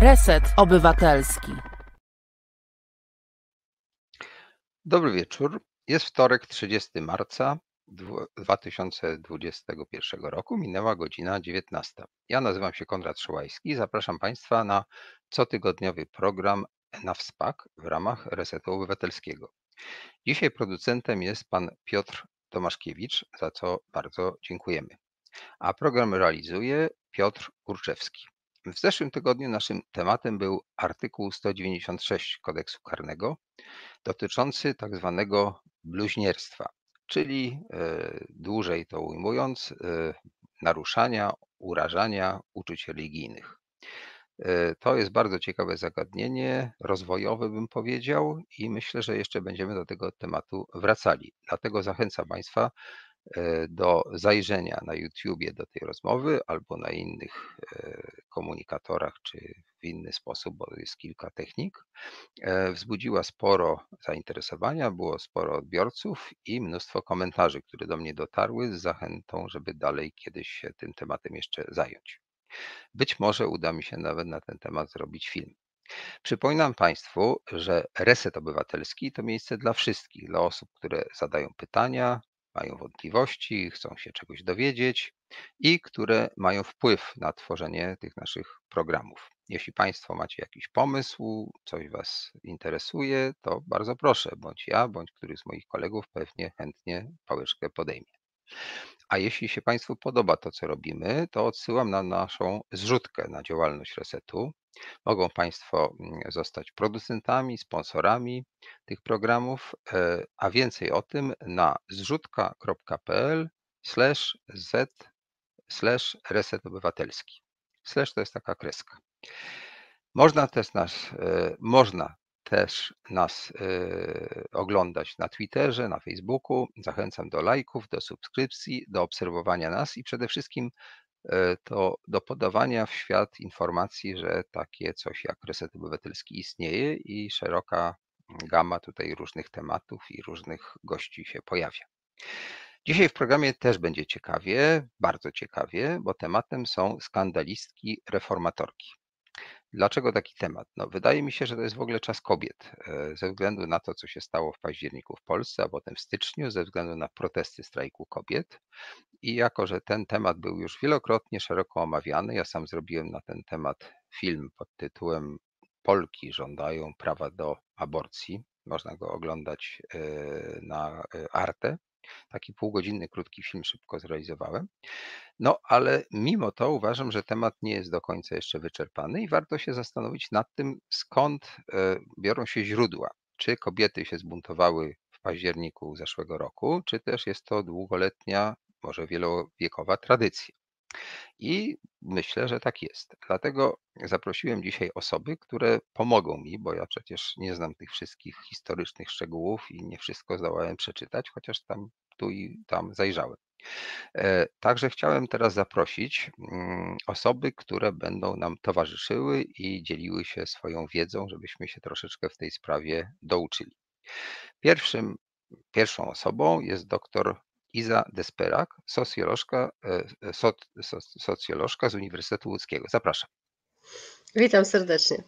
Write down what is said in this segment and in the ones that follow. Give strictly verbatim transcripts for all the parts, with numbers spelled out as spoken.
Reset Obywatelski. Dobry wieczór. Jest wtorek, trzydziestego marca dwa tysiące dwudziestego pierwszego roku. Minęła godzina dziewiętnasta. Ja nazywam się Konrad Szołajski i zapraszam Państwa na cotygodniowy program na WSPAK w ramach Resetu Obywatelskiego. Dzisiaj producentem jest pan Piotr Tomaszkiewicz, za co bardzo dziękujemy. A program realizuje Piotr Kurczewski. W zeszłym tygodniu naszym tematem był artykuł sto dziewięćdziesiąt sześć Kodeksu Karnego dotyczący tak zwanego bluźnierstwa, czyli dłużej to ujmując, naruszania, urażania uczuć religijnych. To jest bardzo ciekawe zagadnienie, rozwojowe bym powiedział i myślę, że jeszcze będziemy do tego tematu wracali. Dlatego zachęcam Państwa do zajrzenia na YouTubie do tej rozmowy albo na innych komunikatorach czy w inny sposób, bo jest kilka technik. Wzbudziła sporo zainteresowania, było sporo odbiorców i mnóstwo komentarzy, które do mnie dotarły z zachętą, żeby dalej kiedyś się tym tematem jeszcze zająć. Być może uda mi się nawet na ten temat zrobić film. Przypominam Państwu, że Reset Obywatelski to miejsce dla wszystkich, dla osób, które zadają pytania, mają wątpliwości, chcą się czegoś dowiedzieć i które mają wpływ na tworzenie tych naszych programów. Jeśli Państwo macie jakiś pomysł, coś Was interesuje, to bardzo proszę, bądź ja, bądź któryś z moich kolegów pewnie chętnie pałeczkę podejmie. A jeśli się Państwu podoba to, co robimy, to odsyłam na naszą zrzutkę na działalność Resetu. Mogą Państwo zostać producentami, sponsorami tych programów, a więcej o tym na zrzutka.pl slash z slash reset obywatelski. Slash to jest taka kreska. Można też nas, można też nas oglądać na Twitterze, na Facebooku. Zachęcam do lajków, do subskrypcji, do obserwowania nas i przede wszystkim to do podawania w świat informacji, że takie coś jak Reset Obywatelski istnieje i szeroka gama tutaj różnych tematów i różnych gości się pojawia. Dzisiaj w programie też będzie ciekawie, bardzo ciekawie, bo tematem są skandalistki reformatorki. Dlaczego taki temat? No, wydaje mi się, że to jest w ogóle czas kobiet, ze względu na to, co się stało w październiku w Polsce, a potem w styczniu, ze względu na protesty strajku kobiet. I jako, że ten temat był już wielokrotnie szeroko omawiany, ja sam zrobiłem na ten temat film pod tytułem Polki żądają prawa do aborcji. Można go oglądać na Arte. Taki półgodzinny, krótki film szybko zrealizowałem. No ale mimo to uważam, że temat nie jest do końca jeszcze wyczerpany i warto się zastanowić nad tym, skąd biorą się źródła. Czy kobiety się zbuntowały w październiku zeszłego roku, czy też jest to długoletnia, może wielowiekowa tradycja. I myślę, że tak jest. Dlatego zaprosiłem dzisiaj osoby, które pomogą mi, bo ja przecież nie znam tych wszystkich historycznych szczegółów i nie wszystko zdołałem przeczytać, chociaż tam tu i tam zajrzałem. Także chciałem teraz zaprosić osoby, które będą nam towarzyszyły i dzieliły się swoją wiedzą, żebyśmy się troszeczkę w tej sprawie douczyli. Pierwszym, pierwszą osobą jest dr Iza Desperak, socjolożka, soc, socjolożka z Uniwersytetu Łódzkiego. Zapraszam. Witam serdecznie.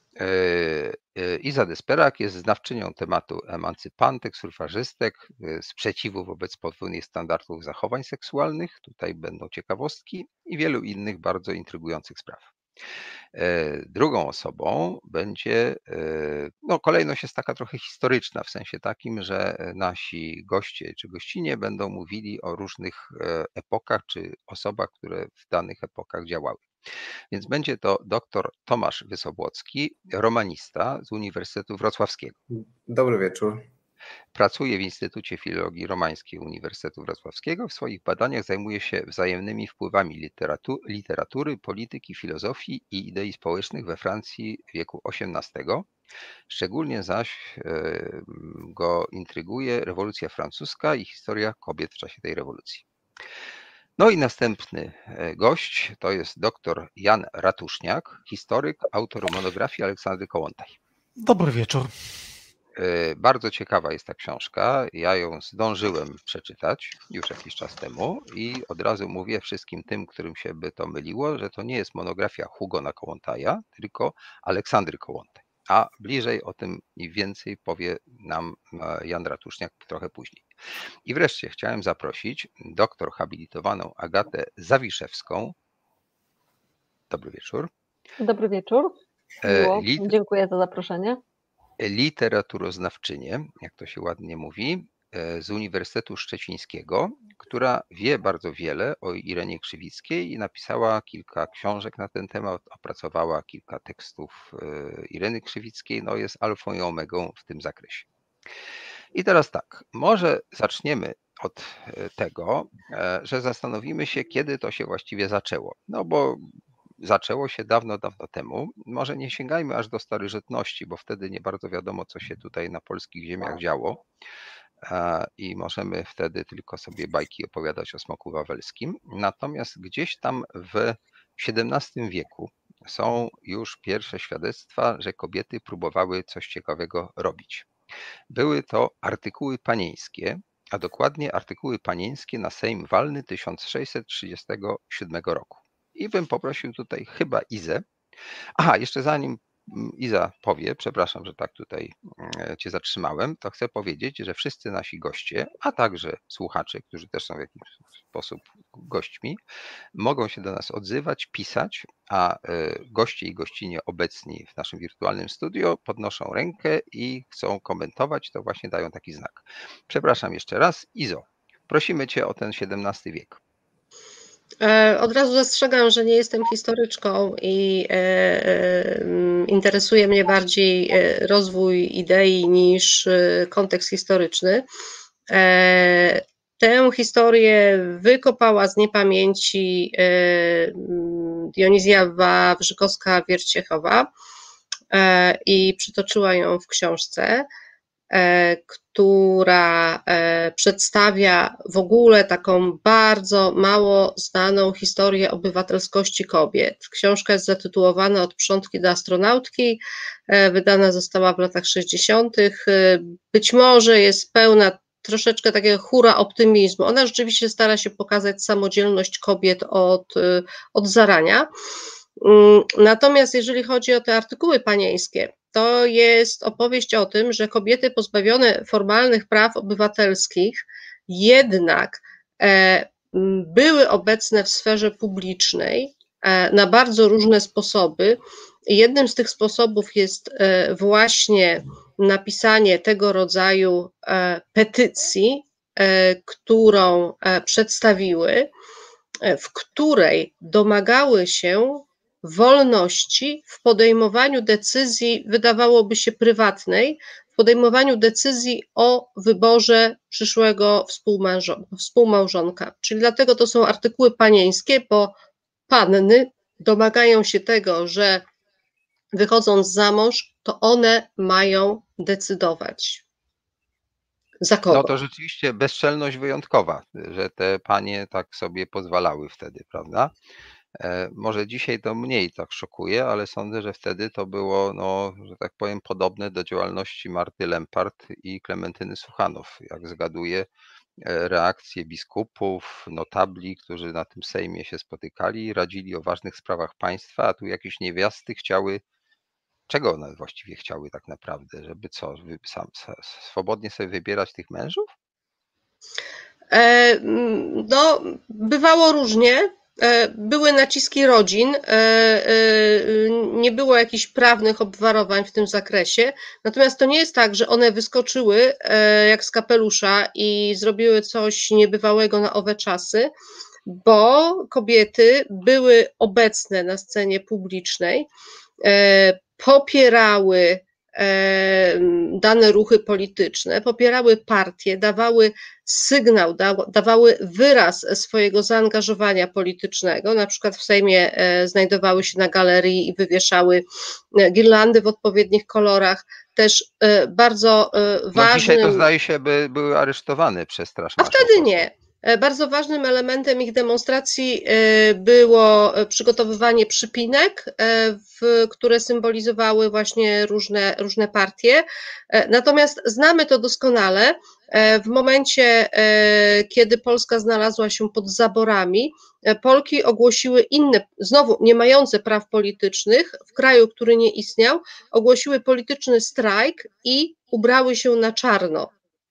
Iza Desperak jest znawczynią tematu emancypantek, surfażystek, sprzeciwu wobec podwójnych standardów zachowań seksualnych, tutaj będą ciekawostki i wielu innych bardzo intrygujących spraw. Drugą osobą będzie, no kolejność jest taka trochę historyczna, w sensie takim, że nasi goście czy gościnie będą mówili o różnych epokach czy osobach, które w danych epokach działały. Więc będzie to dr Tomasz Wysobłocki, romanista z Uniwersytetu Wrocławskiego. Dobry wieczór. Pracuje w Instytucie Filologii Romańskiej Uniwersytetu Wrocławskiego. W swoich badaniach zajmuje się wzajemnymi wpływami literatu literatury, polityki, filozofii i idei społecznych we Francji wieku osiemnastego. Szczególnie zaś go intryguje rewolucja francuska i historia kobiet w czasie tej rewolucji. No i następny gość to jest dr Jan Ratuszniak, historyk, autor monografii Aleksandry Kołłątaj. Dobry wieczór. Bardzo ciekawa jest ta książka. Ja ją zdążyłem przeczytać już jakiś czas temu i od razu mówię wszystkim tym, którym się by to myliło, że to nie jest monografia Hugona Kołłątaja, tylko Aleksandry Kołłątaj. A bliżej o tym i więcej powie nam Jan Ratuszniak trochę później. I wreszcie chciałem zaprosić doktor habilitowaną Agatę Zawiszewską. Dobry wieczór. Dobry wieczór. Miło. Lit Dziękuję za zaproszenie. Literaturoznawczynię, jak to się ładnie mówi, z Uniwersytetu Szczecińskiego, która wie bardzo wiele o Irenie Krzywickiej i napisała kilka książek na ten temat, opracowała kilka tekstów Ireny Krzywickiej, no jest alfą i omegą w tym zakresie. I teraz tak, może zaczniemy od tego, że zastanowimy się, kiedy to się właściwie zaczęło. No bo zaczęło się dawno, dawno temu. Może nie sięgajmy aż do starożytności, bo wtedy nie bardzo wiadomo, co się tutaj na polskich ziemiach działo. I możemy wtedy tylko sobie bajki opowiadać o smoku wawelskim. Natomiast gdzieś tam w siedemnastym wieku są już pierwsze świadectwa, że kobiety próbowały coś ciekawego robić. Były to artykuły panieńskie, a dokładnie artykuły panieńskie na Sejm Walny tysiąc sześćset trzydziestego siódmego roku. I bym poprosił tutaj chyba Izę. Aha, jeszcze zanim Iza powie, przepraszam, że tak tutaj cię zatrzymałem, to chcę powiedzieć, że wszyscy nasi goście, a także słuchacze, którzy też są w jakiś sposób gośćmi, mogą się do nas odzywać, pisać, a goście i gościnie obecni w naszym wirtualnym studio podnoszą rękę i chcą komentować, to właśnie dają taki znak. Przepraszam jeszcze raz. Izo, prosimy cię o ten siedemnasty wiek. Od razu zastrzegam, że nie jestem historyczką i interesuje mnie bardziej rozwój idei niż kontekst historyczny. Tę historię wykopała z niepamięci Dionizja Wawrzykowska-Wierciechowa i przytoczyła ją w książce, która przedstawia w ogóle taką bardzo mało znaną historię obywatelskości kobiet. Książka jest zatytułowana Od przątki do astronautki, wydana została w latach sześćdziesiątych. Być może jest pełna troszeczkę takiego hura optymizmu. Ona rzeczywiście stara się pokazać samodzielność kobiet od, od zarania. Natomiast jeżeli chodzi o te artykuły panieńskie, to jest opowieść o tym, że kobiety pozbawione formalnych praw obywatelskich jednak były obecne w sferze publicznej na bardzo różne sposoby. Jednym z tych sposobów jest właśnie napisanie tego rodzaju petycji, którą przedstawiły, w której domagały się wolności w podejmowaniu decyzji, wydawałoby się prywatnej, w podejmowaniu decyzji o wyborze przyszłego współmałżonka. Czyli dlatego to są artykuły panieńskie, bo panny domagają się tego, że wychodząc za mąż, to one mają decydować. Za kogo? No to rzeczywiście bezczelność wyjątkowa, że te panie tak sobie pozwalały wtedy, prawda? Może dzisiaj to mniej tak szokuje, ale sądzę, że wtedy to było, no, że tak powiem, podobne do działalności Marty Lempart i Klementyny Suchanow. Jak zgaduję, reakcje biskupów, notabli, którzy na tym Sejmie się spotykali, radzili o ważnych sprawach państwa, a tu jakieś niewiasty chciały, czego one właściwie chciały tak naprawdę, żeby co, sam, swobodnie sobie wybierać tych mężów? E, no, bywało różnie. Były naciski rodzin, nie było jakichś prawnych obwarowań w tym zakresie, natomiast to nie jest tak, że one wyskoczyły jak z kapelusza i zrobiły coś niebywałego na owe czasy, bo kobiety były obecne na scenie publicznej, popierały dane ruchy polityczne, popierały partie, dawały sygnał, dawały wyraz swojego zaangażowania politycznego, na przykład w Sejmie znajdowały się na galerii i wywieszały girlandy w odpowiednich kolorach, też bardzo ważnym... No dzisiaj to zdaje się, by były aresztowane przez Straż A wtedy nie. Bardzo ważnym elementem ich demonstracji było przygotowywanie przypinek, które symbolizowały właśnie różne, różne partie. Natomiast znamy to doskonale. W momencie, kiedy Polska znalazła się pod zaborami, Polki ogłosiły inne, znowu nie mające praw politycznych, w kraju, który nie istniał, ogłosiły polityczny strajk i ubrały się na czarno.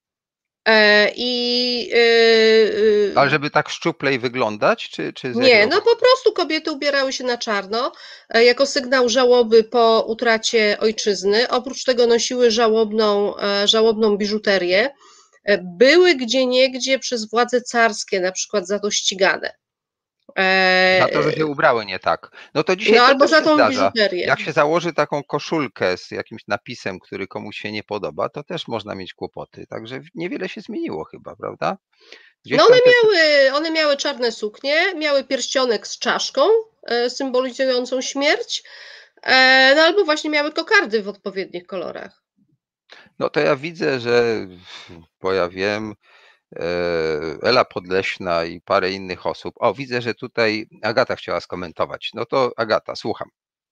I, yy, Ale żeby tak szczuplej wyglądać? Czy, czy nie, no po prostu kobiety ubierały się na czarno jako sygnał żałoby po utracie ojczyzny. Oprócz tego nosiły żałobną, żałobną biżuterię. Były gdzieniegdzie przez władze carskie na przykład za to ścigane. Za to, że się ubrały nie tak. No to dzisiaj no, to albo też za się tą zdarza. biżuterię. Jak się założy taką koszulkę z jakimś napisem, który komuś się nie podoba, to też można mieć kłopoty. Także niewiele się zmieniło chyba, prawda? Gdzieś no one, te... miały, one miały czarne suknie, miały pierścionek z czaszką symbolizującą śmierć, no albo właśnie miały kokardy w odpowiednich kolorach. No to ja widzę, że bo ja wiem, Ela Podleśna i parę innych osób. O, widzę, że tutaj Agata chciała skomentować. No to Agata, słucham.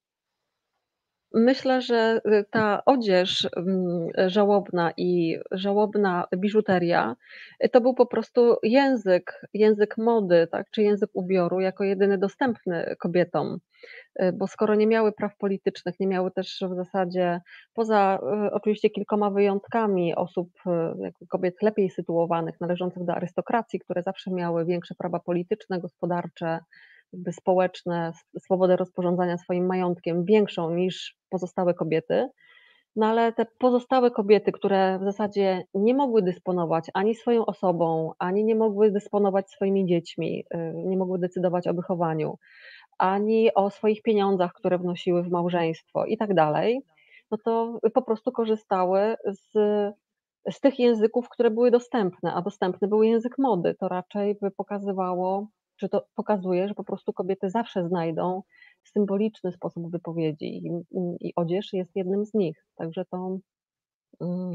Myślę, że ta odzież żałobna i żałobna biżuteria to był po prostu język, język mody, tak, czy język ubioru jako jedyny dostępny kobietom. Bo skoro nie miały praw politycznych, nie miały też w zasadzie, poza oczywiście kilkoma wyjątkami osób, kobiet lepiej sytuowanych, należących do arystokracji, które zawsze miały większe prawa polityczne, gospodarcze, jakby społeczne, swobodę rozporządzania swoim majątkiem większą niż pozostałe kobiety, no ale te pozostałe kobiety, które w zasadzie nie mogły dysponować ani swoją osobą, ani nie mogły dysponować swoimi dziećmi, nie mogły decydować o wychowaniu, ani o swoich pieniądzach, które wnosiły w małżeństwo i tak dalej, no to po prostu korzystały z, z tych języków, które były dostępne, a dostępny był język mody. To raczej by pokazywało, czy to pokazuje, że po prostu kobiety zawsze znajdą symboliczny sposób wypowiedzi i, i odzież jest jednym z nich. Także to... Mm,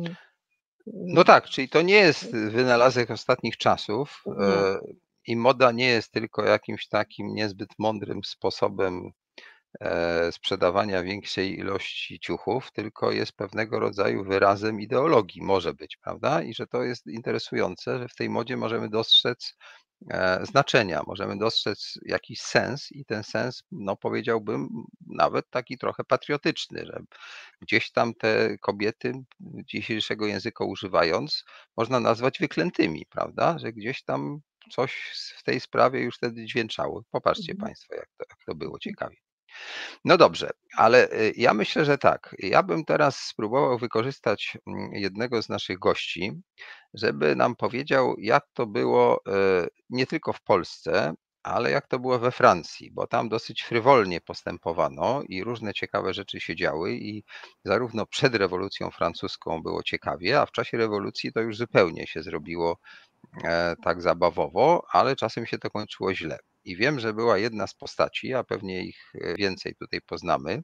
no tak, czyli to nie jest wynalazek ostatnich czasów. Nie. I moda nie jest tylko jakimś takim niezbyt mądrym sposobem sprzedawania większej ilości ciuchów, tylko jest pewnego rodzaju wyrazem ideologii, może być, prawda? I że to jest interesujące, że w tej modzie możemy dostrzec znaczenia, możemy dostrzec jakiś sens i ten sens, no powiedziałbym, nawet taki trochę patriotyczny, że gdzieś tam te kobiety, dzisiejszego języka używając, można nazwać wyklętymi, prawda? Że gdzieś tam coś w tej sprawie już wtedy dźwięczało. Popatrzcie mhm. Państwo, jak to, jak to było ciekawie. No dobrze, ale ja myślę, że tak. Ja bym teraz spróbował wykorzystać jednego z naszych gości, żeby nam powiedział, jak to było nie tylko w Polsce, ale jak to było we Francji, bo tam dosyć frywolnie postępowano i różne ciekawe rzeczy się działy i zarówno przed rewolucją francuską było ciekawie, a w czasie rewolucji to już zupełnie się zrobiło tak zabawowo, ale czasem się to kończyło źle. I wiem, że była jedna z postaci, a pewnie ich więcej tutaj poznamy,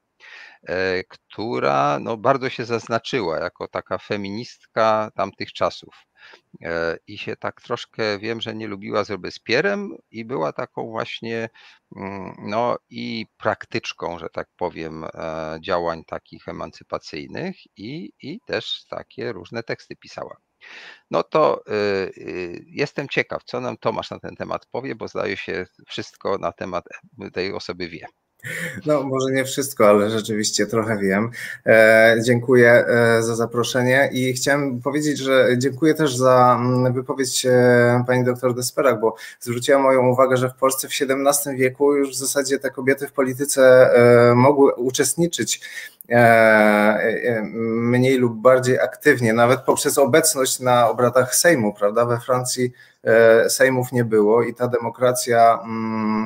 która no bardzo się zaznaczyła jako taka feministka tamtych czasów. I się tak troszkę, wiem, że nie lubiła z Robespierrem i była taką właśnie no i praktyczką, że tak powiem, działań takich emancypacyjnych i, i też takie różne teksty pisała. No to y, jestem ciekaw, co nam Tomasz na ten temat powie, bo zdaje się wszystko na temat tej osoby wie. No może nie wszystko, ale rzeczywiście trochę wiem. E, dziękuję e, za zaproszenie i chciałem powiedzieć, że dziękuję też za wypowiedź e, pani doktor Desperak, bo zwróciła moją uwagę, że w Polsce w siedemnastym wieku już w zasadzie te kobiety w polityce e, mogły uczestniczyć e, e, mniej lub bardziej aktywnie, nawet poprzez obecność na obradach Sejmu, prawda? We Francji e, Sejmów nie było i ta demokracja, mm,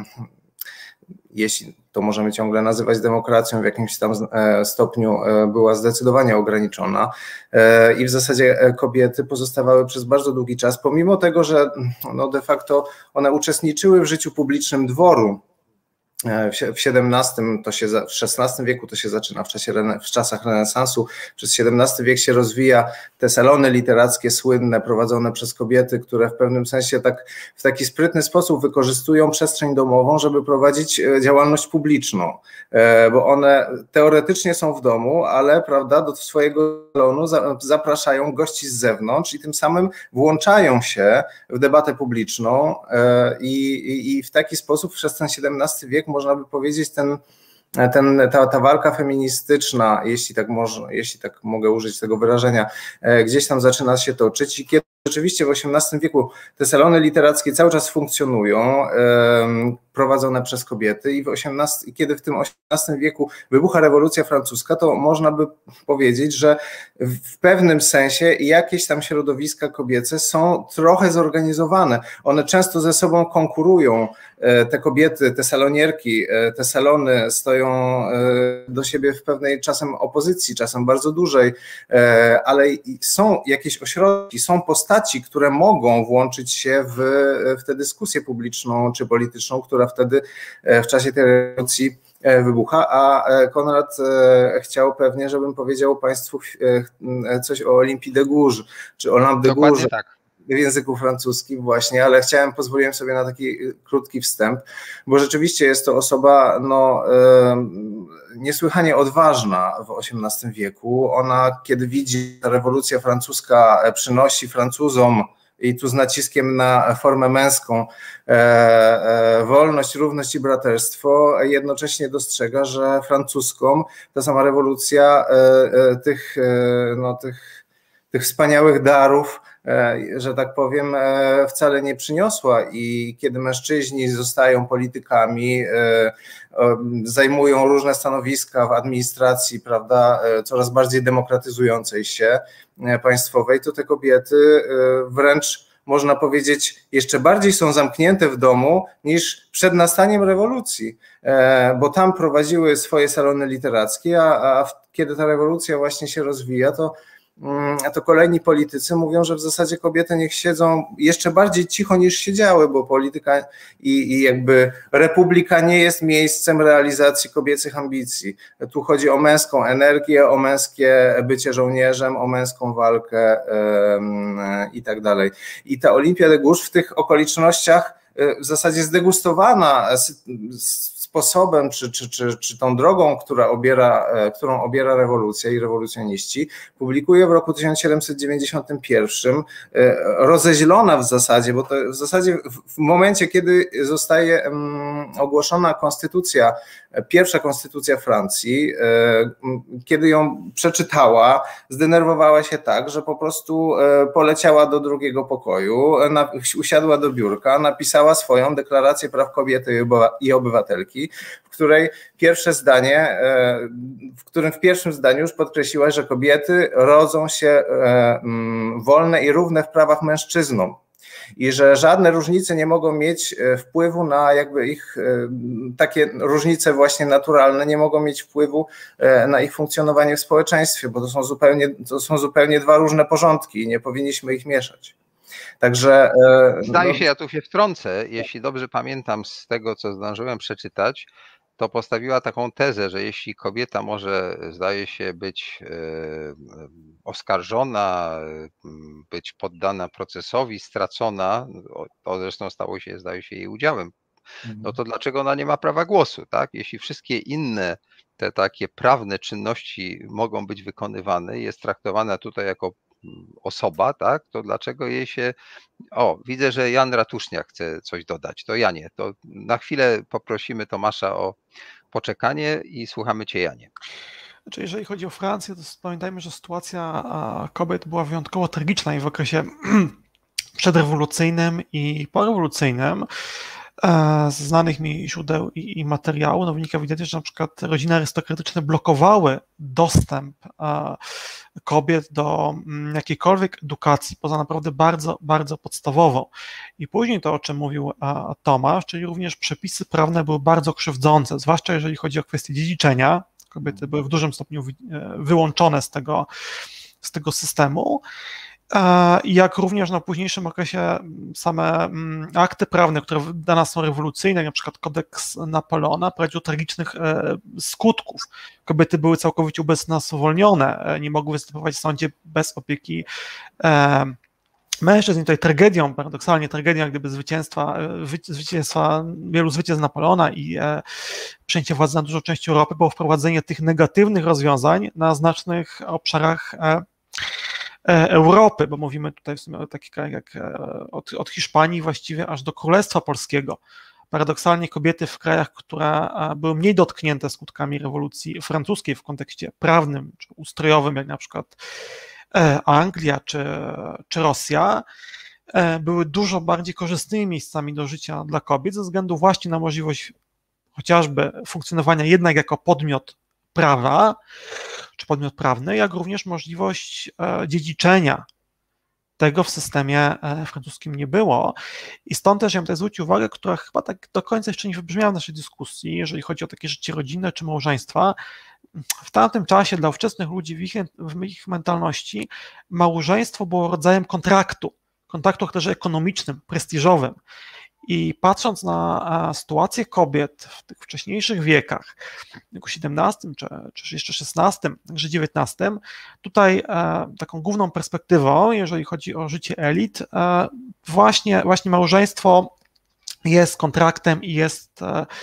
jeśli to możemy ciągle nazywać demokracją, w jakimś tam stopniu była zdecydowanie ograniczona i w zasadzie kobiety pozostawały przez bardzo długi czas, pomimo tego, że no de facto one uczestniczyły w życiu publicznym dworu, w siedemnastym, to się, w szesnastym wieku to się zaczyna, w, czasie, w czasach renesansu, przez siedemnasty wiek się rozwija te salony literackie słynne, prowadzone przez kobiety, które w pewnym sensie tak, w taki sprytny sposób wykorzystują przestrzeń domową, żeby prowadzić działalność publiczną, bo one teoretycznie są w domu, ale prawda, do swojego salonu zapraszają gości z zewnątrz i tym samym włączają się w debatę publiczną i, i, i w taki sposób przez ten siedemnasty wiek można by powiedzieć, ten, ten, ta, ta walka feministyczna, jeśli tak, można, jeśli tak mogę użyć tego wyrażenia, gdzieś tam zaczyna się toczyć i kiedy rzeczywiście w osiemnastym wieku te salony literackie cały czas funkcjonują, prowadzone przez kobiety i w osiemnastym, kiedy w tym osiemnastym wieku wybucha rewolucja francuska, to można by powiedzieć, że w pewnym sensie jakieś tam środowiska kobiece są trochę zorganizowane. One często ze sobą konkurują. Te kobiety, te salonierki, te salony stoją do siebie w pewnej czasem opozycji, czasem bardzo dużej, ale są jakieś ośrodki, są postaci, które mogą włączyć się w, w tę dyskusję publiczną czy polityczną, która wtedy w czasie tej rewolucji wybucha, a Konrad chciał pewnie, żebym powiedział Państwu coś o Olympii de Gouges, czy Olympe de Gouges tak. W języku francuskim właśnie, ale chciałem, pozwoliłem sobie na taki krótki wstęp, bo rzeczywiście jest to osoba no, niesłychanie odważna w osiemnastym wieku. Ona, kiedy widzi, że rewolucja francuska przynosi Francuzom, i tu z naciskiem na formę męską, e, e, wolność, równość i braterstwo, jednocześnie dostrzega, że francuskom ta sama rewolucja e, e, tych, e, no, tych, tych wspaniałych darów, e, że tak powiem, e, wcale nie przyniosła i kiedy mężczyźni zostają politykami, e, zajmują różne stanowiska w administracji, prawda, coraz bardziej demokratyzującej się państwowej, to te kobiety wręcz można powiedzieć jeszcze bardziej są zamknięte w domu niż przed nastaniem rewolucji, bo tam prowadziły swoje salony literackie, a, a kiedy ta rewolucja właśnie się rozwija, to to kolejni politycy mówią, że w zasadzie kobiety niech siedzą jeszcze bardziej cicho niż siedziały, bo polityka i, i jakby republika nie jest miejscem realizacji kobiecych ambicji. Tu chodzi o męską energię, o męskie bycie żołnierzem, o męską walkę yy, i tak dalej. I ta Olympia de Gouges w tych okolicznościach w zasadzie zdegustowana sposobem, czy, czy, czy, czy tą drogą, która obiera, którą obiera rewolucja i rewolucjoniści, publikuje w roku tysiąc siedemset dziewięćdziesiątym pierwszym, rozeźlona w zasadzie, bo to w zasadzie w momencie, kiedy zostaje ogłoszona konstytucja, pierwsza konstytucja Francji, kiedy ją przeczytała, zdenerwowała się tak, że po prostu poleciała do drugiego pokoju, usiadła do biurka, napisała swoją deklarację praw kobiety i obywatelki, w której pierwsze zdanie, w którym w pierwszym zdaniu już podkreśliła, że kobiety rodzą się wolne i równe w prawach mężczyznom i że żadne różnice nie mogą mieć wpływu na jakby ich, takie różnice właśnie naturalne nie mogą mieć wpływu na ich funkcjonowanie w społeczeństwie, bo to są zupełnie, to są zupełnie dwa różne porządki i nie powinniśmy ich mieszać. Także zdaje się, ja tu się wtrącę, jeśli dobrze pamiętam z tego, co zdążyłem przeczytać, to postawiła taką tezę, że jeśli kobieta może, zdaje się, być oskarżona, być poddana procesowi, stracona, to zresztą stało się, zdaje się, jej udziałem, no to dlaczego ona nie ma prawa głosu, tak? Jeśli wszystkie inne te takie prawne czynności mogą być wykonywane, jest traktowana tutaj jako osoba, tak, to dlaczego jej się... O, widzę, że Jan Ratuszniak chce coś dodać, to Janie, to na chwilę poprosimy Tomasza o poczekanie i słuchamy Cię, Janie. Znaczy, jeżeli chodzi o Francję, to pamiętajmy, że sytuacja kobiet była wyjątkowo tragiczna i w okresie przedrewolucyjnym i porewolucyjnym. Z znanych mi źródeł i, i materiału no wynika ewidentnie, że na przykład rodziny arystokratyczne blokowały dostęp kobiet do jakiejkolwiek edukacji, poza naprawdę bardzo, bardzo podstawową. I później to, o czym mówił Tomasz, czyli również przepisy prawne były bardzo krzywdzące, zwłaszcza jeżeli chodzi o kwestię dziedziczenia. Kobiety były w dużym stopniu wyłączone z tego, z tego systemu. jak również na późniejszym okresie same akty prawne, które dla nas są rewolucyjne, na przykład kodeks Napoleona, prowadził do tragicznych skutków. Kobiety były całkowicie ubezwłasnowolnione, nie mogły występować w sądzie bez opieki mężczyzn. I tutaj tragedią, paradoksalnie tragedią jak gdyby zwycięstwa, zwycięstwa wielu zwycięstw Napoleona i e, przejęcie władzy nad dużą częścią Europy było wprowadzenie tych negatywnych rozwiązań na znacznych obszarach e, e, Europy, bo mówimy tutaj w sumie o takich krajach jak e, od, od Hiszpanii właściwie aż do Królestwa Polskiego. Paradoksalnie kobiety w krajach, które były mniej dotknięte skutkami rewolucji francuskiej w kontekście prawnym czy ustrojowym, jak na przykład Anglia czy, czy Rosja, były dużo bardziej korzystnymi miejscami do życia dla kobiet ze względu właśnie na możliwość chociażby funkcjonowania jednak jako podmiot prawa, czy podmiot prawny, jak również możliwość dziedziczenia. Tego w systemie francuskim nie było i stąd też ja bym tutaj zwrócił uwagę, która chyba tak do końca jeszcze nie wybrzmiała w naszej dyskusji, jeżeli chodzi o takie życie rodzinne czy małżeństwa. W tamtym czasie dla ówczesnych ludzi w ich, w ich mentalności małżeństwo było rodzajem kontraktu, kontraktu o charakterze ekonomicznym, prestiżowym. I patrząc na sytuację kobiet w tych wcześniejszych wiekach, w wieku siedemnastym czy, czy jeszcze szesnastym, także dziewiętnastym, tutaj e, taką główną perspektywą, jeżeli chodzi o życie elit, e, właśnie, właśnie małżeństwo jest kontraktem i jest,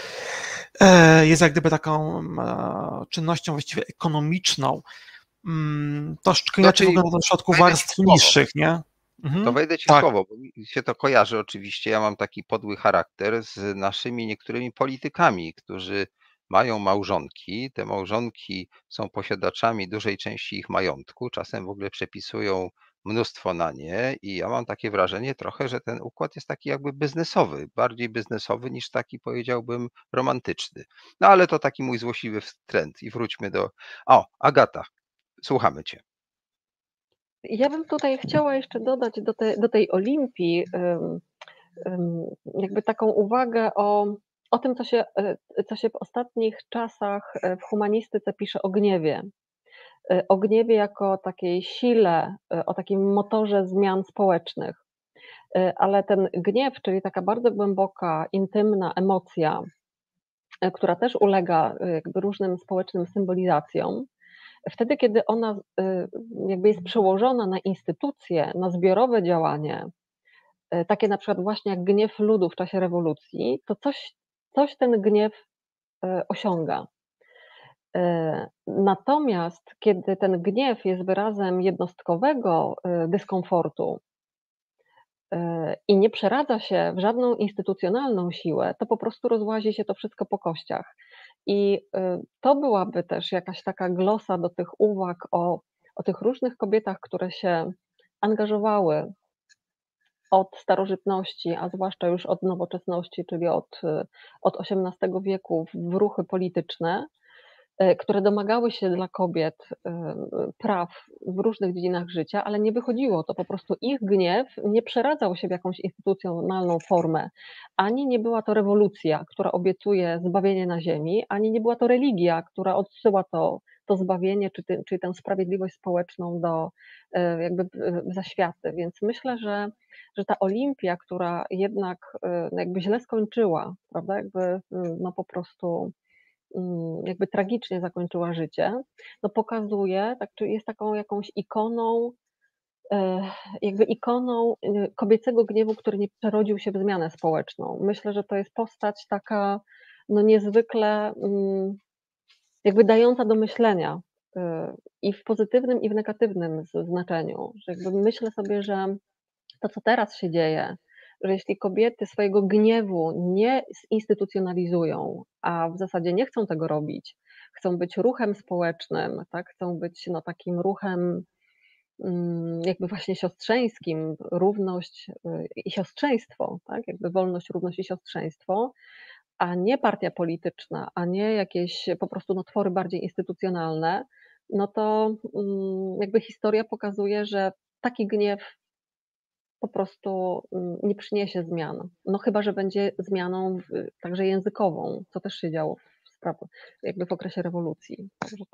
e, jest jak gdyby taką e, czynnością właściwie ekonomiczną. Mm, troszeczkę inaczej wygląda to w przypadku warstw niższych, nie? To wejdę ci w tak. słowo, bo mi się to kojarzy oczywiście. Ja mam taki podły charakter z naszymi niektórymi politykami, którzy mają małżonki. Te małżonki są posiadaczami dużej części ich majątku, czasem w ogóle przepisują mnóstwo na nie i ja mam takie wrażenie trochę, że ten układ jest taki jakby biznesowy, bardziej biznesowy niż taki, powiedziałbym, romantyczny. No ale to taki mój złośliwy trend i wróćmy do... O, Agata, słuchamy cię. Ja bym tutaj chciała jeszcze dodać do, te, do tej Olimpii um, um, jakby taką uwagę o, o tym, co się, co się w ostatnich czasach w humanistyce pisze o gniewie. O gniewie jako takiej sile, o takim motorze zmian społecznych. Ale ten gniew, czyli taka bardzo głęboka, intymna emocja, która też ulega jakby różnym społecznym symbolizacjom, wtedy, kiedy ona jakby jest przełożona na instytucje, na zbiorowe działanie, takie na przykład właśnie jak gniew ludu w czasie rewolucji, to coś, coś ten gniew osiąga. Natomiast kiedy ten gniew jest wyrazem jednostkowego dyskomfortu i nie przeradza się w żadną instytucjonalną siłę, to po prostu rozłazi się to wszystko po kościach. I to byłaby też jakaś taka glosa do tych uwag o, o tych różnych kobietach, które się angażowały od starożytności, a zwłaszcza już od nowoczesności, czyli od, od osiemnastego wieku w ruchy polityczne, które domagały się dla kobiet praw w różnych dziedzinach życia, ale nie wychodziło to. Po prostu ich gniew nie przeradzał się w jakąś instytucjonalną formę. Ani nie była to rewolucja, która obiecuje zbawienie na ziemi, ani nie była to religia, która odsyła to, to zbawienie, czy, ty, czy tę sprawiedliwość społeczną do jakby zaświaty. Więc myślę, że, że ta Olimpia, która jednak jakby źle skończyła, prawda, jakby no po prostu jakby tragicznie zakończyła życie, no pokazuje, tak, czy jest taką jakąś ikoną, jakby ikoną kobiecego gniewu, który nie przerodził się w zmianę społeczną. Myślę, że to jest postać taka no niezwykle jakby dająca do myślenia i w pozytywnym, i w negatywnym znaczeniu. Że jakby myślę sobie, że to, co teraz się dzieje, że jeśli kobiety swojego gniewu nie zinstytucjonalizują, a w zasadzie nie chcą tego robić, chcą być ruchem społecznym, tak? Chcą być no, takim ruchem jakby właśnie siostrzeńskim, równość i siostrzeństwo, tak? Jakby wolność, równość i siostrzeństwo, a nie partia polityczna, a nie jakieś po prostu no, twory bardziej instytucjonalne, no to jakby historia pokazuje, że taki gniew po prostu nie przyniesie zmian. No chyba, że będzie zmianą także językową, co też się działo w sprawie, jakby w okresie rewolucji. Także to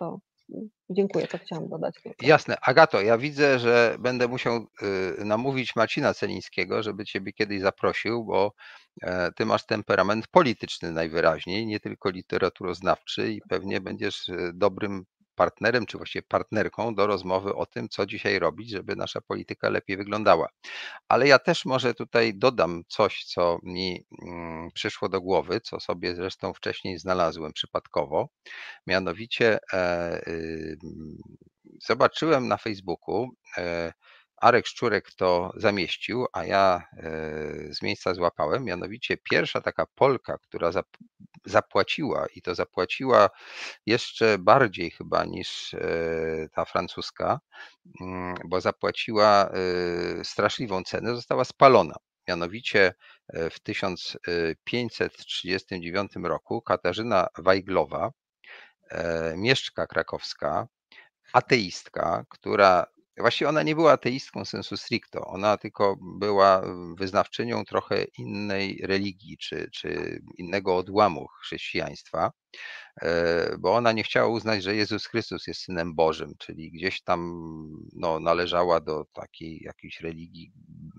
dziękuję, to chciałam dodać. Jasne. Agato, ja widzę, że będę musiał namówić Marcina Celińskiego, żeby ciebie kiedyś zaprosił, bo ty masz temperament polityczny najwyraźniej, nie tylko literaturoznawczy i pewnie będziesz dobrym partnerem, czy właściwie partnerką do rozmowy o tym, co dzisiaj robić, żeby nasza polityka lepiej wyglądała. Ale ja też może tutaj dodam coś, co mi przyszło do głowy, co sobie zresztą wcześniej znalazłem przypadkowo. Mianowicie e, y, zobaczyłem na Facebooku, e, Arek Szczurek to zamieścił, a ja e, z miejsca złapałem, mianowicie pierwsza taka Polka, która zap, zapłaciła i to zapłaciła jeszcze bardziej chyba niż e, ta francuska, m, bo zapłaciła e, straszliwą cenę, została spalona. Mianowicie w tysiąc pięćset trzydziestym dziewiątym roku Katarzyna Wajglowa, mieszczka krakowska, ateistka, która właściwie ona nie była ateistką sensu stricto, ona tylko była wyznawczynią trochę innej religii czy, czy innego odłamu chrześcijaństwa, bo ona nie chciała uznać, że Jezus Chrystus jest Synem Bożym, czyli gdzieś tam no, należała do takiej jakiejś religii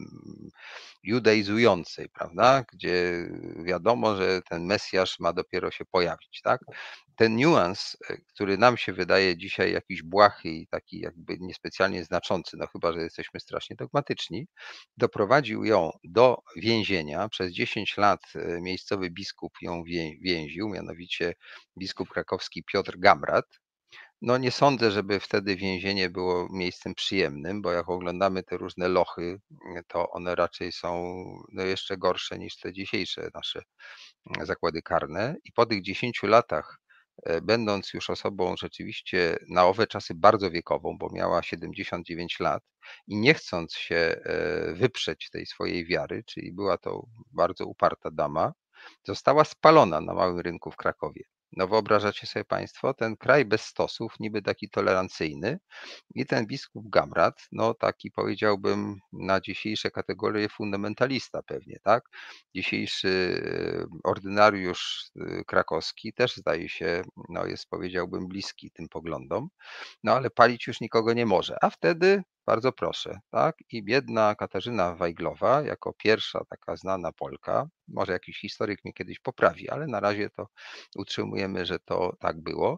judaizującej, prawda, gdzie wiadomo, że ten Mesjasz ma dopiero się pojawić, tak? Ten niuans, który nam się wydaje dzisiaj jakiś błahy i taki jakby niespecjalnie znaczący, no chyba, że jesteśmy strasznie dogmatyczni, doprowadził ją do więzienia. Przez dziesięć lat miejscowy biskup ją więził, mianowicie biskup krakowski Piotr Gamrat. No nie sądzę, żeby wtedy więzienie było miejscem przyjemnym, bo jak oglądamy te różne lochy, to one raczej są no jeszcze gorsze niż te dzisiejsze nasze zakłady karne. I po tych dziesięciu latach, będąc już osobą rzeczywiście na owe czasy bardzo wiekową, bo miała siedemdziesiąt dziewięć lat i nie chcąc się wyprzeć tej swojej wiary, czyli była to bardzo uparta dama, została spalona na Małym Rynku w Krakowie. No wyobrażacie sobie Państwo, ten kraj bez stosów, niby taki tolerancyjny i ten biskup Gamrat, no taki powiedziałbym na dzisiejsze kategorie fundamentalista pewnie, tak? Dzisiejszy ordynariusz krakowski też zdaje się, no jest powiedziałbym bliski tym poglądom, no ale palić już nikogo nie może, a wtedy bardzo proszę, tak? I biedna Katarzyna Wajglowa, jako pierwsza taka znana Polka, może jakiś historyk mnie kiedyś poprawi, ale na razie to utrzymujemy, że to tak było,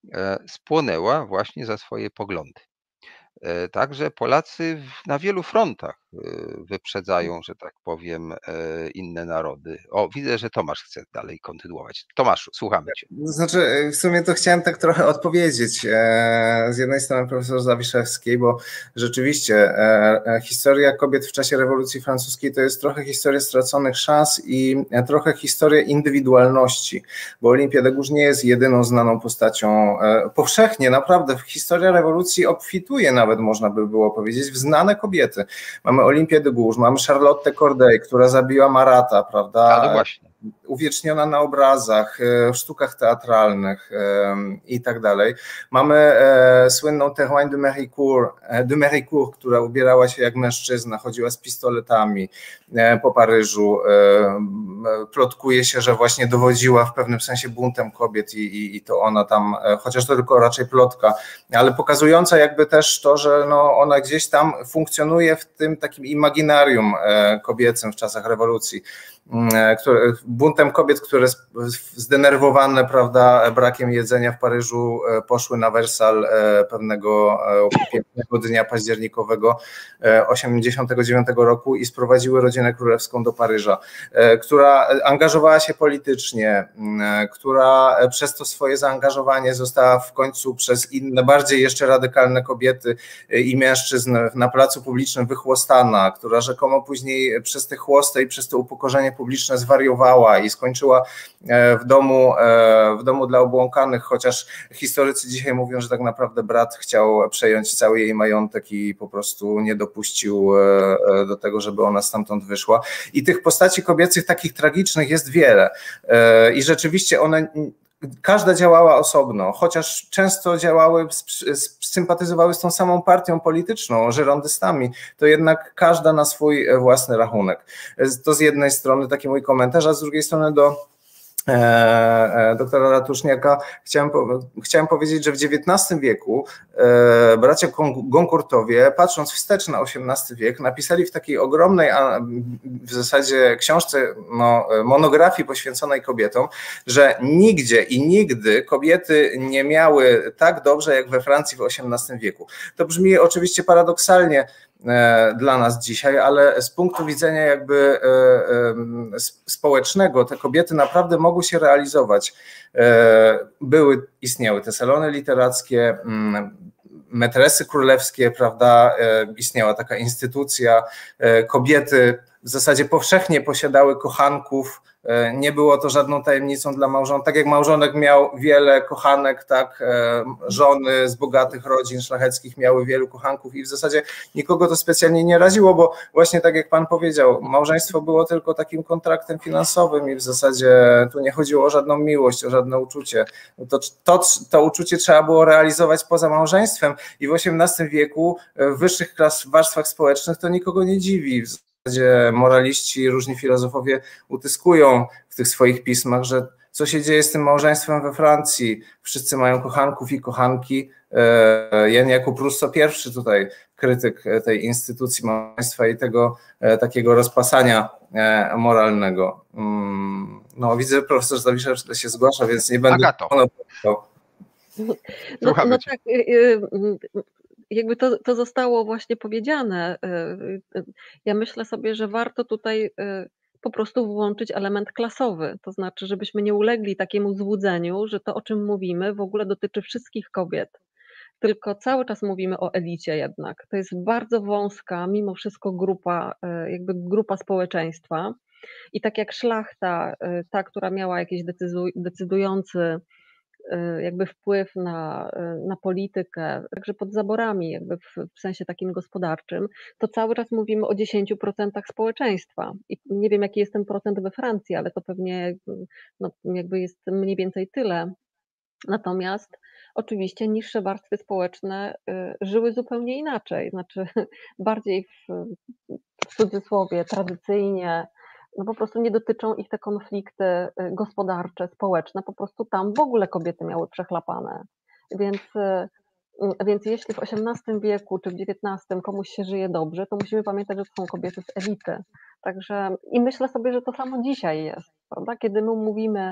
spłonęła właśnie za swoje poglądy. Także Polacy na wielu frontach wyprzedzają, że tak powiem, inne narody. O, widzę, że Tomasz chce dalej kontynuować. Tomaszu, słuchamy Cię. Znaczy, w sumie to chciałem tak trochę odpowiedzieć z jednej strony profesor Zawiszewskiej, bo rzeczywiście historia kobiet w czasie rewolucji francuskiej to jest trochę historia straconych szans i trochę historia indywidualności, bo Olimpia de Gouges nie jest jedyną znaną postacią powszechnie, naprawdę historia rewolucji obfituje na nawet można by było powiedzieć, w znane kobiety. Mamy Olimpię de Gouges, mamy Charlotte Corday, która zabiła Marata, prawda? Ale właśnie. Uwieczniona na obrazach, w sztukach teatralnych i tak dalej. Mamy słynną Théroigne de Méricourt, de Méricourt, która ubierała się jak mężczyzna, chodziła z pistoletami po Paryżu. Plotkuje się, że właśnie dowodziła w pewnym sensie buntem kobiet i, i, i to ona tam, chociaż to tylko raczej plotka, ale pokazująca jakby też to, że no ona gdzieś tam funkcjonuje w tym takim imaginarium kobiecym w czasach rewolucji. Które, buntem kobiet, które zdenerwowane, prawda, brakiem jedzenia w Paryżu poszły na Wersal pewnego pięknego dnia październikowego osiemdziesiątego dziewiątego roku i sprowadziły rodzinę królewską do Paryża, która angażowała się politycznie, która przez to swoje zaangażowanie została w końcu przez inne, bardziej jeszcze radykalne kobiety i mężczyzn na placu publicznym wychłostana, która rzekomo później przez te chłosty i przez to upokorzenie publiczne zwariowała i skończyła w domu, w domu dla obłąkanych, chociaż historycy dzisiaj mówią, że tak naprawdę brat chciał przejąć cały jej majątek i po prostu nie dopuścił do tego, żeby ona stamtąd wyszła. I tych postaci kobiecych takich tragicznych jest wiele i rzeczywiście one każda działała osobno, chociaż często działały, sympatyzowały z tą samą partią polityczną, żyrondystami, to jednak każda na swój własny rachunek. To z jednej strony taki mój komentarz, a z drugiej strony do doktora Ratuszniaka, chciałem, chciałem powiedzieć, że w dziewiętnastym wieku bracia Goncourtowie, patrząc wstecz na osiemnasty wiek, napisali w takiej ogromnej w zasadzie książce, no, monografii poświęconej kobietom, że nigdzie i nigdy kobiety nie miały tak dobrze jak we Francji w osiemnastym wieku. To brzmi oczywiście paradoksalnie dla nas dzisiaj, ale z punktu widzenia jakby społecznego te kobiety naprawdę mogły się realizować. Były, istniały te salony literackie, metresy królewskie, prawda, istniała taka instytucja, kobiety w zasadzie powszechnie posiadały kochanków, nie było to żadną tajemnicą dla małżonków, tak jak małżonek miał wiele kochanek, tak żony z bogatych rodzin szlacheckich miały wielu kochanków i w zasadzie nikogo to specjalnie nie raziło, bo właśnie tak jak pan powiedział, małżeństwo było tylko takim kontraktem finansowym i w zasadzie tu nie chodziło o żadną miłość, o żadne uczucie. To, to, to uczucie trzeba było realizować poza małżeństwem i w osiemnastym wieku w wyższych klas, warstwach społecznych to nikogo nie dziwi. Gdzie moraliści, różni filozofowie utyskują w tych swoich pismach, że co się dzieje z tym małżeństwem we Francji, wszyscy mają kochanków i kochanki. Jan Jakub Rousseau pierwszy tutaj krytyk tej instytucji małżeństwa i tego takiego rozpasania moralnego. No widzę, profesor Zawisza się zgłasza, więc nie będę... Agato. No, no tak, jakby to, to zostało właśnie powiedziane. Ja myślę sobie, że warto tutaj po prostu włączyć element klasowy, to znaczy, żebyśmy nie ulegli takiemu złudzeniu, że to, o czym mówimy, w ogóle dotyczy wszystkich kobiet, tylko cały czas mówimy o elicie jednak. To jest bardzo wąska, mimo wszystko grupa, jakby grupa społeczeństwa i tak jak szlachta, ta, która miała jakiś decydujący jakby wpływ na, na politykę, także pod zaborami, jakby w, w sensie takim gospodarczym, to cały czas mówimy o dziesięciu procentach społeczeństwa. I nie wiem, jaki jest ten procent we Francji, ale to pewnie no, jakby jest mniej więcej tyle. Natomiast oczywiście niższe warstwy społeczne żyły zupełnie inaczej, znaczy bardziej w, w cudzysłowie tradycyjnie, no po prostu nie dotyczą ich te konflikty gospodarcze, społeczne, po prostu tam w ogóle kobiety miały przechlapane. Więc, więc jeśli w osiemnastym wieku czy w dziewiętnastym komuś się żyje dobrze, to musimy pamiętać, że to są kobiety z elity. Także i myślę sobie, że to samo dzisiaj jest, prawda? Kiedy my mówimy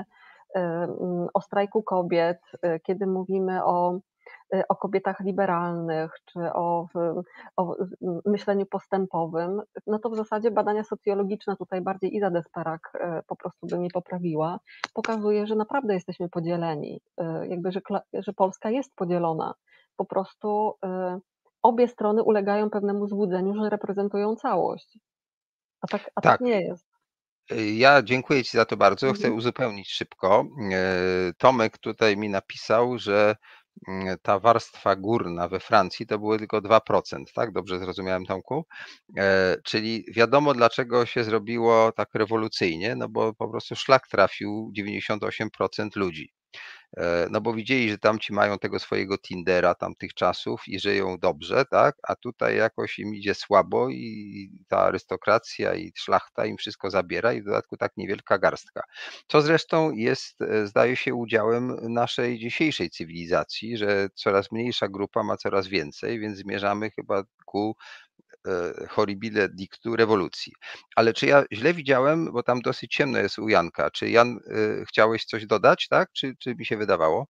o strajku kobiet, kiedy mówimy o o kobietach liberalnych, czy o, o myśleniu postępowym, no to w zasadzie badania socjologiczne, tutaj bardziej Iza Desperak po prostu by mnie poprawiła, pokazuje, że naprawdę jesteśmy podzieleni, jakby, że, że Polska jest podzielona. Po prostu obie strony ulegają pewnemu złudzeniu, że reprezentują całość. A tak, a tak. tak nie jest. Ja dziękuję ci za to bardzo. Chcę uzupełnić szybko. Tomek tutaj mi napisał, że ta warstwa górna we Francji to były tylko dwa procent, tak? Dobrze zrozumiałem, Tomku? E, czyli wiadomo, dlaczego się zrobiło tak rewolucyjnie, no bo po prostu szlak trafił dziewięćdziesiąt osiem procent ludzi. E, no bo widzieli, że tamci mają tego swojego Tindera tamtych czasów i żyją dobrze, tak? A tutaj jakoś im idzie słabo i ta arystokracja i szlachta im wszystko zabiera i w dodatku tak niewielka garstka. Co zresztą jest, zdaje się, udziałem naszej dzisiejszej cywilizacji, że coraz mniejsza grupa ma coraz więcej, więc zmierzamy chyba ku horribile dictu rewolucji. Ale czy ja źle widziałem, bo tam dosyć ciemno jest u Janka, czy Jan, chciałeś coś dodać, tak? Czy, czy mi się wydawało?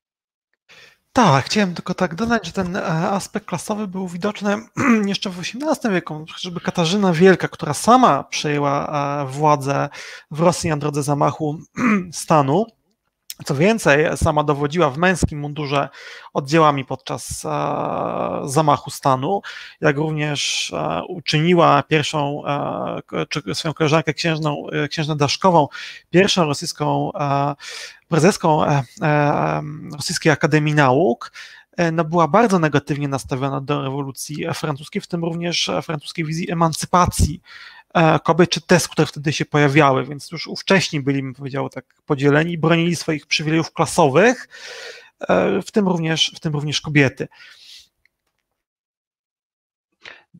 Tak, chciałem tylko tak dodać, że ten aspekt klasowy był widoczny jeszcze w osiemnastym wieku, chociażby Katarzyna Wielka, która sama przejęła władzę w Rosji na drodze zamachu stanu. Co więcej, sama dowodziła w męskim mundurze oddziałami podczas zamachu stanu, jak również uczyniła pierwszą, czy swoją koleżankę księżną, księżnę Daszkową, pierwszą rosyjską prezeską Rosyjskiej Akademii Nauk. No, była bardzo negatywnie nastawiona do rewolucji francuskiej, w tym również francuskiej wizji emancypacji kobiet, czy tez, które wtedy się pojawiały, więc już ówcześni byli, bym powiedział, tak podzieleni, bronili swoich przywilejów klasowych, w tym również, w tym również kobiety.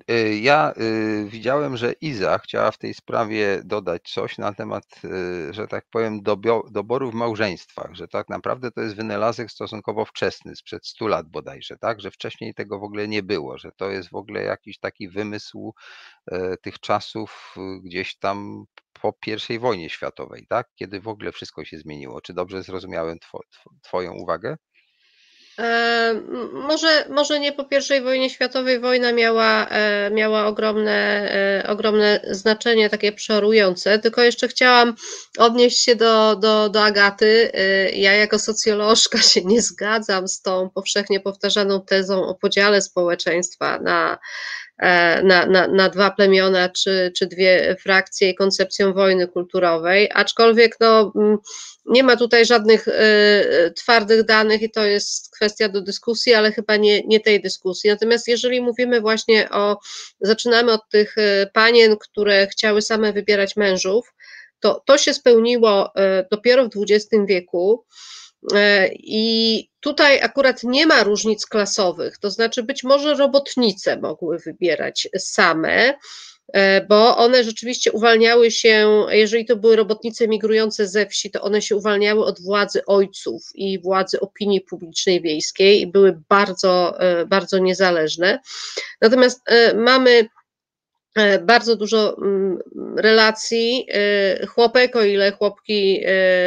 Ja y, widziałem, że Iza chciała w tej sprawie dodać coś na temat, y, że tak powiem, dobio, doboru w małżeństwach, że tak naprawdę to jest wynalazek stosunkowo wczesny, sprzed stu lat bodajże, tak, że wcześniej tego w ogóle nie było, że to jest w ogóle jakiś taki wymysł y, tych czasów y, gdzieś tam po pierwszej wojnie światowej, tak, kiedy w ogóle wszystko się zmieniło. Czy dobrze zrozumiałem two, twoją uwagę? E, Może, może nie po pierwszej wojnie światowej. Wojna miała, e, miała ogromne, e, ogromne znaczenie, takie przeorujące, tylko jeszcze chciałam odnieść się do, do, do Agaty. E, Ja jako socjolożka się nie zgadzam z tą powszechnie powtarzaną tezą o podziale społeczeństwa na Na, na, na dwa plemiona czy, czy dwie frakcje i koncepcją wojny kulturowej, aczkolwiek no, nie ma tutaj żadnych y, twardych danych i to jest kwestia do dyskusji, ale chyba nie, nie tej dyskusji. Natomiast jeżeli mówimy właśnie o, zaczynamy od tych panien, które chciały same wybierać mężów, to to się spełniło dopiero w dwudziestym wieku. I tutaj akurat nie ma różnic klasowych, to znaczy być może robotnice mogły wybierać same, bo one rzeczywiście uwalniały się, jeżeli to były robotnice migrujące ze wsi, to one się uwalniały od władzy ojców i władzy opinii publicznej wiejskiej i były bardzo, bardzo niezależne. Natomiast mamy bardzo dużo relacji chłopek, o ile chłopki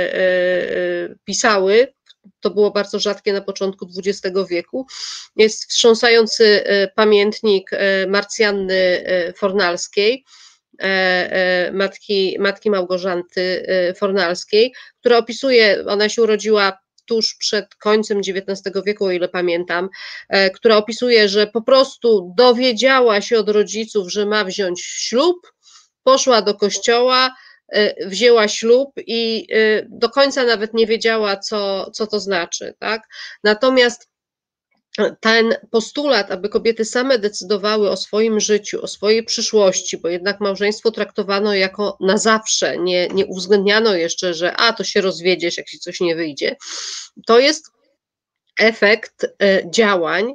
pisały, to było bardzo rzadkie na początku dwudziestego wieku. Jest wstrząsający pamiętnik Marcjanny Fornalskiej, matki, matki Małgorzaty Fornalskiej, która opisuje, ona się urodziła tuż przed końcem dziewiętnastego wieku, o ile pamiętam, która opisuje, że po prostu dowiedziała się od rodziców, że ma wziąć ślub, poszła do kościoła, wzięła ślub i do końca nawet nie wiedziała, co, co to znaczy, tak? Natomiast ten postulat, aby kobiety same decydowały o swoim życiu, o swojej przyszłości, bo jednak małżeństwo traktowano jako na zawsze, nie, nie uwzględniano jeszcze, że a, to się rozwiedziesz, jak ci coś nie wyjdzie, to jest efekt działań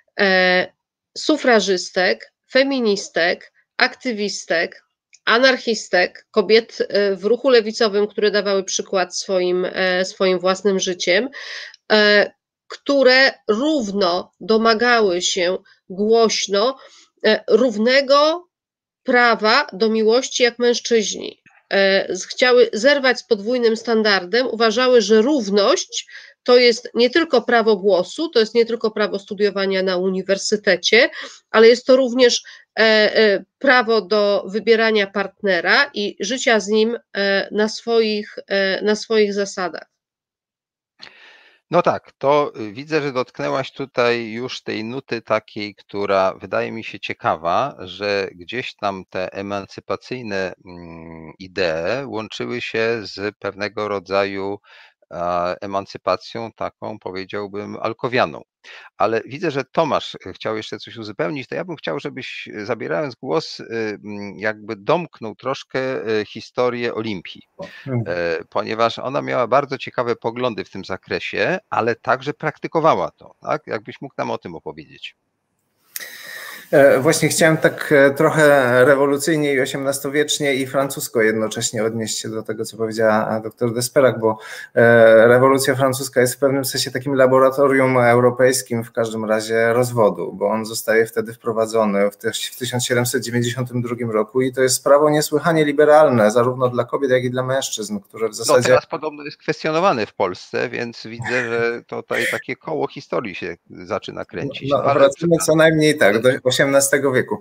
sufrażystek, feministek, aktywistek, anarchistek, kobiet w ruchu lewicowym, które dawały przykład swoim, swoim własnym życiem, które równo domagały się głośno równego prawa do miłości jak mężczyźni. Chciały zerwać z podwójnym standardem, uważały, że równość to jest nie tylko prawo głosu, to jest nie tylko prawo studiowania na uniwersytecie, ale jest to również prawo do wybierania partnera i życia z nim na swoich, na swoich zasadach. No tak, to widzę, że dotknęłaś tutaj już tej nuty takiej, która wydaje mi się ciekawa, że gdzieś tam te emancypacyjne idee łączyły się z pewnego rodzaju emancypacją taką, powiedziałbym, alkowianą. Ale widzę, że Tomasz chciał jeszcze coś uzupełnić, to ja bym chciał, żebyś zabierając głos jakby domknął troszkę historię Olimpii, ponieważ ona miała bardzo ciekawe poglądy w tym zakresie, ale także praktykowała to, tak? Jakbyś mógł nam o tym opowiedzieć. Właśnie chciałem tak trochę rewolucyjnie i osiemnastowiecznie i francusko jednocześnie odnieść się do tego, co powiedziała doktor Desperak, bo rewolucja francuska jest w pewnym sensie takim laboratorium europejskim w każdym razie rozwodu, bo on zostaje wtedy wprowadzony w tysiąc siedemset dziewięćdziesiątym drugim roku i to jest prawo niesłychanie liberalne, zarówno dla kobiet, jak i dla mężczyzn, które w zasadzie... No teraz podobno jest kwestionowane w Polsce, więc widzę, że tutaj takie koło historii się zaczyna kręcić. No, no, wracamy co najmniej tak, do osiemnastego wieku,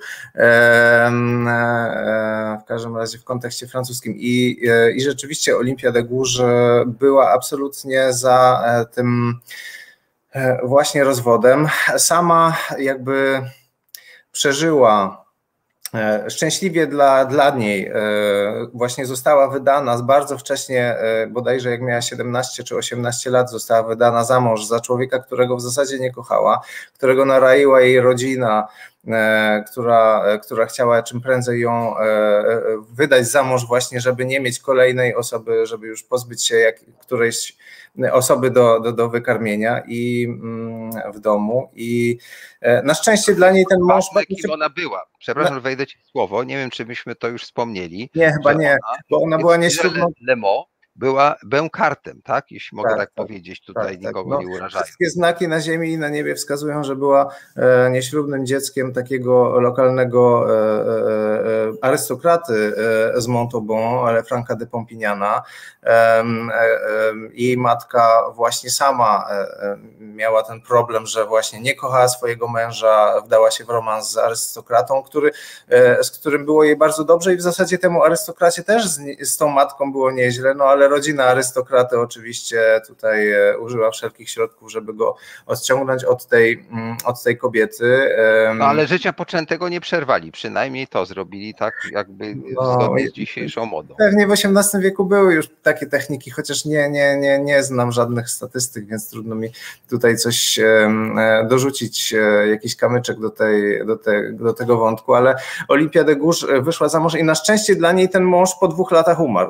w każdym razie w kontekście francuskim i, i rzeczywiście Olimpia de Gouges była absolutnie za tym właśnie rozwodem. Sama jakby przeżyła szczęśliwie dla, dla niej właśnie została wydana bardzo wcześnie, bodajże jak miała siedemnaście czy osiemnaście lat, została wydana za mąż za człowieka, którego w zasadzie nie kochała, którego naraiła jej rodzina która, która chciała czym prędzej ją wydać za mąż właśnie, żeby nie mieć kolejnej osoby, żeby już pozbyć się jak, którejś osoby do, do, do wykarmienia i w domu i na szczęście dla niej ten mąż... Kim ona była? Przepraszam, że wejdę ci w słowo, nie wiem, czy myśmy to już wspomnieli. Nie, chyba nie, ona, bo ona była nieślubną... Lemo była bękartem, tak? Jeśli mogę tak, tak powiedzieć, tutaj tak, nikogo tak. No, nie urażając. Wszystkie znaki na ziemi i na niebie wskazują, że była e, nieślubnym dzieckiem takiego lokalnego e, e, arystokraty e, z Montauban, ale Franka de Pompignana. E, e, jej matka właśnie sama e, miała ten problem, że właśnie nie kochała swojego męża, wdała się w romans z arystokratą, który, e, z którym było jej bardzo dobrze i w zasadzie temu arystokracie też z, z tą matką było nieźle, no ale rodzina arystokraty oczywiście tutaj użyła wszelkich środków, żeby go odciągnąć od tej, od tej kobiety. No ale życia poczętego nie przerwali, przynajmniej to zrobili tak jakby no, zgodnie z dzisiejszą modą. Pewnie w osiemnastym wieku były już takie techniki, chociaż nie, nie, nie, nie znam żadnych statystyk, więc trudno mi tutaj coś dorzucić, jakiś kamyczek do, tej, do, te, do tego wątku, ale Olimpia de Gouges wyszła za mąż i na szczęście dla niej ten mąż po dwóch latach umarł.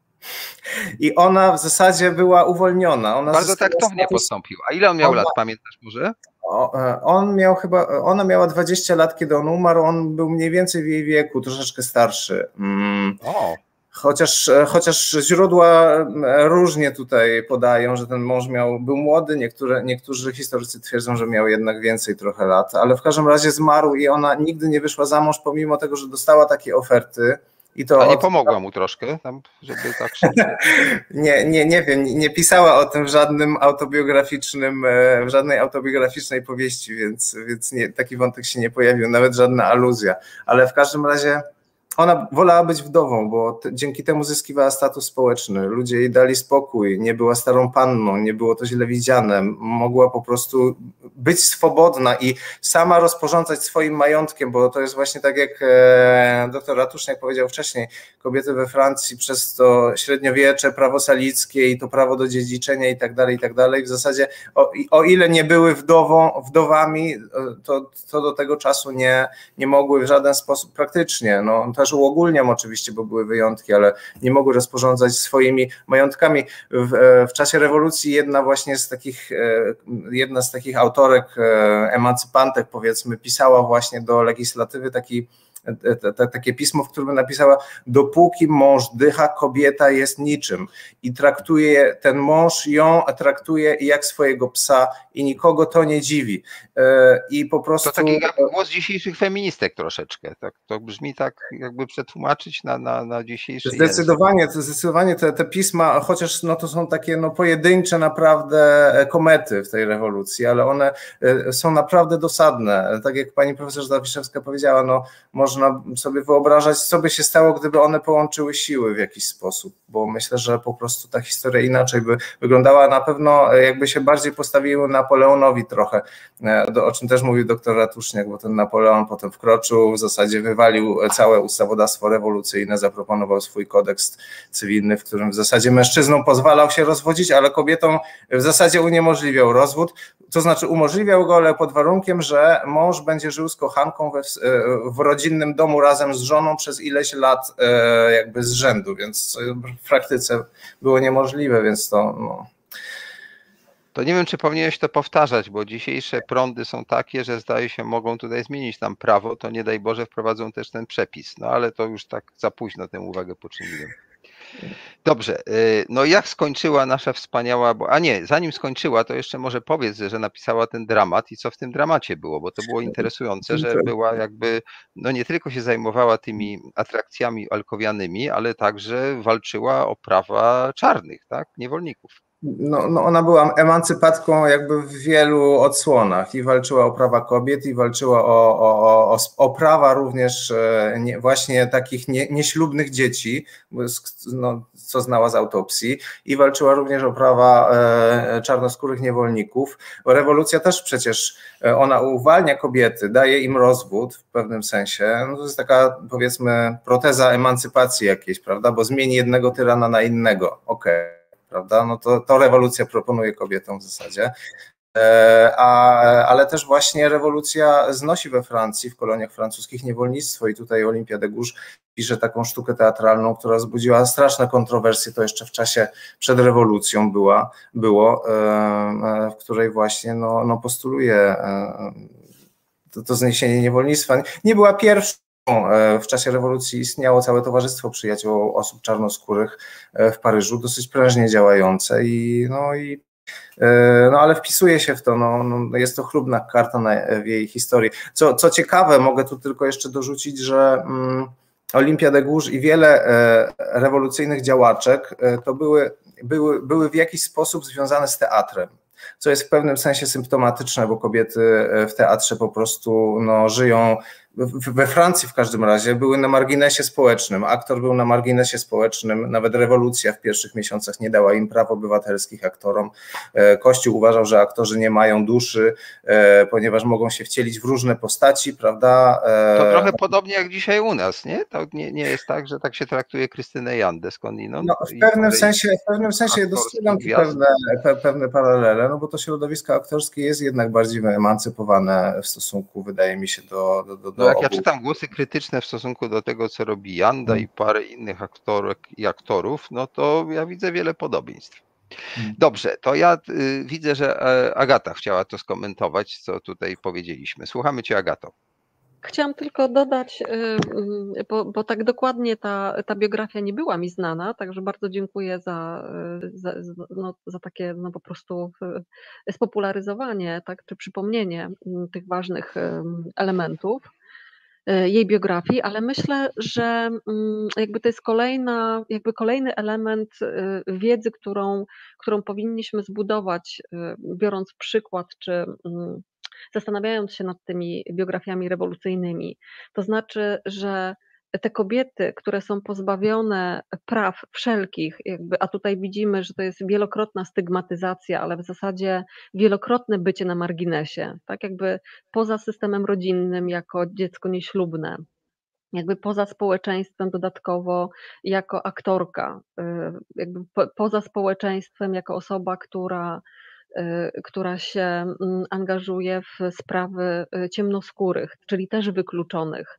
I ona w zasadzie była uwolniona. Ona bardzo taktownie postąpiła. A ile on miał ona, lat, pamiętasz może? On miał chyba, ona miała dwadzieścia lat, kiedy on umarł, on był mniej więcej w jej wieku, troszeczkę starszy. Mm. O. Chociaż, chociaż źródła różnie tutaj podają, że ten mąż miał, był młody, niektóre, niektórzy historycy twierdzą, że miał jednak więcej trochę lat, ale w każdym razie zmarł i ona nigdy nie wyszła za mąż, pomimo tego, że dostała takie oferty. I to A nie od... pomogła mu troszkę, tam, żeby tak szybko... nie, nie, nie wiem, nie pisała o tym w żadnym autobiograficznym, w żadnej autobiograficznej powieści, więc, więc nie, taki wątek się nie pojawił, nawet żadna aluzja, ale w każdym razie ona wolała być wdową, bo te, dzięki temu zyskiwała status społeczny. Ludzie jej dali spokój, nie była starą panną, nie było to źle widziane. Mogła po prostu być swobodna i sama rozporządzać swoim majątkiem, bo to jest właśnie tak, jak e, doktor Ratuszniak powiedział wcześniej, kobiety we Francji przez to średniowiecze, prawo salickie i to prawo do dziedziczenia i tak dalej, i tak dalej. W zasadzie o, o ile nie były wdową, wdowami, to, to do tego czasu nie, nie mogły w żaden sposób praktycznie, no też uogólniam oczywiście, bo były wyjątki, ale nie mogły rozporządzać swoimi majątkami. W, w czasie rewolucji jedna właśnie z takich, jedna z takich autorek, emancypantek powiedzmy, pisała właśnie do legislatywy taki takie pismo, w którym napisała: dopóki mąż dycha, kobieta jest niczym i traktuje, ten mąż ją traktuje jak swojego psa i nikogo to nie dziwi. I po prostu... To taki jak głos dzisiejszych feministek troszeczkę, tak? To brzmi tak, jakby przetłumaczyć na, na, na dzisiejszy Zdecydowanie, to zdecydowanie te, te pisma, chociaż no to są takie no pojedyncze naprawdę komety w tej rewolucji, ale one są naprawdę dosadne. Tak jak pani profesor Zawiszewska powiedziała, no można sobie wyobrażać, co by się stało, gdyby one połączyły siły w jakiś sposób, bo myślę, że po prostu ta historia inaczej by wyglądała. Na pewno jakby się bardziej postawiły Napoleonowi trochę, o czym też mówił doktor Ratuszniak, bo ten Napoleon potem wkroczył, w zasadzie wywalił całe ustawodawstwo rewolucyjne, zaproponował swój kodeks cywilny, w którym w zasadzie mężczyznom pozwalał się rozwodzić, ale kobietom w zasadzie uniemożliwiał rozwód, to znaczy umożliwiał go, ale pod warunkiem, że mąż będzie żył z kochanką we, w rodzinnym domu razem z żoną przez ileś lat jakby z rzędu, więc w praktyce było niemożliwe, więc to... No. To nie wiem, czy powinieneś to powtarzać, bo dzisiejsze prądy są takie, że zdaje się, mogą tutaj zmienić nam prawo, to nie daj Boże wprowadzą też ten przepis, no ale to już tak za późno tę uwagę poczyniłem. Dobrze, no jak skończyła nasza wspaniała, bo, a nie, zanim skończyła, to jeszcze może powiedz, że napisała ten dramat i co w tym dramacie było, bo to było interesujące, że była jakby, no nie tylko się zajmowała tymi atrakcjami alkowianymi, ale także walczyła o prawa czarnych, tak, niewolników. No, no ona była emancypatką jakby w wielu odsłonach i walczyła o prawa kobiet i walczyła o, o, o, o prawa również nie, właśnie takich nie, nieślubnych dzieci, no, co znała z autopsji, i walczyła również o prawa e, czarnoskórych niewolników. Rewolucja też przecież, ona uwalnia kobiety, daje im rozwód w pewnym sensie, no to jest taka powiedzmy proteza emancypacji jakiejś, prawda, bo zmieni jednego tyrana na innego, okej. Okay. Prawda? No to, to rewolucja proponuje kobietom w zasadzie. A, ale też właśnie rewolucja znosi we Francji, w koloniach francuskich niewolnictwo i tutaj Olympia de Gouges pisze taką sztukę teatralną, która wzbudziła straszne kontrowersje, to jeszcze w czasie przed rewolucją była, było, w której właśnie no, no postuluje to, to zniesienie niewolnictwa. Nie była pierwszą. W czasie rewolucji istniało całe Towarzystwo Przyjaciół Osób Czarnoskórych w Paryżu, dosyć prężnie działające i no i no ale wpisuje się w to, no, no jest to chlubna karta na, w jej historii. Co, co ciekawe, mogę tu tylko jeszcze dorzucić, że mm, Olympia de Gouges i wiele e, rewolucyjnych działaczek e, to były, były, były w jakiś sposób związane z teatrem, co jest w pewnym sensie symptomatyczne, bo kobiety w teatrze po prostu no, żyją, we Francji w każdym razie, były na marginesie społecznym. Aktor był na marginesie społecznym, nawet rewolucja w pierwszych miesiącach nie dała im praw obywatelskich aktorom. Kościół uważał, że aktorzy nie mają duszy, ponieważ mogą się wcielić w różne postaci, prawda? To trochę podobnie jak dzisiaj u nas, nie? To nie, nie jest tak, że tak się traktuje Krystynę Jandę skądinąd? No, w pewnym sensie, w pewnym sensie dostrzegam tu pewne, pe, pewne paralele, no bo to środowisko aktorskie jest jednak bardziej wyemancypowane w stosunku, wydaje mi się, do, do, do No jak obu. ja czytam głosy krytyczne w stosunku do tego, co robi Janda hmm. i parę innych aktorek i aktorów, no to ja widzę wiele podobieństw. Hmm. Dobrze, to ja y, widzę, że Agata chciała to skomentować, co tutaj powiedzieliśmy. Słuchamy Cię, Agato. Chciałam tylko dodać, bo, bo tak dokładnie ta, ta biografia nie była mi znana, także bardzo dziękuję za, za, no, za takie no, po prostu spopularyzowanie, tak, czy przypomnienie tych ważnych elementów jej biografii, ale myślę, że jakby to jest kolejna, jakby kolejny element wiedzy, którą, którą powinniśmy zbudować, biorąc przykład, czy zastanawiając się nad tymi biografiami rewolucyjnymi. To znaczy, że te kobiety, które są pozbawione praw wszelkich, jakby, a tutaj widzimy, że to jest wielokrotna stygmatyzacja, ale w zasadzie wielokrotne bycie na marginesie, tak jakby poza systemem rodzinnym jako dziecko nieślubne, jakby poza społeczeństwem dodatkowo jako aktorka, jakby po, poza społeczeństwem jako osoba, która która się angażuje w sprawy ciemnoskórych, czyli też wykluczonych.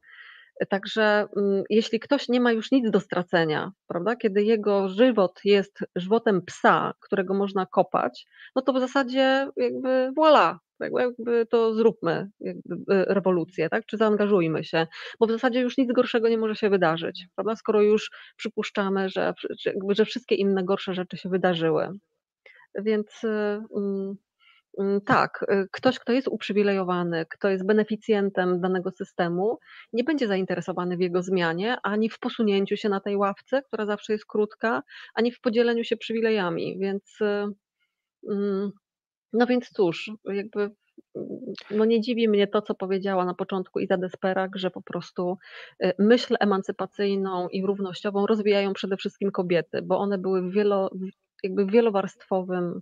Także jeśli ktoś nie ma już nic do stracenia, prawda, kiedy jego żywot jest żywotem psa, którego można kopać, no to w zasadzie jakby voilà, jakby to zróbmy jakby rewolucję, tak, czy zaangażujmy się, bo w zasadzie już nic gorszego nie może się wydarzyć, prawda, skoro już przypuszczamy, że, że wszystkie inne gorsze rzeczy się wydarzyły. Więc tak, ktoś, kto jest uprzywilejowany, kto jest beneficjentem danego systemu, nie będzie zainteresowany w jego zmianie, ani w posunięciu się na tej ławce, która zawsze jest krótka, ani w podzieleniu się przywilejami. Więc, no więc cóż, jakby no nie dziwi mnie to, co powiedziała na początku Iza Desperak, że po prostu myśl emancypacyjną i równościową rozwijają przede wszystkim kobiety, bo one były w wielo, jakby w wielowarstwowym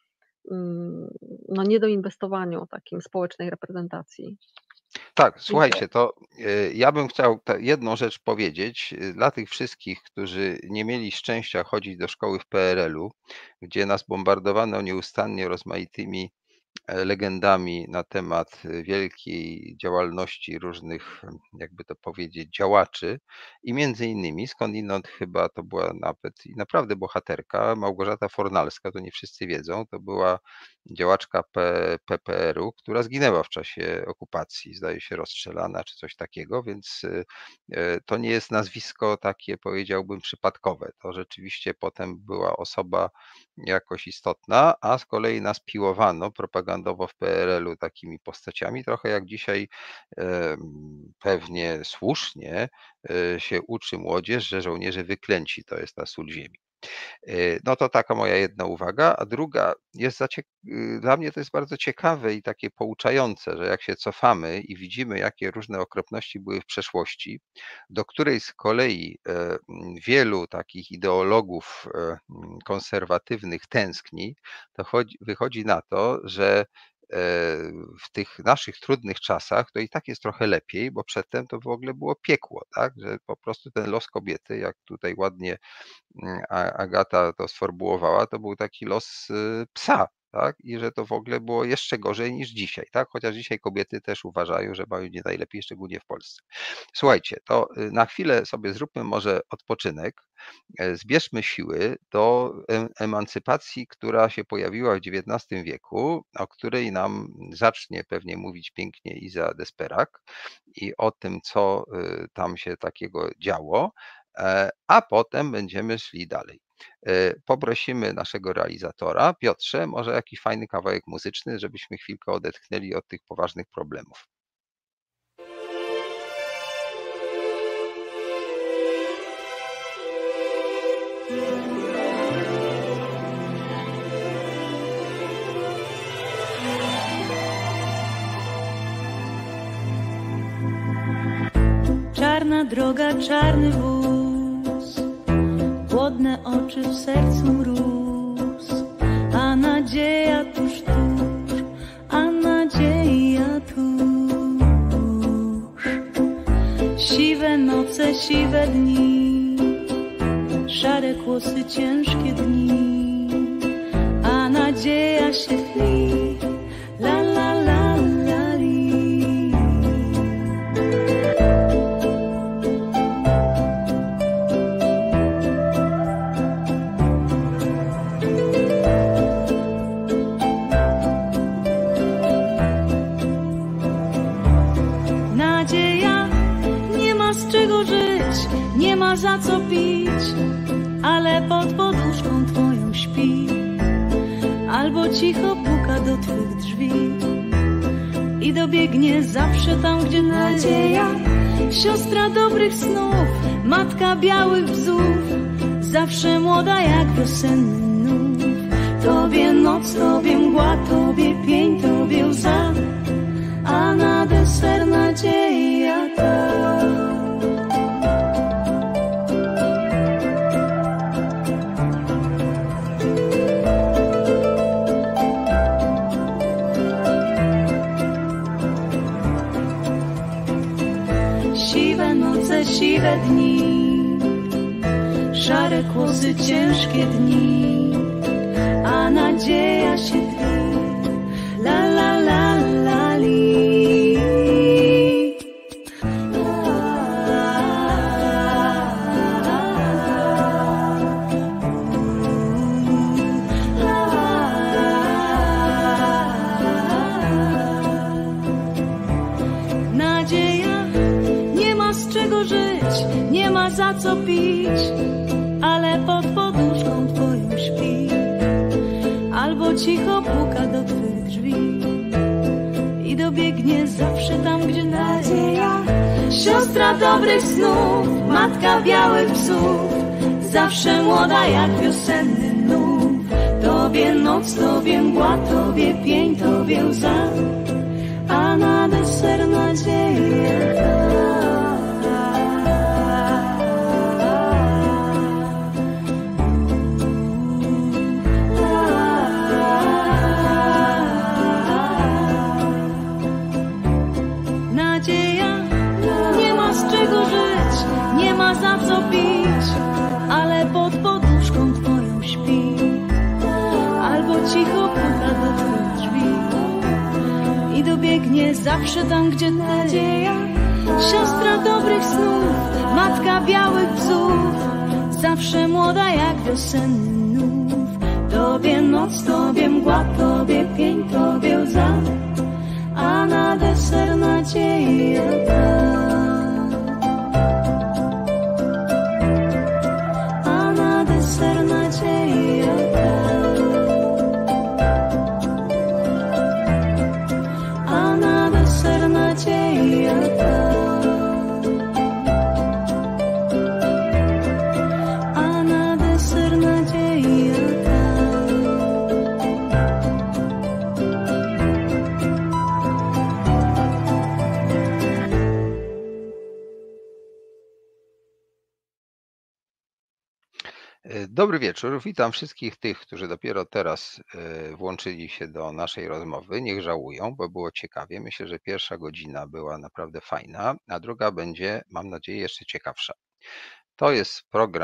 no, niedoinwestowaniu takim społecznej reprezentacji. Tak, słuchajcie, to ja bym chciał jedną rzecz powiedzieć dla tych wszystkich, którzy nie mieli szczęścia chodzić do szkoły w P R L-u, gdzie nas bombardowano nieustannie rozmaitymi legendami na temat wielkiej działalności różnych, jakby to powiedzieć, działaczy i między innymi, skądinąd chyba to była nawet i naprawdę bohaterka, Małgorzata Fornalska, to nie wszyscy wiedzą, to była działaczka P P R-u, która zginęła w czasie okupacji, zdaje się rozstrzelana czy coś takiego, więc to nie jest nazwisko takie, powiedziałbym, przypadkowe. To rzeczywiście potem była osoba jakoś istotna, a z kolei nas piłowano propagandowo w P R L-u takimi postaciami, trochę jak dzisiaj pewnie słusznie się uczy młodzież, że żołnierze wyklęci to jest na sól ziemi. No to taka moja jedna uwaga, a druga jest za ciek- dla mnie to jest bardzo ciekawe i takie pouczające, że jak się cofamy i widzimy, jakie różne okropności były w przeszłości, do której z kolei wielu takich ideologów konserwatywnych tęskni, to chodzi, wychodzi na to, że w tych naszych trudnych czasach to i tak jest trochę lepiej, bo przedtem to w ogóle było piekło, tak? Że po prostu ten los kobiety, jak tutaj ładnie Agata to sformułowała, to był taki los psa, tak? I że to w ogóle było jeszcze gorzej niż dzisiaj, tak? Chociaż dzisiaj kobiety też uważają, że mają nie najlepiej, szczególnie w Polsce. Słuchajcie, to na chwilę sobie zróbmy może odpoczynek, zbierzmy siły do emancypacji, która się pojawiła w dziewiętnastym wieku, o której nam zacznie pewnie mówić pięknie Iza Desperak i o tym, co tam się takiego działo, a potem będziemy szli dalej. Poprosimy naszego realizatora. Piotrze, może jakiś fajny kawałek muzyczny, żebyśmy chwilkę odetchnęli od tych poważnych problemów. Czarna droga, czarny wóz, chłodne oczy, w sercu mróz, a nadzieja tuż, tuż, a nadzieja tuż. Siwe noce, siwe dni, szare kłosy, ciężkie dni, a nadzieja się tli, la la la la li. Nadzieja, nie ma z czego żyć, nie ma za co pić, ale pod poduszką twoją śpi, albo cicho puka do twych drzwi i dobiegnie zawsze tam, gdzie nadzieja. Siostra dobrych snów, matka białych bzów, zawsze młoda jak wiosenny nów. Tobie noc, tobie mgła, tobie pień, tobie łza, a na deser nadzieja ta. Siwe noce, siwe dni, szare kłosy, ciężkie dni, a nadzieja się tli, la la la la li. Nadzieja, nie ma z czego żyć, nie ma za co pić, ale pod poduszką twoją śpi, albo cicho puka do twych drzwi i dobiegnie zawsze tam, gdzie nadzieja. Siostra dobrych snów, matka białych psów, zawsze młoda jak wiosenny nów. Tobie noc, tobie mgła, tobie pień, tobie łza, a na deser nadzieja ta. Nadzieja, nie ma z czego żyć, nie ma za co pić, ale pod poduszką twoją śpi, albo cicho puka do twych drzwi i dobiegnie zawsze tam, gdzie nadzieja. Siostra dobrych snów, matka białych bzów, zawsze młoda jak wiosenny nów. Tobie noc, tobie mgła, tobie pień, tobie łza, a na deser nadzieja ta. A na deser nadzieja ta. A na deser nadzieja ta. A na deser nadzieja ta. Dobry wieczór, witam wszystkich tych, którzy dopiero teraz włączyli się do naszej rozmowy. Niech żałują, bo było ciekawie. Myślę, że pierwsza godzina była naprawdę fajna, a druga będzie, mam nadzieję, jeszcze ciekawsza. To jest program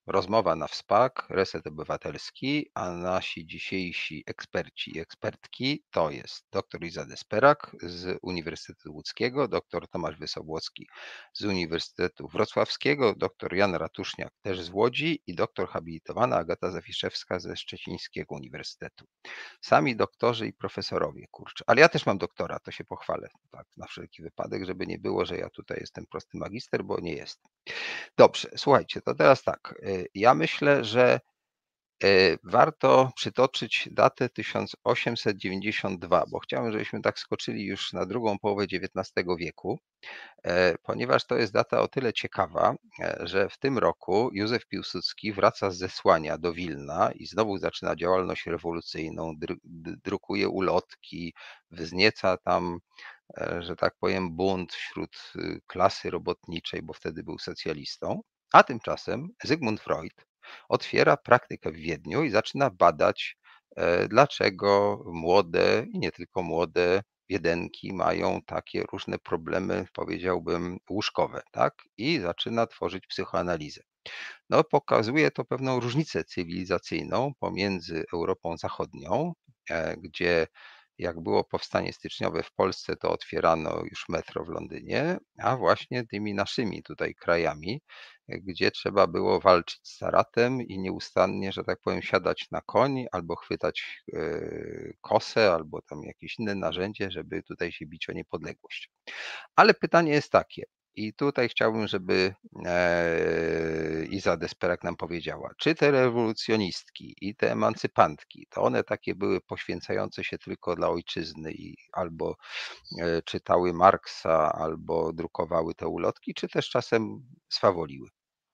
Rozmowa na WSPAK, Reset Obywatelski, a nasi dzisiejsi eksperci i ekspertki to jest dr Iza Desperak z Uniwersytetu Łódzkiego, dr Tomasz Wysobłocki z Uniwersytetu Wrocławskiego, dr Jan Ratuszniak też z Łodzi i doktor habilitowana Agata Zawiszewska ze Szczecińskiego Uniwersytetu. Sami doktorzy i profesorowie, kurczę. Ale ja też mam doktora, to się pochwalę, tak, na wszelki wypadek, żeby nie było, że ja tutaj jestem prosty magister, bo nie jestem. Dobrze, słuchajcie, to teraz tak. Ja myślę, że warto przytoczyć datę tysiąc osiemset dziewięćdziesiąt dwa, bo chciałem, żebyśmy tak skoczyli już na drugą połowę dziewiętnastego wieku, ponieważ to jest data o tyle ciekawa, że w tym roku Józef Piłsudski wraca z zesłania do Wilna i znowu zaczyna działalność rewolucyjną, drukuje ulotki, wznieca tam, że tak powiem, bunt wśród klasy robotniczej, bo wtedy był socjalistą, a tymczasem Zygmunt Freud otwiera praktykę w Wiedniu i zaczyna badać, dlaczego młode i nie tylko młode Wiedenki mają takie różne problemy, powiedziałbym, łóżkowe, tak? I zaczyna tworzyć psychoanalizę. No, pokazuje to pewną różnicę cywilizacyjną pomiędzy Europą Zachodnią, gdzie jak było powstanie styczniowe w Polsce, to otwierano już metro w Londynie, a właśnie tymi naszymi tutaj krajami, gdzie trzeba było walczyć z Saratem i nieustannie, że tak powiem, siadać na koń albo chwytać kosę, albo tam jakieś inne narzędzie, żeby tutaj się bić o niepodległość. Ale pytanie jest takie, i tutaj chciałbym, żeby Iza Desperak nam powiedziała, czy te rewolucjonistki i te emancypantki, to one takie były poświęcające się tylko dla ojczyzny i albo czytały Marksa, albo drukowały te ulotki, czy też czasem swawoliły?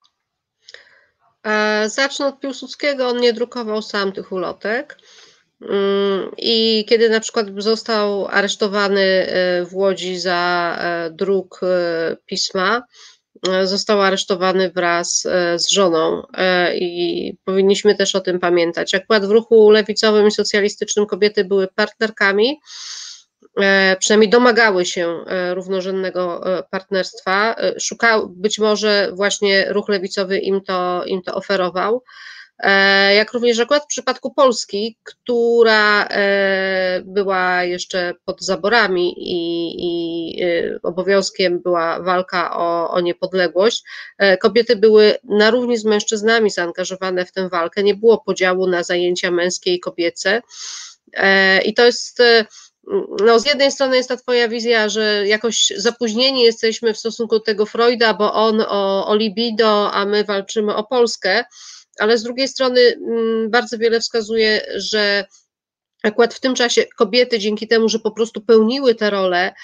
Zacznę od Piłsudskiego, on nie drukował sam tych ulotek. I kiedy na przykład został aresztowany w Łodzi za druk pisma, został aresztowany wraz z żoną i powinniśmy też o tym pamiętać. Akurat w ruchu lewicowym i socjalistycznym kobiety były partnerkami, przynajmniej domagały się równorzędnego partnerstwa, szukały, być może właśnie ruch lewicowy im to, im to oferował. Jak również akurat w przypadku Polski, która była jeszcze pod zaborami i, i obowiązkiem była walka o, o niepodległość, kobiety były na równi z mężczyznami zaangażowane w tę walkę, nie było podziału na zajęcia męskie i kobiece i to jest... No, z jednej strony jest ta twoja wizja, że jakoś zapóźnieni jesteśmy w stosunku do tego Freuda, bo on o, o libido, a my walczymy o Polskę, ale z drugiej strony bardzo wiele wskazuje, że akurat w tym czasie kobiety dzięki temu, że po prostu pełniły te role,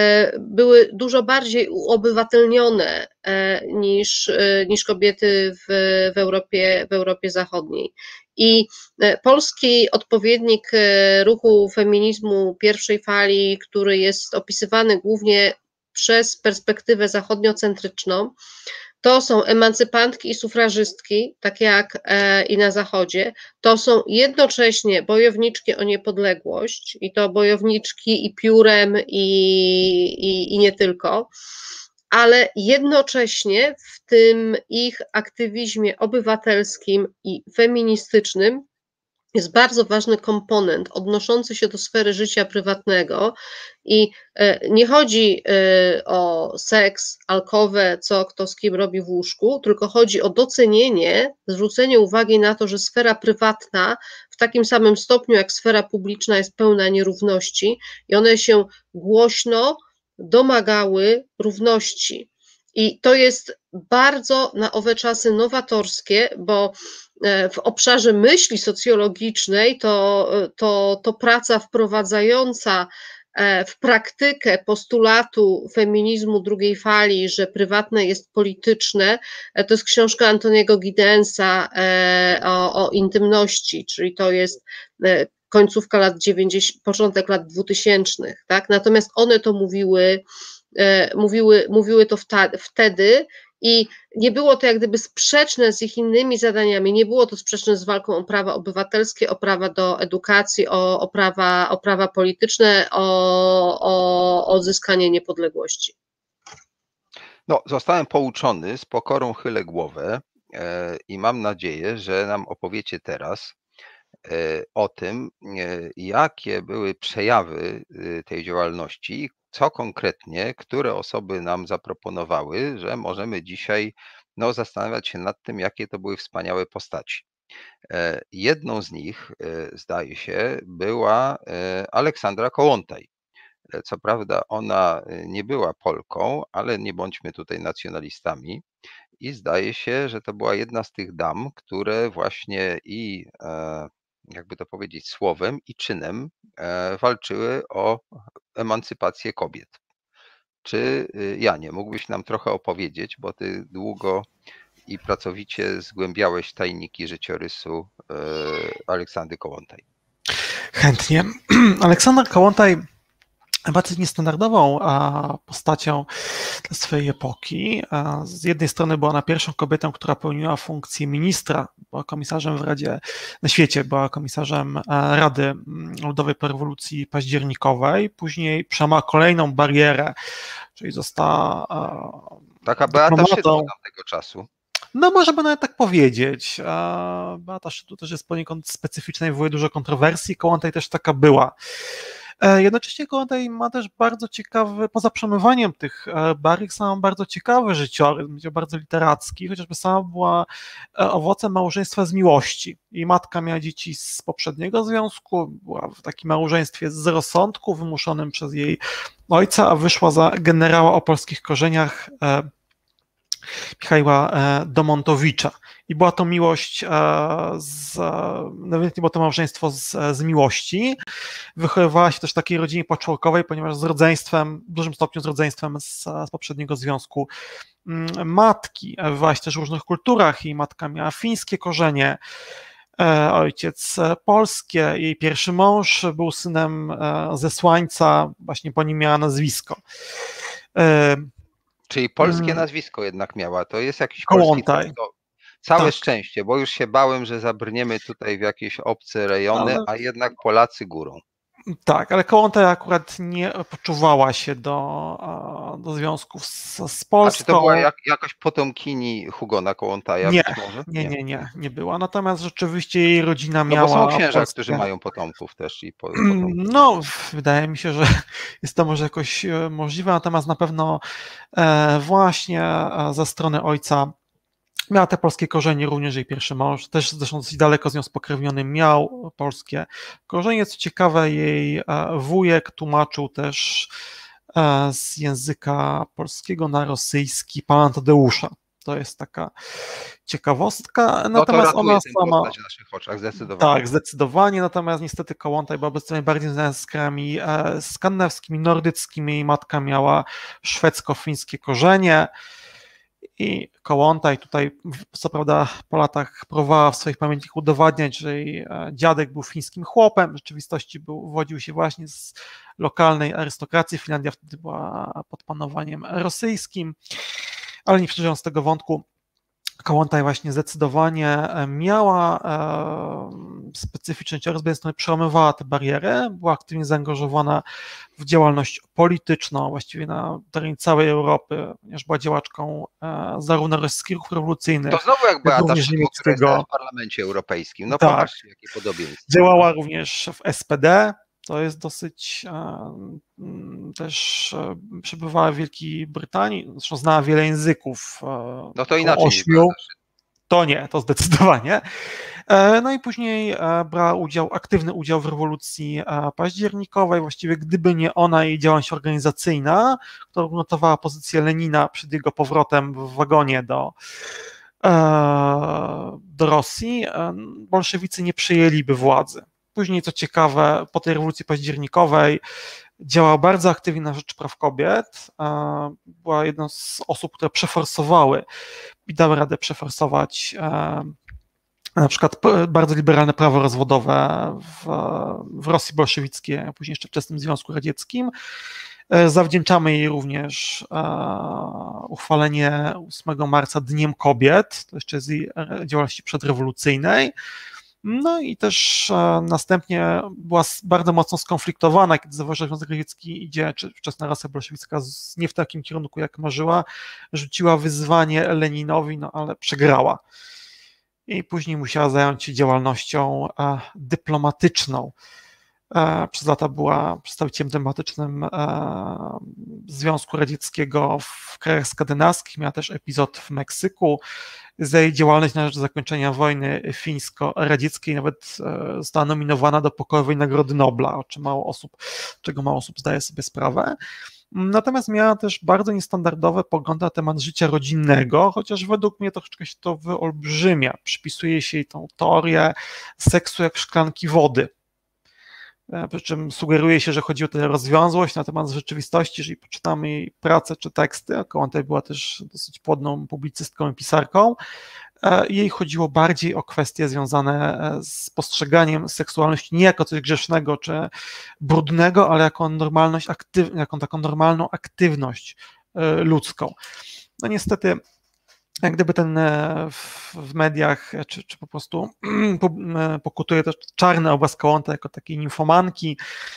były dużo bardziej uobywatelnione niż, niż kobiety w, w, Europie, w Europie Zachodniej. I polski odpowiednik ruchu feminizmu pierwszej fali, który jest opisywany głównie przez perspektywę zachodniocentryczną, to są emancypantki i sufrażystki, tak jak i na Zachodzie, to są jednocześnie bojowniczki o niepodległość i to bojowniczki i piórem i, i, i nie tylko, ale jednocześnie w tym ich aktywizmie obywatelskim i feministycznym jest bardzo ważny komponent odnoszący się do sfery życia prywatnego i nie chodzi o seks, alkowę, co kto z kim robi w łóżku, tylko chodzi o docenienie, zwrócenie uwagi na to, że sfera prywatna w takim samym stopniu jak sfera publiczna jest pełna nierówności i one się głośno domagały równości. I to jest bardzo na owe czasy nowatorskie, bo w obszarze myśli socjologicznej to, to, to praca wprowadzająca w praktykę postulatu feminizmu drugiej fali, że prywatne jest polityczne, to jest książka Antoniego Giddенsa o, o intymności, czyli to jest końcówka lat dziewięćdziesiątych, początek lat dwutysięcznych, tak? Natomiast one to mówiły, mówiły, mówiły to wtedy i nie było to jak gdyby sprzeczne z ich innymi zadaniami, nie było to sprzeczne z walką o prawa obywatelskie, o prawa do edukacji, o, o, prawa, o prawa polityczne, o, o, o odzyskanie niepodległości. No, zostałem pouczony, z pokorą chylę głowę, i mam nadzieję, że nam opowiecie teraz o tym, jakie były przejawy tej działalności, co konkretnie, które osoby nam zaproponowały, że możemy dzisiaj no, zastanawiać się nad tym, jakie to były wspaniałe postaci. Jedną z nich, zdaje się, była Aleksandra Kołłątaj. Co prawda ona nie była Polką, ale nie bądźmy tutaj nacjonalistami. I zdaje się, że to była jedna z tych dam, które właśnie i, jakby to powiedzieć, słowem i czynem walczyły o emancypację kobiet. Czy Janie, mógłbyś nam trochę opowiedzieć, bo ty długo i pracowicie zgłębiałeś tajniki życiorysu Aleksandry Kołłątaj. Chętnie. Aleksandra Kołłątaj bardzo niestandardową postacią dla swojej epoki. Z jednej strony była ona pierwszą kobietą, która pełniła funkcję ministra, była komisarzem w Radzie na świecie, była komisarzem Rady Ludowej po rewolucji październikowej, później przełamała kolejną barierę, czyli została taka Beata Szydło tamtego czasu. No można by nawet tak powiedzieć. Beata Szydło też jest poniekąd specyficzna i wywołuje dużo kontrowersji, Kołłątaj też taka była. Jednocześnie Kołłątaj ma też bardzo ciekawy, poza przemywaniem tych barier, sam bardzo ciekawy życiorys, będzie bardzo literacki, chociażby sama była owocem małżeństwa z miłości. Jej matka miała dzieci z poprzedniego związku, była w takim małżeństwie z rozsądku wymuszonym przez jej ojca, a wyszła za generała o polskich korzeniach Michała Domontowicza. I była to miłość, z, nawet nie było to małżeństwo z, z miłości. Wychowywała się też w takiej rodzinie patchworkowej, ponieważ z rodzeństwem, w dużym stopniu z rodzeństwem z, z poprzedniego związku matki. Wychowywała się też w różnych kulturach. Jej matka miała fińskie korzenie, ojciec polskie. Jej pierwszy mąż był synem zesłańca, właśnie po nim miała nazwisko. Czyli polskie nazwisko jednak miała, to jest jakiś Kołłątaj. polski... To całe Tak. szczęście, bo już się bałem, że zabrniemy tutaj w jakieś obce rejony, Ale... a jednak Polacy górą. Tak, ale Kołłątaj akurat nie poczuwała się do, do związków z, z Polską. A czy to była jak, jakaś potomkini Hugona Kołłątaja? Nie, być może? nie, nie, nie, nie była. Natomiast rzeczywiście jej rodzina no miała... bo są księża, polskie... którzy mają potomków też. I po, potomków. No, wydaje mi się, że jest to może jakoś możliwe, natomiast na pewno właśnie ze strony ojca miała te polskie korzenie, również jej pierwszy mąż, też zresztą dosyć daleko z nią spokrewniony, miał polskie korzenie. Co ciekawe, jej wujek tłumaczył też z języka polskiego na rosyjski pana Tadeusza. To jest taka ciekawostka. Natomiast no to ona sama. W naszych oczach, zdecydowanie. Tak, zdecydowanie. Natomiast niestety Kołłątaj była bezpośrednio bardziej związana z krajami skandynawskimi, nordyckimi. Jej matka miała szwedzko-fińskie korzenie. I Kołłątaj tutaj, co prawda po latach próbowała w swoich pamiętnikach udowadniać, że jej dziadek był fińskim chłopem, w rzeczywistości był, uwodził się właśnie z lokalnej arystokracji. Finlandia wtedy była pod panowaniem rosyjskim, ale nie przedłużając tego wątku, Kołłątaj właśnie zdecydowanie miała e, specyficzny życiorys, z strony przełamywała te bariery, była aktywnie zaangażowana w działalność polityczną, właściwie na terenie całej Europy, ponieważ była działaczką e, zarówno rosyjskich ruchów rewolucyjnych, to znowu jak Beata Szydło, która jest w Parlamencie Europejskim. No tak. Popatrzcie, jakie podobieństwo. Działała również w S P D, to jest dosyć e, też e, przebywała w Wielkiej Brytanii, zresztą znała wiele języków. E, no to inaczej. Ośmiu. To nie, to zdecydowanie. E, no i później e, brała udział, aktywny udział w rewolucji e, październikowej. Właściwie gdyby nie ona, jej działalność organizacyjna, która ugruntowała pozycję Lenina przed jego powrotem w wagonie do, e, do Rosji, e, bolszewicy nie przejęliby władzy. Później, co ciekawe, po tej rewolucji październikowej działała bardzo aktywnie na rzecz praw kobiet. Była jedną z osób, które przeforsowały i dały radę przeforsować na przykład bardzo liberalne prawo rozwodowe w, w Rosji bolszewickiej, a później jeszcze wczesnym Związku Radzieckim. Zawdzięczamy jej również uchwalenie ósmego marca Dniem Kobiet, to jeszcze z jej działalności przedrewolucyjnej. No i też e, następnie była bardzo mocno skonfliktowana, kiedy zauważyła, że Związek Radziecki idzie, czy wczesna Rosja bolszewicka z, nie w takim kierunku, jak marzyła, rzuciła wyzwanie Leninowi, no ale przegrała. I później musiała zająć się działalnością e, dyplomatyczną. E, przez lata była przedstawicielem dyplomatycznym e, Związku Radzieckiego w krajach skandynawskich, miała też epizod w Meksyku. Za jej działalność na rzecz zakończenia wojny fińsko-radzieckiej nawet e, została nominowana do Pokojowej Nagrody Nobla, o czym mało osób, czego mało osób zdaje sobie sprawę. Natomiast miała też bardzo niestandardowe poglądy na temat życia rodzinnego, chociaż według mnie troszeczkę się to wyolbrzymia. Przypisuje się jej tą teorię seksu jak szklanki wody. Przy czym sugeruje się, że chodzi o tę rozwiązłość na temat rzeczywistości, jeżeli poczytamy jej pracę czy teksty, Kołłątaj była też dosyć płodną publicystką i pisarką, jej chodziło bardziej o kwestie związane z postrzeganiem seksualności nie jako coś grzesznego czy brudnego, ale jako normalność aktyw- jako taką normalną aktywność ludzką. No niestety, jak gdyby ten w, w mediach, czy, czy po prostu pokutuje też czarny obraz Kołłątaj jako takiej nimfomanki,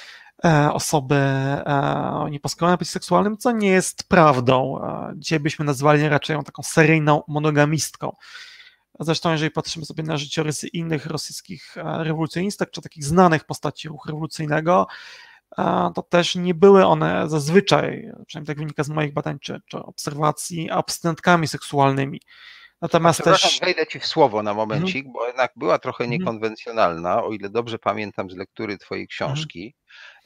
osoby nieposkorowanej płci seksualnym, co nie jest prawdą. Dzisiaj byśmy nazwali raczej ją taką seryjną monogamistką. Zresztą jeżeli patrzymy sobie na życiorysy innych rosyjskich rewolucjonistek, czy takich znanych postaci ruchu rewolucyjnego, to też nie były one zazwyczaj, przynajmniej tak wynika z moich badań czy, czy obserwacji, abstynenkami seksualnymi. Natomiast Przepraszam, też... wejdę ci w słowo na momencik, bo jednak była trochę Mhm. niekonwencjonalna, o ile dobrze pamiętam z lektury twojej książki,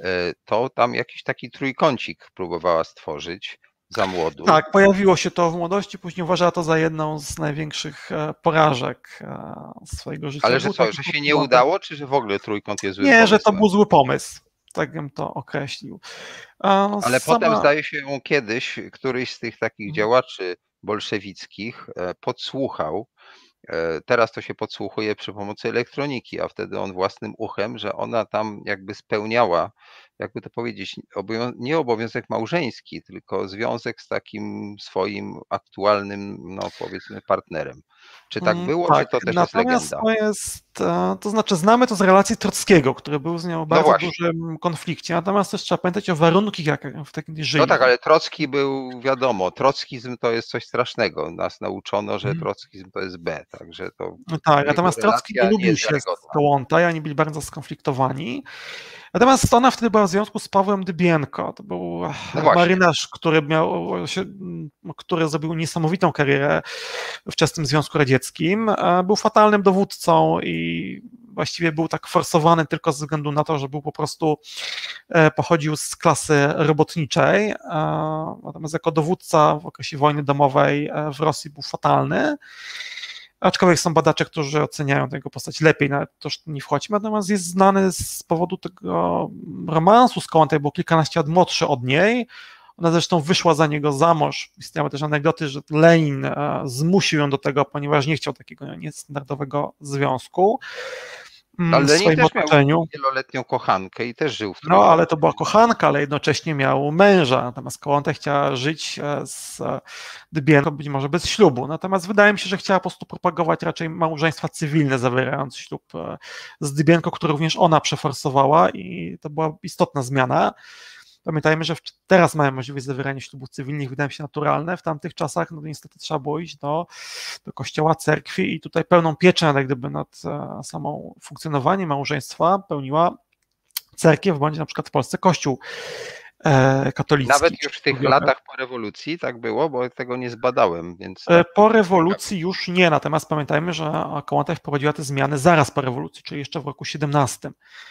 to tam jakiś taki trójkącik próbowała stworzyć za młodu. Tak, pojawiło się to w młodości, później uważała to za jedną z największych porażek swojego życia. Ale że Był co, taki że się nie postulat- udało, czy że w ogóle trójkąt jest złym Nie, że to pomysłem? był zły pomysł. Tak bym to określił. A Ale sama... potem zdaje się ją kiedyś, któryś z tych takich Mhm. działaczy bolszewickich e, podsłuchał. E, Teraz to się podsłuchuje przy pomocy elektroniki, a wtedy on własnym uchem, że ona tam jakby spełniała, jakby to powiedzieć, obowią- nie obowiązek małżeński, tylko związek z takim swoim aktualnym, no powiedzmy, partnerem. Czy tak Mm, było, tak, czy to też jest natomiast legenda? to jest, e, to znaczy znamy to z relacji Trockiego, który był z nią w bardzo właśnie. dużym konflikcie, natomiast też trzeba pamiętać o warunkach, jak w takim żyli. No tak, ale Trocki był, wiadomo, trockizm to jest coś strasznego. Nas nauczono, że Mhm. trockizm to jest B, także to No tak, jego natomiast Trocki nie relacja nie lubił jest się z wiarygodna. Kołłątaj, oni byli bardzo skonfliktowani. Natomiast ona wtedy była w związku z Pawłem Dybienko. To był No właśnie. marynarz, który miał się, który zrobił niesamowitą karierę w wczesnym Związku Radzieckim. E, Był fatalnym dowódcą i właściwie był tak forsowany tylko ze względu na to, że był po prostu e, pochodził z klasy robotniczej. E, Natomiast jako dowódca w okresie wojny domowej e, w Rosji był fatalny. Aczkolwiek są badacze, którzy oceniają tego postać lepiej, nawet to już nie wchodźmy, natomiast jest znany z powodu tego romansu z Kołłątaj, był kilkanaście lat młodszy od niej. Ona zresztą wyszła za niego za mąż. Istniały też anegdoty, że Lenin e, zmusił ją do tego, ponieważ nie chciał takiego niestandardowego związku mm, Ale w Lenin swoim też miał otoczeniu. wieloletnią kochankę i też żył w No, trójkącie. ale to była kochanka, ale jednocześnie miał męża, natomiast Kołłątaj chciała żyć e, z e, Dybienko, być może bez ślubu. Natomiast wydaje mi się, że chciała po prostu propagować raczej małżeństwa cywilne, zawierając ślub e, z Dybienko, który również ona przeforsowała i to była istotna zmiana. Pamiętajmy, że w- teraz mamy możliwość zawierania ślubów cywilnych, wydaje mi się naturalne. W tamtych czasach no, niestety trzeba było iść do, do kościoła, cerkwi i tutaj pełną pieczę jak gdyby nad e, samą funkcjonowaniem małżeństwa pełniła cerkiew, bądź na przykład w Polsce kościół e, katolicki. Nawet już w tych ślubowy. latach po rewolucji tak było, bo tego nie zbadałem, więc... E, tak Po rewolucji już nie, natomiast pamiętajmy, że Kołłątaj wprowadziła te zmiany zaraz po rewolucji, czyli jeszcze w roku siedemnastym.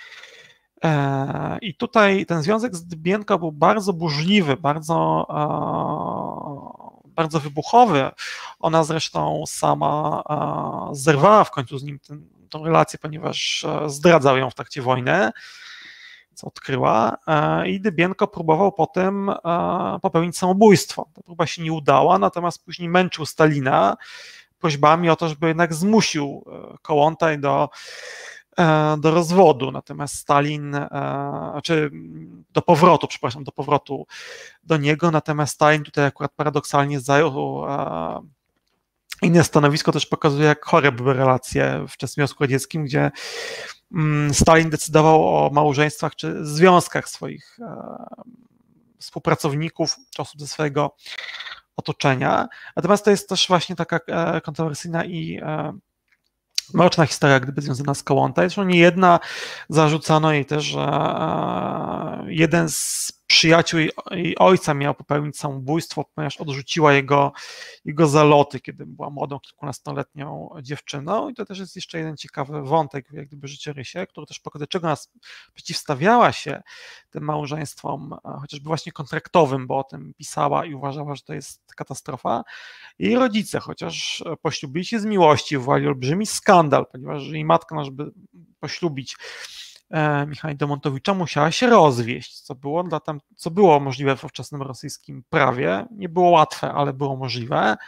E, I tutaj ten związek z Dybienko był bardzo burzliwy, bardzo, e, bardzo wybuchowy. Ona zresztą sama e, zerwała w końcu z nim ten, tą relację, ponieważ e, zdradzał ją w trakcie wojny, co odkryła, e, i Dybienko próbował potem e, popełnić samobójstwo. Ta próba się nie udała, natomiast później męczył Stalina prośbami o to, żeby jednak zmusił e, Kołłątaj do, e, do rozwodu. Natomiast Stalin, e, znaczy do powrotu, przepraszam, do powrotu do niego, natomiast Stalin tutaj akurat paradoksalnie zajął e, Inne stanowisko też pokazuje, jak chore były relacje w wczesnym Związku Radzieckim, gdzie Stalin decydował o małżeństwach czy związkach swoich współpracowników czy osób ze swojego otoczenia. Natomiast to jest też właśnie taka kontrowersyjna i mroczna historia, gdyby związana z Kołłątaj. Zresztą nie jedna, zarzucano jej też, że jeden z przyjaciół jej ojca miał popełnić samobójstwo, ponieważ odrzuciła jego, jego zaloty, kiedy była młodą, kilkunastoletnią dziewczyną. I to też jest jeszcze jeden ciekawy wątek, jak gdyby życiorysie, który też pokazuje, czego nas przeciwstawiała się tym małżeństwom, chociażby właśnie kontraktowym, bo o tym pisała i uważała, że to jest katastrofa. Jej rodzice, chociaż poślubili się z miłości, wywołali olbrzymi skandal, ponieważ jej matka, żeby poślubić Michała Domontowicza, musiała się rozwieść, co było, dla tam, co było możliwe w ówczesnym rosyjskim prawie. Nie było łatwe, ale było możliwe.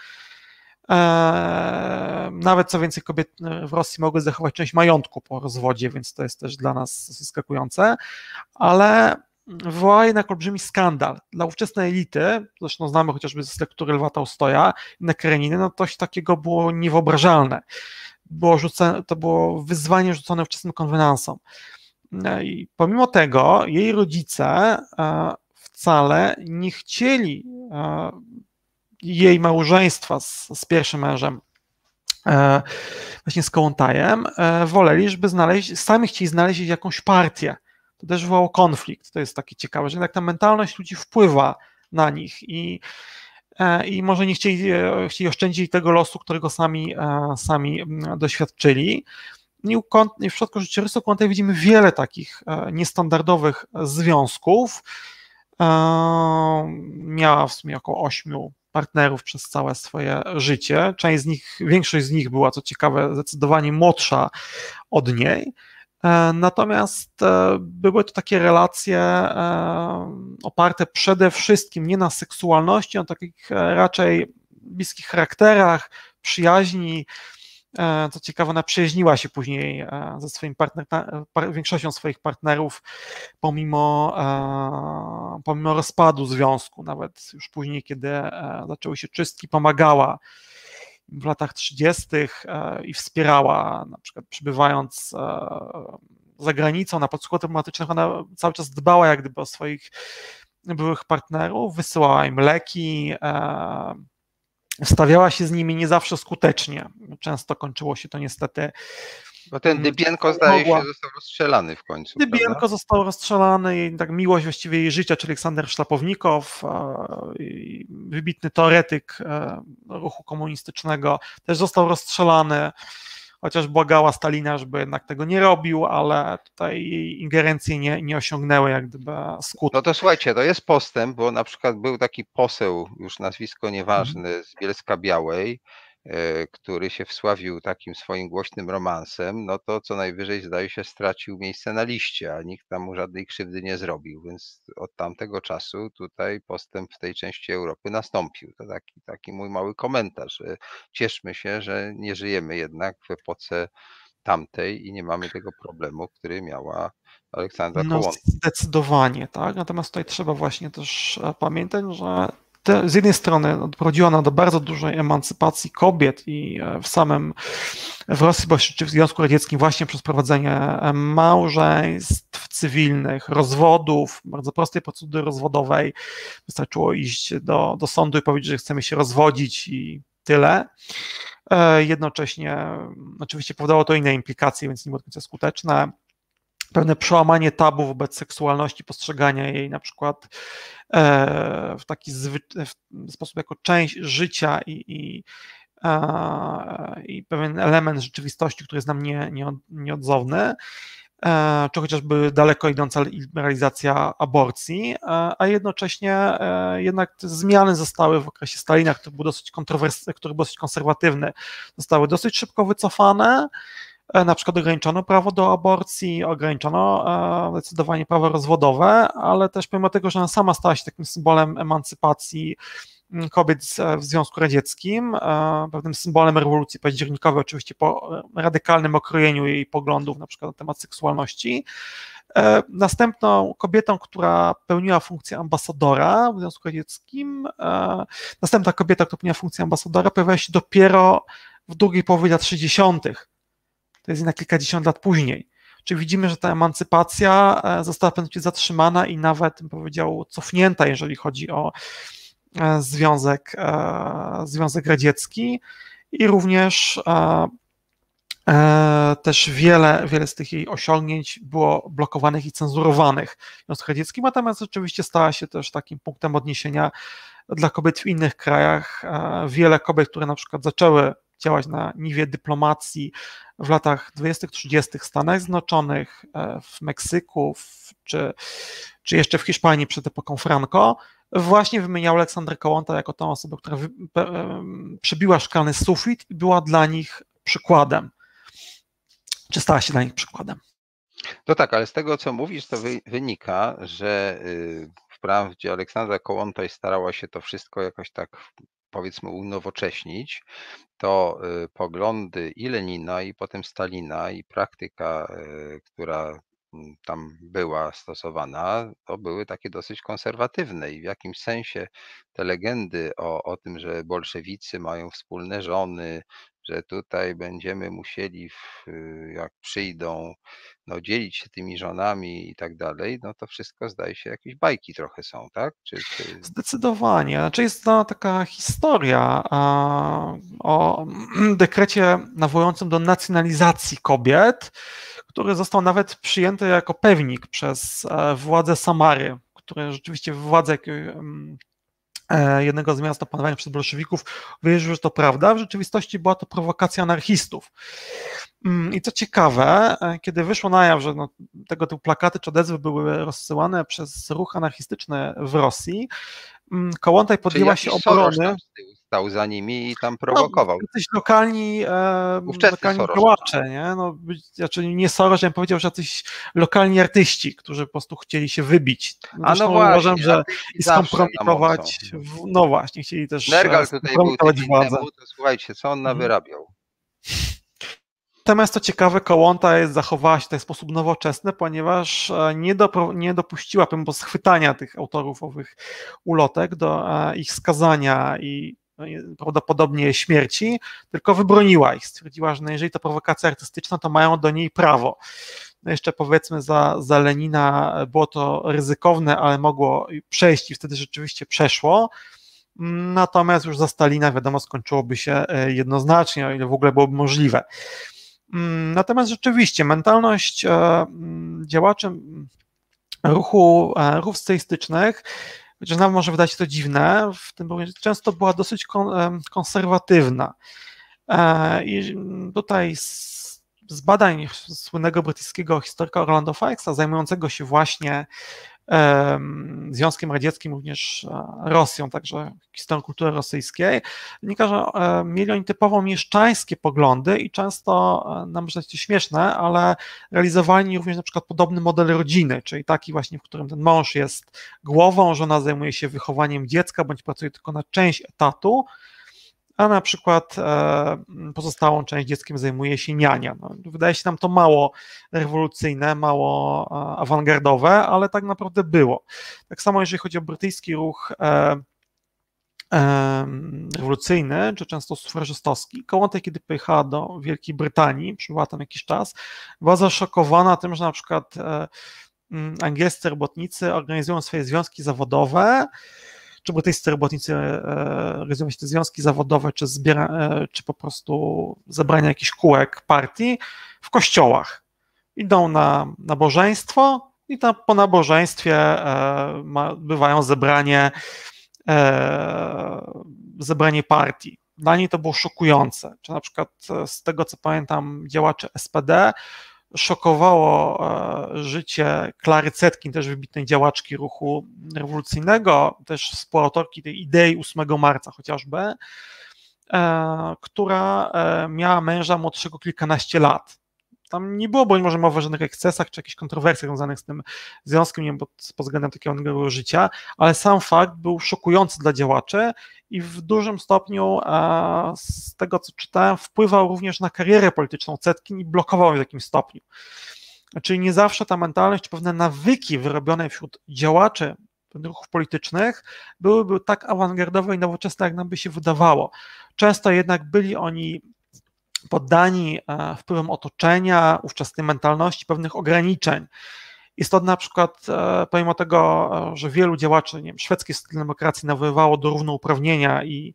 Nawet co więcej, kobiety w Rosji mogły zachować część majątku po rozwodzie, więc to jest też dla nas zaskakujące, ale wywołała jednak olbrzymi skandal. Dla ówczesnej elity, zresztą znamy chociażby z lektury Lwa Tolstoja, inne Kareniny, no coś takiego było niewyobrażalne. Było rzucone, to było wyzwanie rzucone ówczesnym konwenansom. I pomimo tego jej rodzice wcale nie chcieli jej małżeństwa z, z pierwszym mężem, właśnie z Kołłątajem, woleli, żeby znaleźć, sami chcieli znaleźć jakąś partię. To też wywołało konflikt. To jest takie ciekawe, że jednak ta mentalność ludzi wpływa na nich i, i może nie chcieli, chcieli oszczędzić tego losu, którego sami, sami doświadczyli. I w przypadku życiorysu Kołłątaj widzimy wiele takich niestandardowych związków. Miała w sumie około ośmiu partnerów przez całe swoje życie. Część z nich, większość z nich była, co ciekawe, zdecydowanie młodsza od niej. Natomiast były to takie relacje oparte przede wszystkim nie na seksualności, a na takich raczej bliskich charakterach, przyjaźni. Co ciekawe, ona przyjaźniła się później ze swoim partnerem, większością swoich partnerów pomimo, pomimo rozpadu związku, nawet już później, kiedy zaczęły się czystki, pomagała w latach trzydziestych i wspierała, na przykład przybywając za granicą na podsłuchu dyplomatycznych, ona cały czas dbała jak gdyby o swoich byłych partnerów, wysyłała im leki, stawiała się z nimi nie zawsze skutecznie. Często kończyło się to niestety. Bo ten Dybienko, zdaje się, został rozstrzelany w końcu. Dybienko prawda? został rozstrzelany i tak miłość właściwie jej życia, czyli Aleksander Szlapownikow, wybitny teoretyk ruchu komunistycznego, też został rozstrzelany, chociaż błagała Stalina, żeby jednak tego nie robił, ale tutaj jej ingerencje nie, nie osiągnęły jak gdyby skutku. No to słuchajcie, to jest postęp, bo na przykład był taki poseł, już nazwisko nieważne, z Bielska Białej, który się wsławił takim swoim głośnym romansem, no to co najwyżej zdaje się stracił miejsce na liście, a nikt tam mu żadnej krzywdy nie zrobił, więc od tamtego czasu tutaj postęp w tej części Europy nastąpił. To taki, taki mój mały komentarz, że cieszmy się, że nie żyjemy jednak w epoce tamtej i nie mamy tego problemu, który miała Aleksandra No Kołłątaj. zdecydowanie, tak. Natomiast tutaj trzeba właśnie też pamiętać, że te, z jednej strony doprowadziła ona do bardzo dużej emancypacji kobiet i w samym w Rosji, czy w Związku Radzieckim właśnie przez prowadzenie małżeństw cywilnych, rozwodów, bardzo prostej procedury rozwodowej. Wystarczyło iść do, do sądu i powiedzieć, że chcemy się rozwodzić i tyle. Jednocześnie oczywiście powodowało to inne implikacje, więc nie było do końca skuteczne. Pewne przełamanie tabu wobec seksualności, postrzegania jej na przykład w taki zwy- w sposób jako część życia i, i, i pewien element rzeczywistości, który jest nam nie, nie, nieodzowny, czy chociażby daleko idąca liberalizacja aborcji, a jednocześnie jednak te zmiany zostały w okresie Stalina, który był dosyć kontrowersji, który był dosyć konserwatywny, zostały dosyć szybko wycofane. Na przykład ograniczono prawo do aborcji, ograniczono zdecydowanie prawo rozwodowe, ale też pomimo tego, że ona sama stała się takim symbolem emancypacji kobiet w Związku Radzieckim, pewnym symbolem rewolucji październikowej, oczywiście po radykalnym okrojeniu jej poglądów na przykład na temat seksualności, Następną kobietą, która pełniła funkcję ambasadora w Związku Radzieckim, następna kobieta, która pełniła funkcję ambasadora, pojawiła się dopiero w drugiej połowie lat sześćdziesiątych. To jest na kilkadziesiąt lat później. Czyli widzimy, że ta emancypacja została w pewnym momencie zatrzymana i nawet, bym powiedział, cofnięta, jeżeli chodzi o Związek, Związek Radziecki i również też wiele, wiele z tych jej osiągnięć było blokowanych i cenzurowanych w Związku Radzieckim, natomiast rzeczywiście stała się też takim punktem odniesienia dla kobiet w innych krajach. Wiele kobiet, które na przykład zaczęły działać na niwie dyplomacji w latach dwudziestych, trzydziestych w Stanach Zjednoczonych, w Meksyku, w, czy, czy jeszcze w Hiszpanii przed epoką Franco, właśnie wymieniał Aleksandrę Kołłątaj jako tą osobę, która wy, przebiła szklany sufit i była dla nich przykładem. Czy stała się dla nich przykładem? To tak, ale z tego, co mówisz, to wy, wynika, że wprawdzie Aleksandra Kołłątaj starała się to wszystko jakoś tak, powiedzmy, unowocześnić, to poglądy i Lenina, i potem Stalina, i praktyka, która tam była stosowana, to były takie dosyć konserwatywne i w jakimś sensie te legendy o, o tym, że bolszewicy mają wspólne żony, że tutaj będziemy musieli, w, jak przyjdą, no, dzielić się tymi żonami i tak dalej, no to wszystko zdaje się, jakieś bajki trochę są, tak? Czy, czy... Zdecydowanie. Znaczy jest to taka historia o dekrecie nawołującym do nacjonalizacji kobiet, który został nawet przyjęty jako pewnik przez władze Samary, które rzeczywiście władze jednego z miast opanowanych przez bolszewików wierzyły, że to prawda. W rzeczywistości była to prowokacja anarchistów. I co ciekawe, kiedy wyszło na jaw, że no, tego typu plakaty czy odezwy były rozsyłane przez ruch anarchistyczny w Rosji, Kołłątaj podjęła się obrony. Stał za nimi i tam prowokował. No, jacyś lokalni, e, lokalni działacze, nie? No, znaczy nie Soros, ja bym powiedział, że jacyś lokalni artyści, którzy po prostu chcieli się wybić. A no właśnie, uważam, że i skompromitować, w, no właśnie, chcieli też Nergal tutaj był tydzień władzę. Temu, to słuchajcie, co on nawyrabiał. Natomiast to ciekawe, Kołłątaj zachowała się w ten sposób nowoczesny, ponieważ nie, do, nie dopuściła pomimo schwytania tych autorów owych ulotek do ich skazania i prawdopodobnie śmierci, tylko wybroniła ich. Stwierdziła, że no jeżeli to prowokacja artystyczna, to mają do niej prawo. No jeszcze powiedzmy za, za Lenina było to ryzykowne, ale mogło przejść i wtedy rzeczywiście przeszło. Natomiast już za Stalina, wiadomo, skończyłoby się jednoznacznie, o ile w ogóle byłoby możliwe. Natomiast rzeczywiście mentalność działaczy ruchu, ruchów sceistycznych, chociaż nam może wydać się to dziwne, w tym często była dosyć konserwatywna. I tutaj z, z badań słynnego brytyjskiego historyka Orlando Fikesa, zajmującego się właśnie Związkiem Radzieckim, również Rosją, także historią kultury rosyjskiej, wynika, że mieli oni typowo mieszczańskie poglądy i często, nam może być to śmieszne, ale realizowali również na przykład podobny model rodziny, czyli taki właśnie, w którym ten mąż jest głową, żona zajmuje się wychowaniem dziecka, bądź pracuje tylko na część etatu, a na przykład pozostałą część dzieckiem zajmuje się niania. No, wydaje się nam to mało rewolucyjne, mało awangardowe, ale tak naprawdę było. Tak samo jeżeli chodzi o brytyjski ruch rewolucyjny, czy często sufrażystowski. Kołłątaj, kiedy pojechała do Wielkiej Brytanii, przybyła tam jakiś czas, była zaszokowana tym, że na przykład angielscy robotnicy organizują swoje związki zawodowe, czy brytyjscy robotnicy organizują się te związki zawodowe, czy, zbiera, czy po prostu zebrania jakichś kółek partii w kościołach. Idą na nabożeństwo i tam po nabożeństwie bywają zebranie, zebranie partii. Dla niej to było szokujące. Czy na przykład z tego, co pamiętam, działacze S P D szokowało życie Klary Zetkin, też wybitnej działaczki ruchu rewolucyjnego, też współautorki tej idei ósmego marca chociażby, która miała męża młodszego kilkanaście lat. Tam nie było, bo może mowy o żadnych ekscesach czy jakichś kontrowersjach związanych z tym związkiem, nie wiem, pod, pod względem takiego życia, ale sam fakt był szokujący dla działaczy i w dużym stopniu e, z tego, co czytałem, wpływał również na karierę polityczną Zetkin i blokował ją w jakimś stopniu. Czyli nie zawsze ta mentalność, pewne nawyki wyrobione wśród działaczy ruchów politycznych byłyby tak awangardowe i nowoczesne, jak nam by się wydawało. Często jednak byli oni poddani wpływom otoczenia, ówczesnej mentalności, pewnych ograniczeń. Jest to na przykład, pomimo tego, że wielu działaczy, nie wiem, szwedzkiej demokracji nawoływało do równouprawnienia i,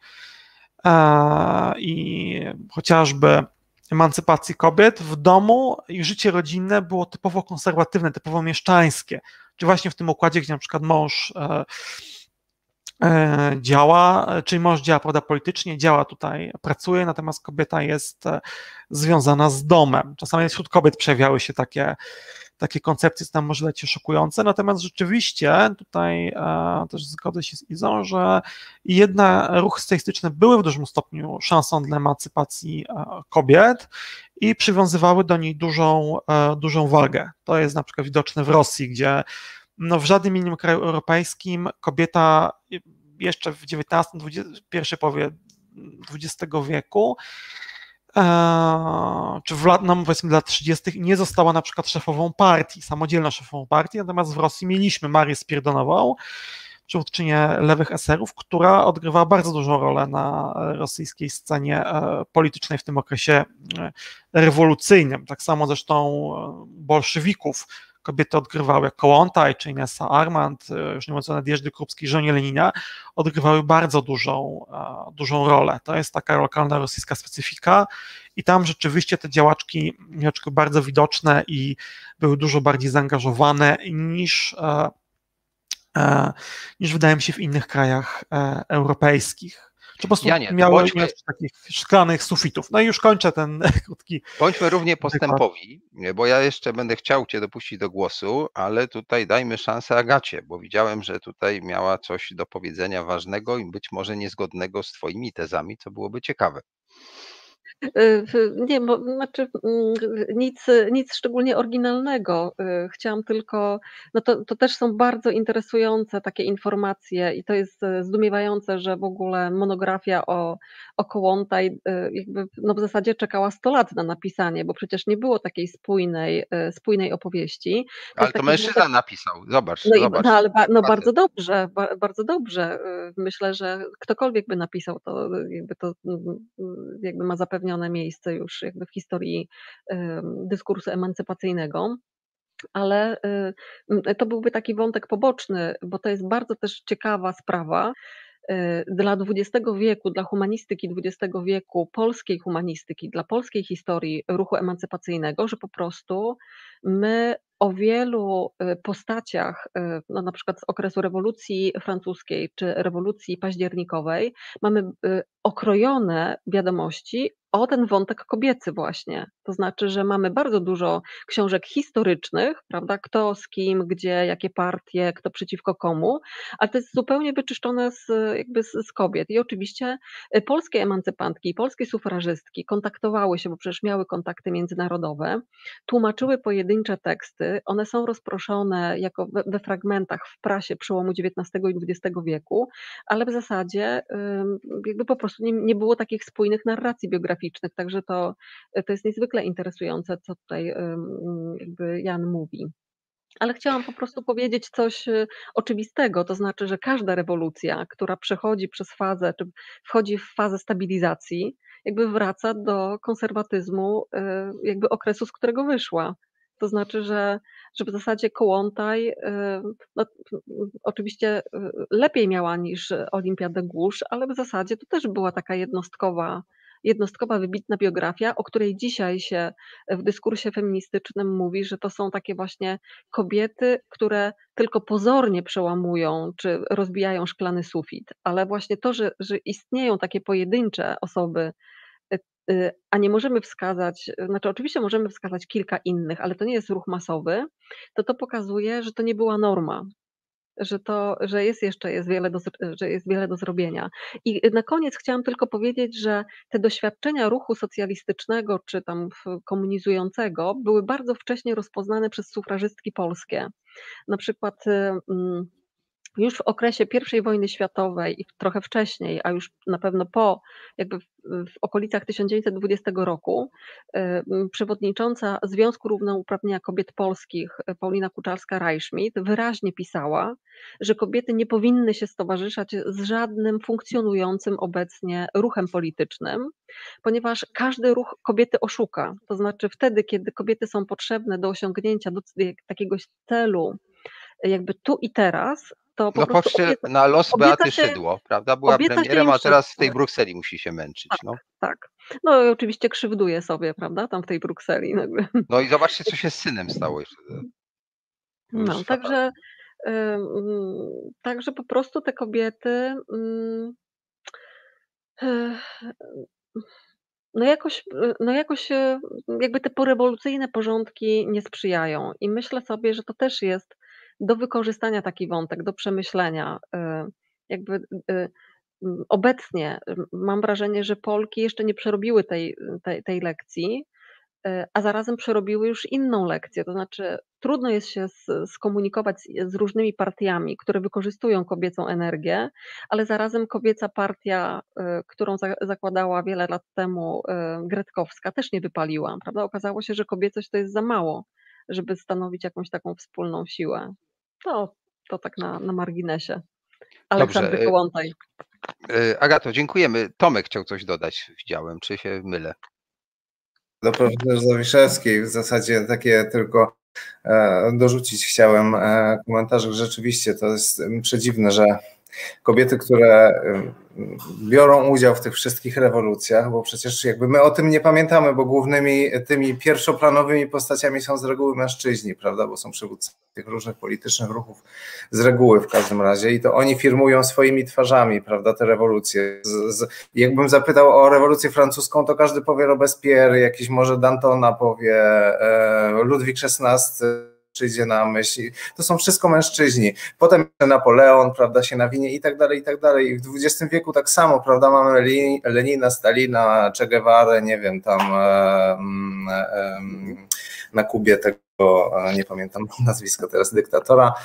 i chociażby emancypacji kobiet, w domu ich życie rodzinne było typowo konserwatywne, typowo mieszczańskie. Czy właśnie w tym układzie, gdzie na przykład mąż e, e, działa, czyli mąż działa, prawda, politycznie, działa tutaj, pracuje, natomiast kobieta jest e, związana z domem. Czasami wśród kobiet przejawiały się takie, takie koncepcje, co tam może dać się szokujące, natomiast rzeczywiście tutaj e, też zgodzę się z Izą, że jednak ruchy socjalistyczne były w dużym stopniu szansą dla emancypacji e, kobiet i przywiązywały do niej dużą, e, dużą wagę. To jest na przykład widoczne w Rosji, gdzie no, w żadnym innym kraju europejskim kobieta jeszcze w dziewiętnastym, dwudziestym, pierwszej połowie dwudziestego wieku czy w lat, no powiedzmy lat trzydziestych nie została na przykład szefową partii, samodzielną szefową partii, natomiast w Rosji mieliśmy Marię Spiridonową, przywódczynię lewych eserów, która odgrywała bardzo dużą rolę na rosyjskiej scenie politycznej w tym okresie rewolucyjnym. Tak samo zresztą bolszewików kobiety odgrywały, jak Kołłątaj czy Inessa Armand, już nie mówiąc o Nadjeżdy Krupskiej, żonie Lenina, odgrywały bardzo dużą, dużą rolę. To jest taka lokalna rosyjska specyfika i tam rzeczywiście te działaczki, działaczki bardzo widoczne i były dużo bardziej zaangażowane niż, niż wydaje mi się w innych krajach europejskich. Czy po prostu Janie, to miały bądźmy- takich szklanych sufitów. No i już kończę ten krótki. Bądźmy równie postępowi, bo ja jeszcze będę chciał Cię dopuścić do głosu, ale tutaj dajmy szansę Agacie, bo widziałem, że tutaj miała coś do powiedzenia ważnego i być może niezgodnego z Twoimi tezami, co byłoby ciekawe. Y, w- Nie, bo znaczy mm, nic, nic szczególnie oryginalnego. Y, Chciałam tylko, no to, to też są bardzo interesujące takie informacje i to jest e, zdumiewające, że w ogóle monografia o, o Kołłątaj y, jakby no w zasadzie czekała sto lat na napisanie, bo przecież nie było takiej spójnej, e, spójnej opowieści. To Ale jest to taki mężczyzna wątek. napisał, zobacz, No, i, zobacz. no ale ba, no facet. bardzo dobrze, ba, bardzo dobrze. Y, Myślę, że ktokolwiek by napisał, to y, jakby to mm, mm, jakby ma zapewnione miejsce już jakby w historii ym, dyskursu emancypacyjnego. Ale y, mm, to byłby taki wątek poboczny, bo to jest bardzo też ciekawa sprawa. Y, Dla dwudziestego wieku, dla humanistyki dwudziestego wieku, polskiej humanistyki, dla polskiej historii ruchu emancypacyjnego, że po prostu my o wielu y, postaciach, y, no na przykład z okresu rewolucji francuskiej czy rewolucji październikowej, mamy y, okrojone wiadomości o ten wątek kobiecy właśnie. To znaczy, że mamy bardzo dużo książek historycznych, prawda, kto z kim, gdzie, jakie partie, kto przeciwko komu, ale to jest zupełnie wyczyszczone z, jakby z, z kobiet. I oczywiście y, polskie emancypantki i polskie sufrażystki kontaktowały się, bo przecież miały kontakty międzynarodowe, tłumaczyły pojedyncze teksty, one są rozproszone jako we, we fragmentach w prasie przełomu dziewiętnastego i dwudziestego wieku, ale w zasadzie ym, jakby po prostu nie, nie było takich spójnych narracji biograficznych, także to, to jest niezwykle interesujące, co tutaj ym, jakby Jan mówi. Ale chciałam po prostu powiedzieć coś y, oczywistego, to znaczy, że każda rewolucja, która przechodzi przez fazę, czy wchodzi w fazę stabilizacji, jakby wraca do konserwatyzmu y, jakby okresu, z którego wyszła. To znaczy, że, że w zasadzie Kołłątaj y, no, y, oczywiście y, lepiej miała niż Olimpiadę Głusz, ale w zasadzie to też była taka jednostkowa, jednostkowa, wybitna biografia, o której dzisiaj się w dyskursie feministycznym mówi, że to są takie właśnie kobiety, które tylko pozornie przełamują czy rozbijają szklany sufit, ale właśnie to, że, że istnieją takie pojedyncze osoby, y, y, a nie możemy wskazać, znaczy oczywiście możemy wskazać kilka innych, ale to nie jest ruch masowy, to to pokazuje, że to nie była norma. Że to, że jest jeszcze jest wiele do, zr- że jest wiele do zrobienia. I na koniec chciałam tylko powiedzieć, że te doświadczenia ruchu socjalistycznego czy tam w- komunizującego były bardzo wcześnie rozpoznane przez sufrażystki polskie. Na przykład y, mm, już w okresie pierwszej wojny światowej i trochę wcześniej, a już na pewno po, jakby w, w okolicach tysiąc dziewięćset dwudziestego roku, przewodnicząca Związku Równouprawnienia Kobiet Polskich Paulina Kuczarska-Rajszmit wyraźnie pisała, że kobiety nie powinny się stowarzyszać z żadnym funkcjonującym obecnie ruchem politycznym, ponieważ każdy ruch kobiety oszuka. To znaczy wtedy, kiedy kobiety są potrzebne do osiągnięcia do jakiegoś celu, jakby tu i teraz, to po No prostu patrzcie obieca, na los obieca Beaty się, Szydło, prawda? Była obieca się premierem, im a teraz w wszystko. tej Brukseli musi się męczyć. Tak, No, tak. No i oczywiście krzywduje sobie, prawda, tam w tej Brukseli. Jakby. no i zobaczcie, co się z synem stało jeszcze. To już No, fatalne. także, ym, także po prostu te kobiety ym, y, no jakoś, no jakoś y, jakby te porewolucyjne porządki nie sprzyjają i myślę sobie, że to też jest do wykorzystania taki wątek, do przemyślenia. y, Jakby y, mm, obecnie y, mam wrażenie, że Polki jeszcze nie przerobiły tej, tej, tej lekcji, y, a zarazem przerobiły już inną lekcję. To znaczy, trudno jest się s- skomunikować z, z różnymi partiami, które wykorzystują kobiecą energię, ale zarazem kobieca partia, y, którą za, zakładała wiele lat temu y, Gretkowska, też nie wypaliła. Prawda? Okazało się, że kobiecość to jest za mało, żeby stanowić jakąś taką wspólną siłę. To, to tak na, na marginesie. Aleksandry Dobrze. y, Kołłątaj. y, Agato, dziękujemy. Tomek chciał coś dodać, widziałem, czy się mylę? Do profesor Zawiszewskiej w zasadzie takie tylko e, dorzucić chciałem e, komentarze. Rzeczywiście to jest przedziwne, że kobiety, które biorą udział w tych wszystkich rewolucjach, bo przecież jakby my o tym nie pamiętamy, bo głównymi tymi pierwszoplanowymi postaciami są z reguły mężczyźni, prawda, bo są przywódcami tych różnych politycznych ruchów z reguły w każdym razie i to oni firmują swoimi twarzami, prawda, te rewolucje. Z, z, jakbym zapytał o rewolucję francuską, to każdy powie Robespierre, jakiś może Dantona powie, e, Ludwik szesnasty przyjdzie na myśl. To są wszystko mężczyźni. Potem Napoleon, prawda, się nawinie i tak dalej, i tak dalej. I w dwudziestym wieku tak samo, prawda, mamy Lenina, Stalina, Che Guevarę, nie wiem, tam e, e, na Kubie tego, nie pamiętam nazwiska teraz, dyktatora.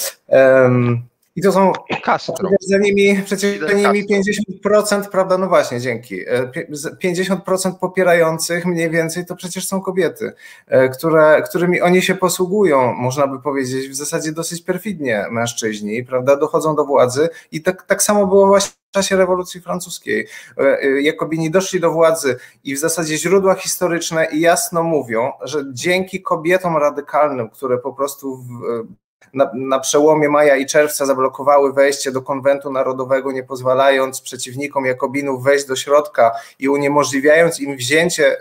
E, I to są Castro. za nimi, przecież za nimi pięćdziesiąt procent, prawda, no właśnie, dzięki, pięćdziesiąt procent popierających mniej więcej to przecież są kobiety, które, którymi oni się posługują, można by powiedzieć, w zasadzie dosyć perfidnie mężczyźni, prawda, dochodzą do władzy i tak, tak samo było właśnie w czasie rewolucji francuskiej. Jakobini doszli do władzy i w zasadzie źródła historyczne jasno mówią, że dzięki kobietom radykalnym, które po prostu w, Na, na przełomie maja i czerwca zablokowały wejście do konwentu narodowego, nie pozwalając przeciwnikom Jakobinów wejść do środka i uniemożliwiając im wzięcie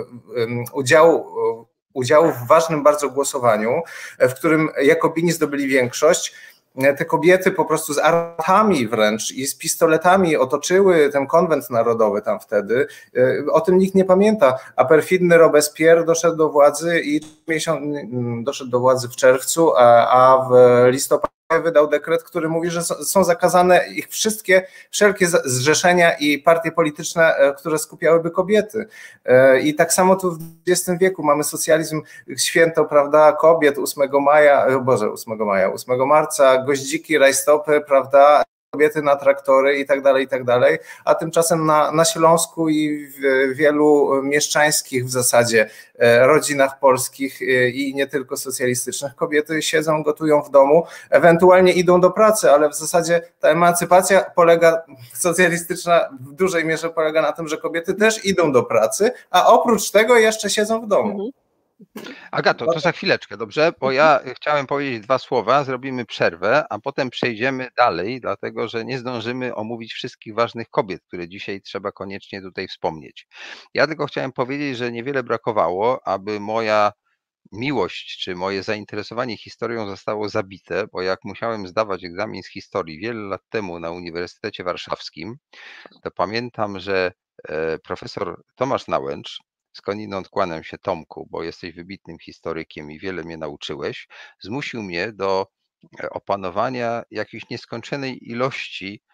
udziału, udziału w ważnym bardzo głosowaniu, w którym Jakobini zdobyli większość. Te kobiety po prostu z armatami wręcz i z pistoletami otoczyły ten konwent narodowy tam wtedy. O tym nikt nie pamięta, a perfidny Robespierre doszedł do władzy i doszedł do władzy w czerwcu, a w listopadzie wydał dekret, który mówi, że są zakazane ich wszystkie, wszelkie zrzeszenia i partie polityczne, które skupiałyby kobiety. I tak samo tu w dwudziestym wieku mamy socjalizm, święto, prawda, kobiet ósmego maja, Boże, ósmego maja, ósmego marca, goździki, rajstopy, prawda, kobiety na traktory i tak dalej, i tak dalej, a tymczasem na, na Śląsku i w wielu mieszczańskich w zasadzie rodzinach polskich i nie tylko socjalistycznych kobiety siedzą, gotują w domu, ewentualnie idą do pracy, ale w zasadzie ta emancypacja polega, socjalistyczna w dużej mierze polega na tym, że kobiety też idą do pracy, a oprócz tego jeszcze siedzą w domu. Agato, to za chwileczkę, dobrze? Bo ja chciałem powiedzieć dwa słowa, zrobimy przerwę, a potem przejdziemy dalej, dlatego że nie zdążymy omówić wszystkich ważnych kobiet, które dzisiaj trzeba koniecznie tutaj wspomnieć. Ja tylko chciałem powiedzieć, że niewiele brakowało, aby moja miłość czy moje zainteresowanie historią zostało zabite, bo jak musiałem zdawać egzamin z historii wiele lat temu na Uniwersytecie Warszawskim, to pamiętam, że profesor Tomasz Nałęcz, skądinąd kłaniam się Tomku, bo jesteś wybitnym historykiem i wiele mnie nauczyłeś, zmusił mnie do opanowania jakiejś nieskończonej ilości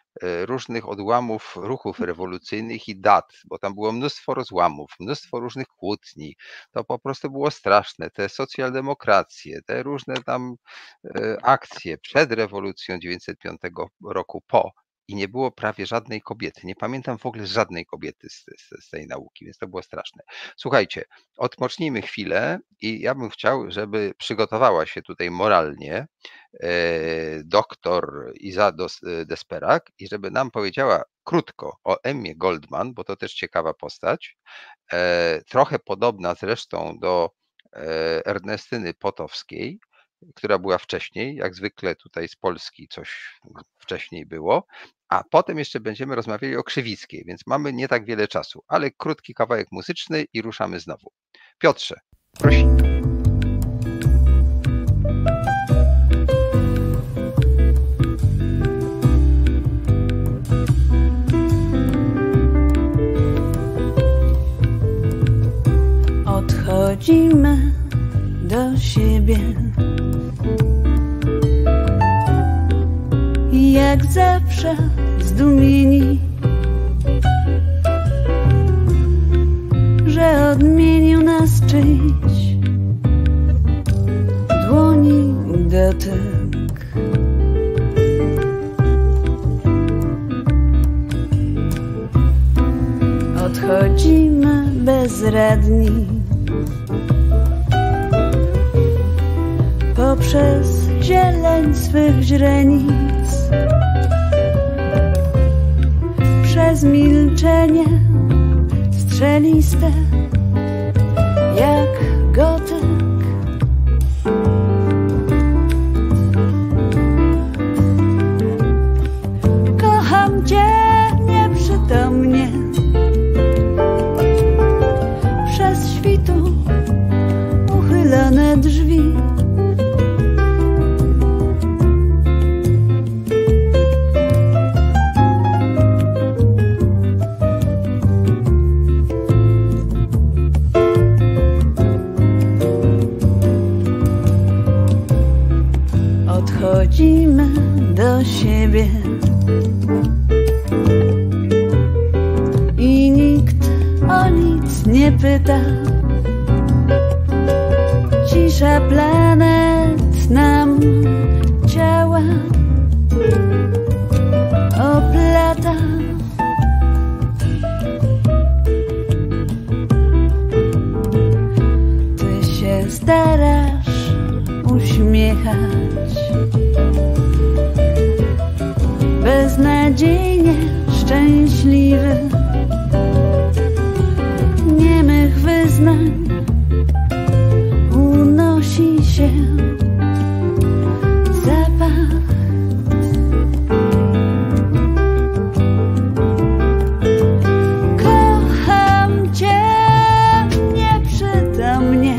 różnych odłamów ruchów rewolucyjnych i dat, bo tam było mnóstwo rozłamów, mnóstwo różnych kłótni. To po prostu było straszne. Te socjaldemokracje, te różne tam akcje przed rewolucją dziewięćset piątego roku, po. I nie było prawie żadnej kobiety. Nie pamiętam w ogóle żadnej kobiety z, z, z tej nauki, więc to było straszne. Słuchajcie, odpocznijmy chwilę i ja bym chciał, żeby przygotowała się tutaj moralnie e, doktor Iza Desperak i żeby nam powiedziała krótko o Emmie Goldman, bo to też ciekawa postać, e, trochę podobna zresztą do e, Ernestyny Potowskiej, która była wcześniej, jak zwykle tutaj z Polski coś wcześniej było, a potem jeszcze będziemy rozmawiali o Krzywickiej, więc mamy nie tak wiele czasu, ale krótki kawałek muzyczny i ruszamy znowu. Piotrze, prosimy. Odchodzimy do siebie. Jak zawsze zdumieni, że odmienił nas czyjś dłoni dotyk. Odchodzimy bezradni poprzez zieleń swych źrenic, przez milczenie strzeliste jak gotyk. Kocham cię nieprzytomnie, przez świtu uchylone drzwi. Odchodzimy do siebie i nikt o nic nie pyta. Cisza planet nam ciała oplata. Ty się starasz uśmiechać, beznadziejnie szczęśliwy, niemych wyznań unosi się zapach. Kocham cię nieprzytomnie,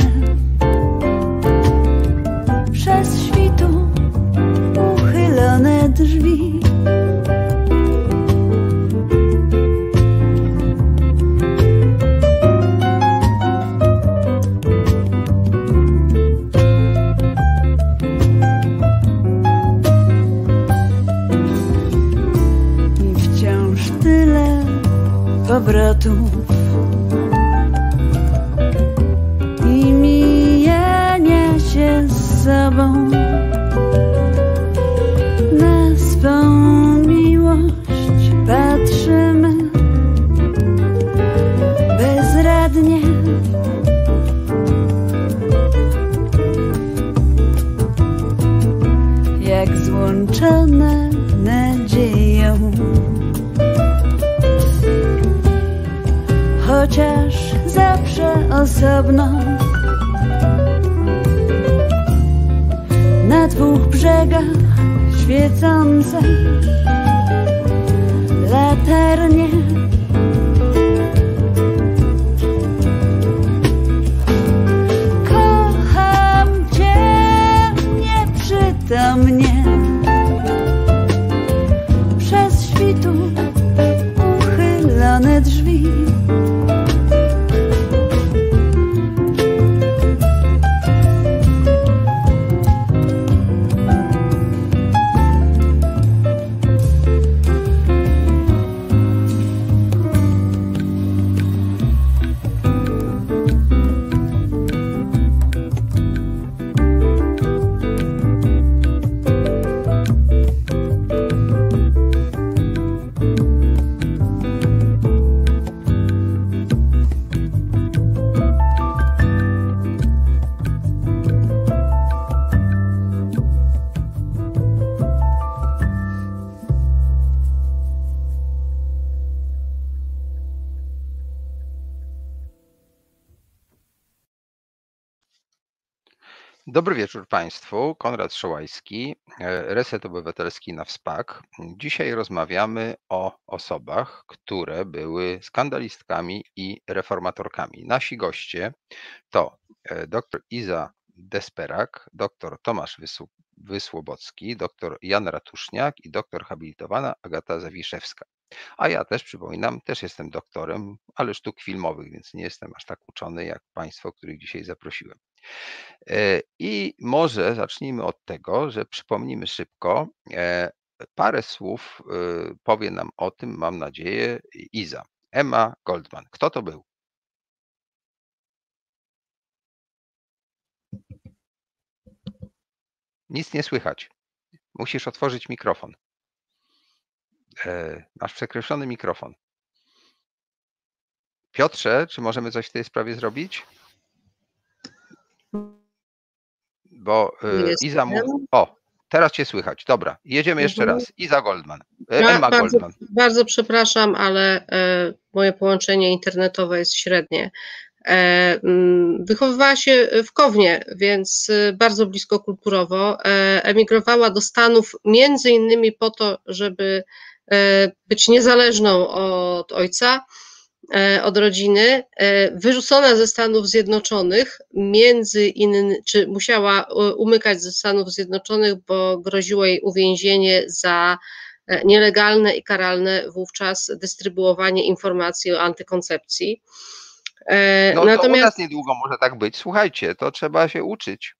przez świtu uchylone drzwi. Powrotów i mijania się z sobą. Na swą miłość patrzymy bezradnie. Jak złączone nadzieją, chociaż zawsze osobno, na dwóch brzegach świecące latarnie. Kocham cię nieprzytomnie, przez świtu uchylone drzwi. Dobry wieczór Państwu. Konrad Szołajski, e, Reset Obywatelski na WSPAK. Dzisiaj rozmawiamy o osobach, które były skandalistkami i reformatorkami. Nasi goście to e, dr Iza Desperak, dr Tomasz Wysł- Wysłobocki, dr Jan Ratuszniak i doktor habilitowana Agata Zawiszewska. A ja też, przypominam, też jestem doktorem, ale sztuk filmowych, więc nie jestem aż tak uczony jak Państwo, których dzisiaj zaprosiłem. E, I może zacznijmy od tego, że przypomnimy szybko, e, parę słów e, powie nam o tym, mam nadzieję, Iza. Emma Goldman. Kto to był? Nic nie słychać. Musisz otworzyć mikrofon. E, Masz przekreślony mikrofon. Piotrze, czy możemy coś w tej sprawie zrobić? Bo e, Iza mówi... O, teraz cię słychać. Dobra, jedziemy jeszcze Mhm. raz. Iza Goldman. E, Ja Emma bardzo, Goldman. bardzo przepraszam, ale e, moje połączenie internetowe jest średnie. E, mm, wychowywała się w Kownie, więc e, bardzo blisko kulturowo. E, emigrowała do Stanów między innymi po to, żeby e, być niezależną od ojca, e, od rodziny. E, wyrzucona ze Stanów Zjednoczonych, między innymi, czy musiała e, umykać ze Stanów Zjednoczonych, bo groziło jej uwięzienie za e, nielegalne i karalne wówczas dystrybuowanie informacji o antykoncepcji. E, No to u Natomiast, nas niedługo może tak być. Słuchajcie, to trzeba się uczyć.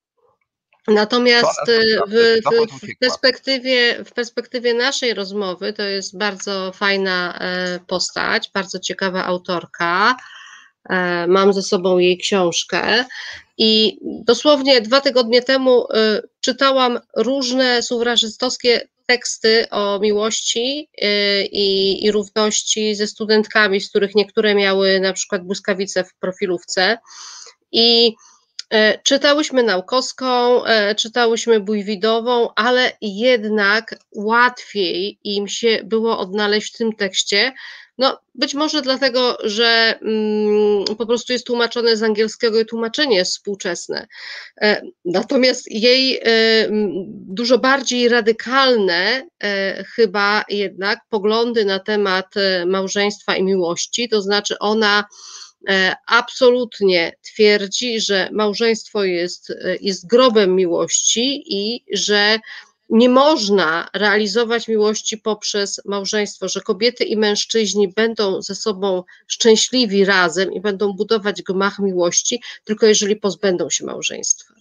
Co natomiast ona e, zrobiła w, wtedy? Dokąd w, w, uciekła? perspektywie, w perspektywie naszej rozmowy to jest bardzo fajna e, postać, bardzo ciekawa autorka. E, Mam ze sobą jej książkę i dosłownie dwa tygodnie temu e, czytałam różne sufrażystowskie teksty o miłości e, i, i równości ze studentkami, z których niektóre miały na przykład błyskawice w profilówce. I e, czytałyśmy Naukowską, e, czytałyśmy Bujwidową, ale jednak łatwiej im się było odnaleźć w tym tekście. No, być może dlatego, że mm, po prostu jest tłumaczone z angielskiego i tłumaczenie jest współczesne. E, Natomiast jej e, m, dużo bardziej radykalne e, chyba jednak poglądy na temat e, małżeństwa i miłości, to znaczy ona e, absolutnie twierdzi, że małżeństwo jest, e, jest grobem miłości i że nie można realizować miłości poprzez małżeństwo, że kobiety i mężczyźni będą ze sobą szczęśliwi razem i będą budować gmach miłości, tylko jeżeli pozbędą się małżeństwa.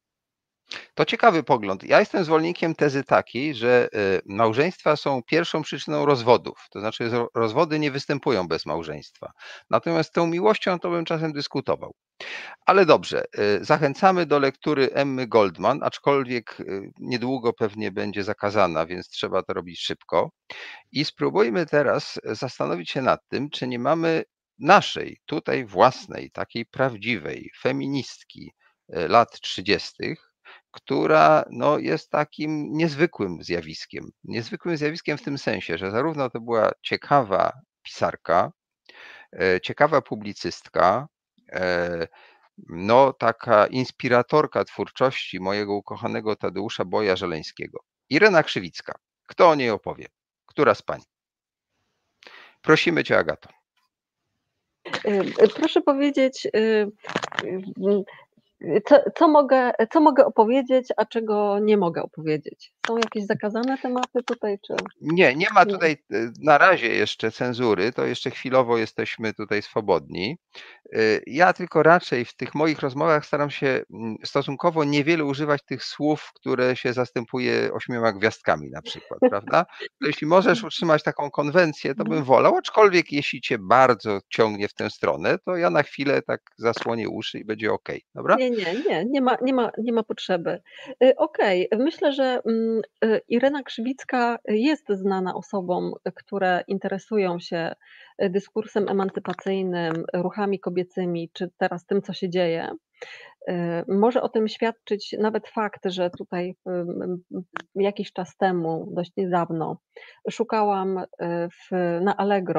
To ciekawy pogląd. Ja jestem zwolennikiem tezy takiej, że y, małżeństwa są pierwszą przyczyną rozwodów. To znaczy, że rozwody nie występują bez małżeństwa. Natomiast z tą miłością to bym czasem dyskutował. Ale dobrze, y, zachęcamy do lektury Emmy Goldman, aczkolwiek y, niedługo pewnie będzie zakazana, więc trzeba to robić szybko. I spróbujmy teraz zastanowić się nad tym, czy nie mamy naszej, tutaj własnej, takiej prawdziwej feministki y, lat trzydziestych, która no, jest takim niezwykłym zjawiskiem. Niezwykłym zjawiskiem w tym sensie, że zarówno to była ciekawa pisarka, e, ciekawa publicystka, e, no taka inspiratorka twórczości mojego ukochanego Tadeusza Boja Żeleńskiego. Irena Krzywicka. Kto o niej opowie? Która z pań? Prosimy cię, Agato. Y, Proszę powiedzieć, y, y, co, co, mogę, co mogę opowiedzieć, a czego nie mogę opowiedzieć? Są jakieś zakazane tematy tutaj, czy Nie, nie ma nie? tutaj y, na razie jeszcze cenzury, to jeszcze chwilowo jesteśmy tutaj swobodni. Y, Ja tylko raczej w tych moich rozmowach staram się mm, stosunkowo niewiele używać tych słów, które się zastępuje ośmioma gwiazdkami na przykład, prawda? To jeśli możesz utrzymać taką konwencję, to bym wolał, aczkolwiek jeśli cię bardzo ciągnie w tę stronę, to ja na chwilę tak zasłonię uszy i będzie ok, dobra? Nie, nie, nie, nie ma, nie ma, nie ma potrzeby. Y, Okej, myślę, że mm, y, Irena Krzywicka jest znana osobom, które interesują się y, dyskursem emancypacyjnym, ruchami kobiecymi, czy teraz tym, co się dzieje. Y, Może o tym świadczyć nawet fakt, że tutaj ym, jakiś czas temu, dość niedawno, szukałam y, w, na Allegro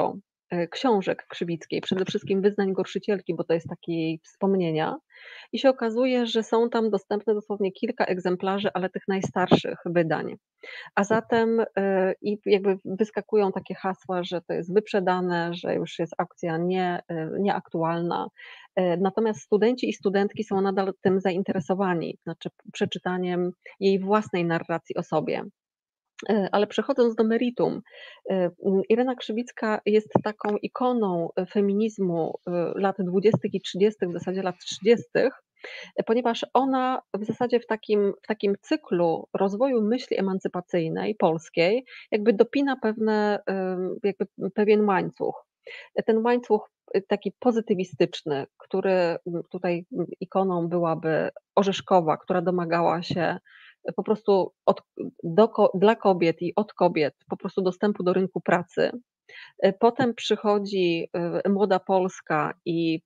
książek Krzywickiej, przede wszystkim Wyznań Gorszycielki, bo to jest takie jej wspomnienia. I się okazuje, że są tam dostępne dosłownie kilka egzemplarzy, ale tych najstarszych wydań. A zatem i jakby wyskakują takie hasła, że to jest wyprzedane, że już jest aukcja nie, nieaktualna. Natomiast studenci i studentki są nadal tym zainteresowani, znaczy przeczytaniem jej własnej narracji o sobie. Ale przechodząc do meritum, Irena Krzywicka jest taką ikoną feminizmu lat dwudziestych i trzydziestych, w zasadzie lat trzydziestych, ponieważ ona w zasadzie w takim, w takim cyklu rozwoju myśli emancypacyjnej polskiej jakby dopina pewne, jakby pewien łańcuch. Ten łańcuch taki pozytywistyczny, który tutaj ikoną byłaby Orzeszkowa, która domagała się po prostu od, do, dla kobiet i od kobiet po prostu dostępu do rynku pracy. Potem przychodzi Młoda Polska i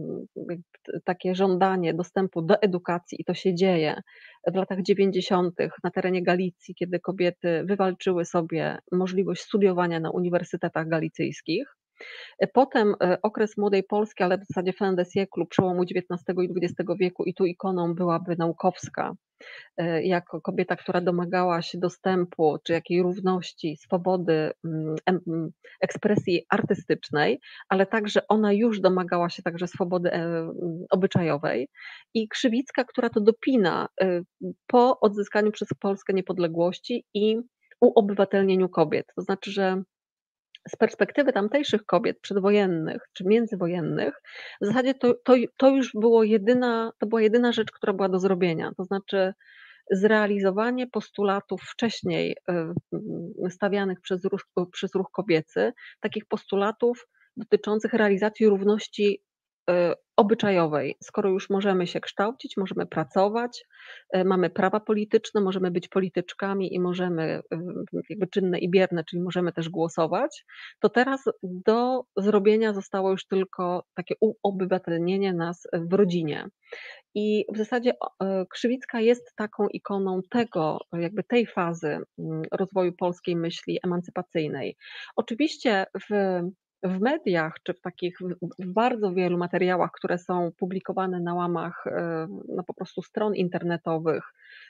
takie żądanie dostępu do edukacji i to się dzieje w latach dziewięćdziesiątych na terenie Galicji, kiedy kobiety wywalczyły sobie możliwość studiowania na uniwersytetach galicyjskich. Potem okres Młodej Polski, ale w zasadzie fin de siècle, przełomu dziewiętnastego i dwudziestego wieku i tu ikoną byłaby Naukowska, jako kobieta, która domagała się dostępu, czy jakiej równości, swobody ekspresji artystycznej, ale także ona już domagała się także swobody obyczajowej. I Krzywicka, która to dopina po odzyskaniu przez Polskę niepodległości i uobywatelnieniu kobiet. To znaczy, że z perspektywy tamtejszych kobiet przedwojennych czy międzywojennych, w zasadzie to, to, to już było jedyna, to była jedyna rzecz, która była do zrobienia. To znaczy zrealizowanie postulatów wcześniej stawianych przez ruch, przez ruch kobiecy, takich postulatów dotyczących realizacji równości obyczajowej. Skoro już możemy się kształcić, możemy pracować, mamy prawa polityczne, możemy być polityczkami i możemy jakby czynne i bierne, czyli możemy też głosować, to teraz do zrobienia zostało już tylko takie uobywatelnienie nas w rodzinie. I w zasadzie Krzywicka jest taką ikoną tego, jakby tej fazy rozwoju polskiej myśli emancypacyjnej. Oczywiście w w mediach, czy w takich w bardzo wielu materiałach, które są publikowane na łamach no po prostu stron internetowych,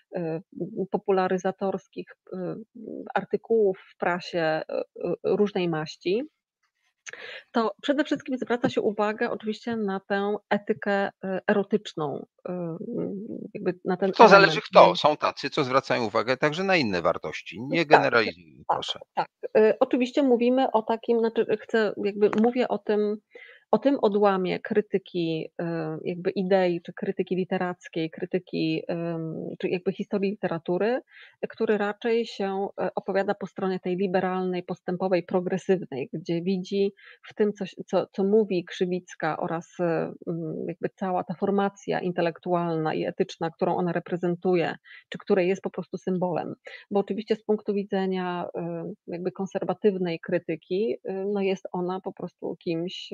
popularyzatorskich, artykułów w prasie różnej maści, to przede wszystkim zwraca się uwagę oczywiście na tę etykę erotyczną, jakby na ten To element. zależy kto. Są tacy, co zwracają uwagę także na inne wartości. Nie generalizujmy, tak, proszę. Tak, tak. Oczywiście mówimy o takim, znaczy chcę, jakby mówię o tym, o tym odłamie krytyki jakby idei, czy krytyki literackiej, krytyki, czy jakby historii literatury, który raczej się opowiada po stronie tej liberalnej, postępowej, progresywnej, gdzie widzi w tym, co, co, co mówi Krzywicka oraz jakby cała ta formacja intelektualna i etyczna, którą ona reprezentuje, czy której jest po prostu symbolem. Bo oczywiście z punktu widzenia jakby konserwatywnej krytyki, no jest ona po prostu kimś,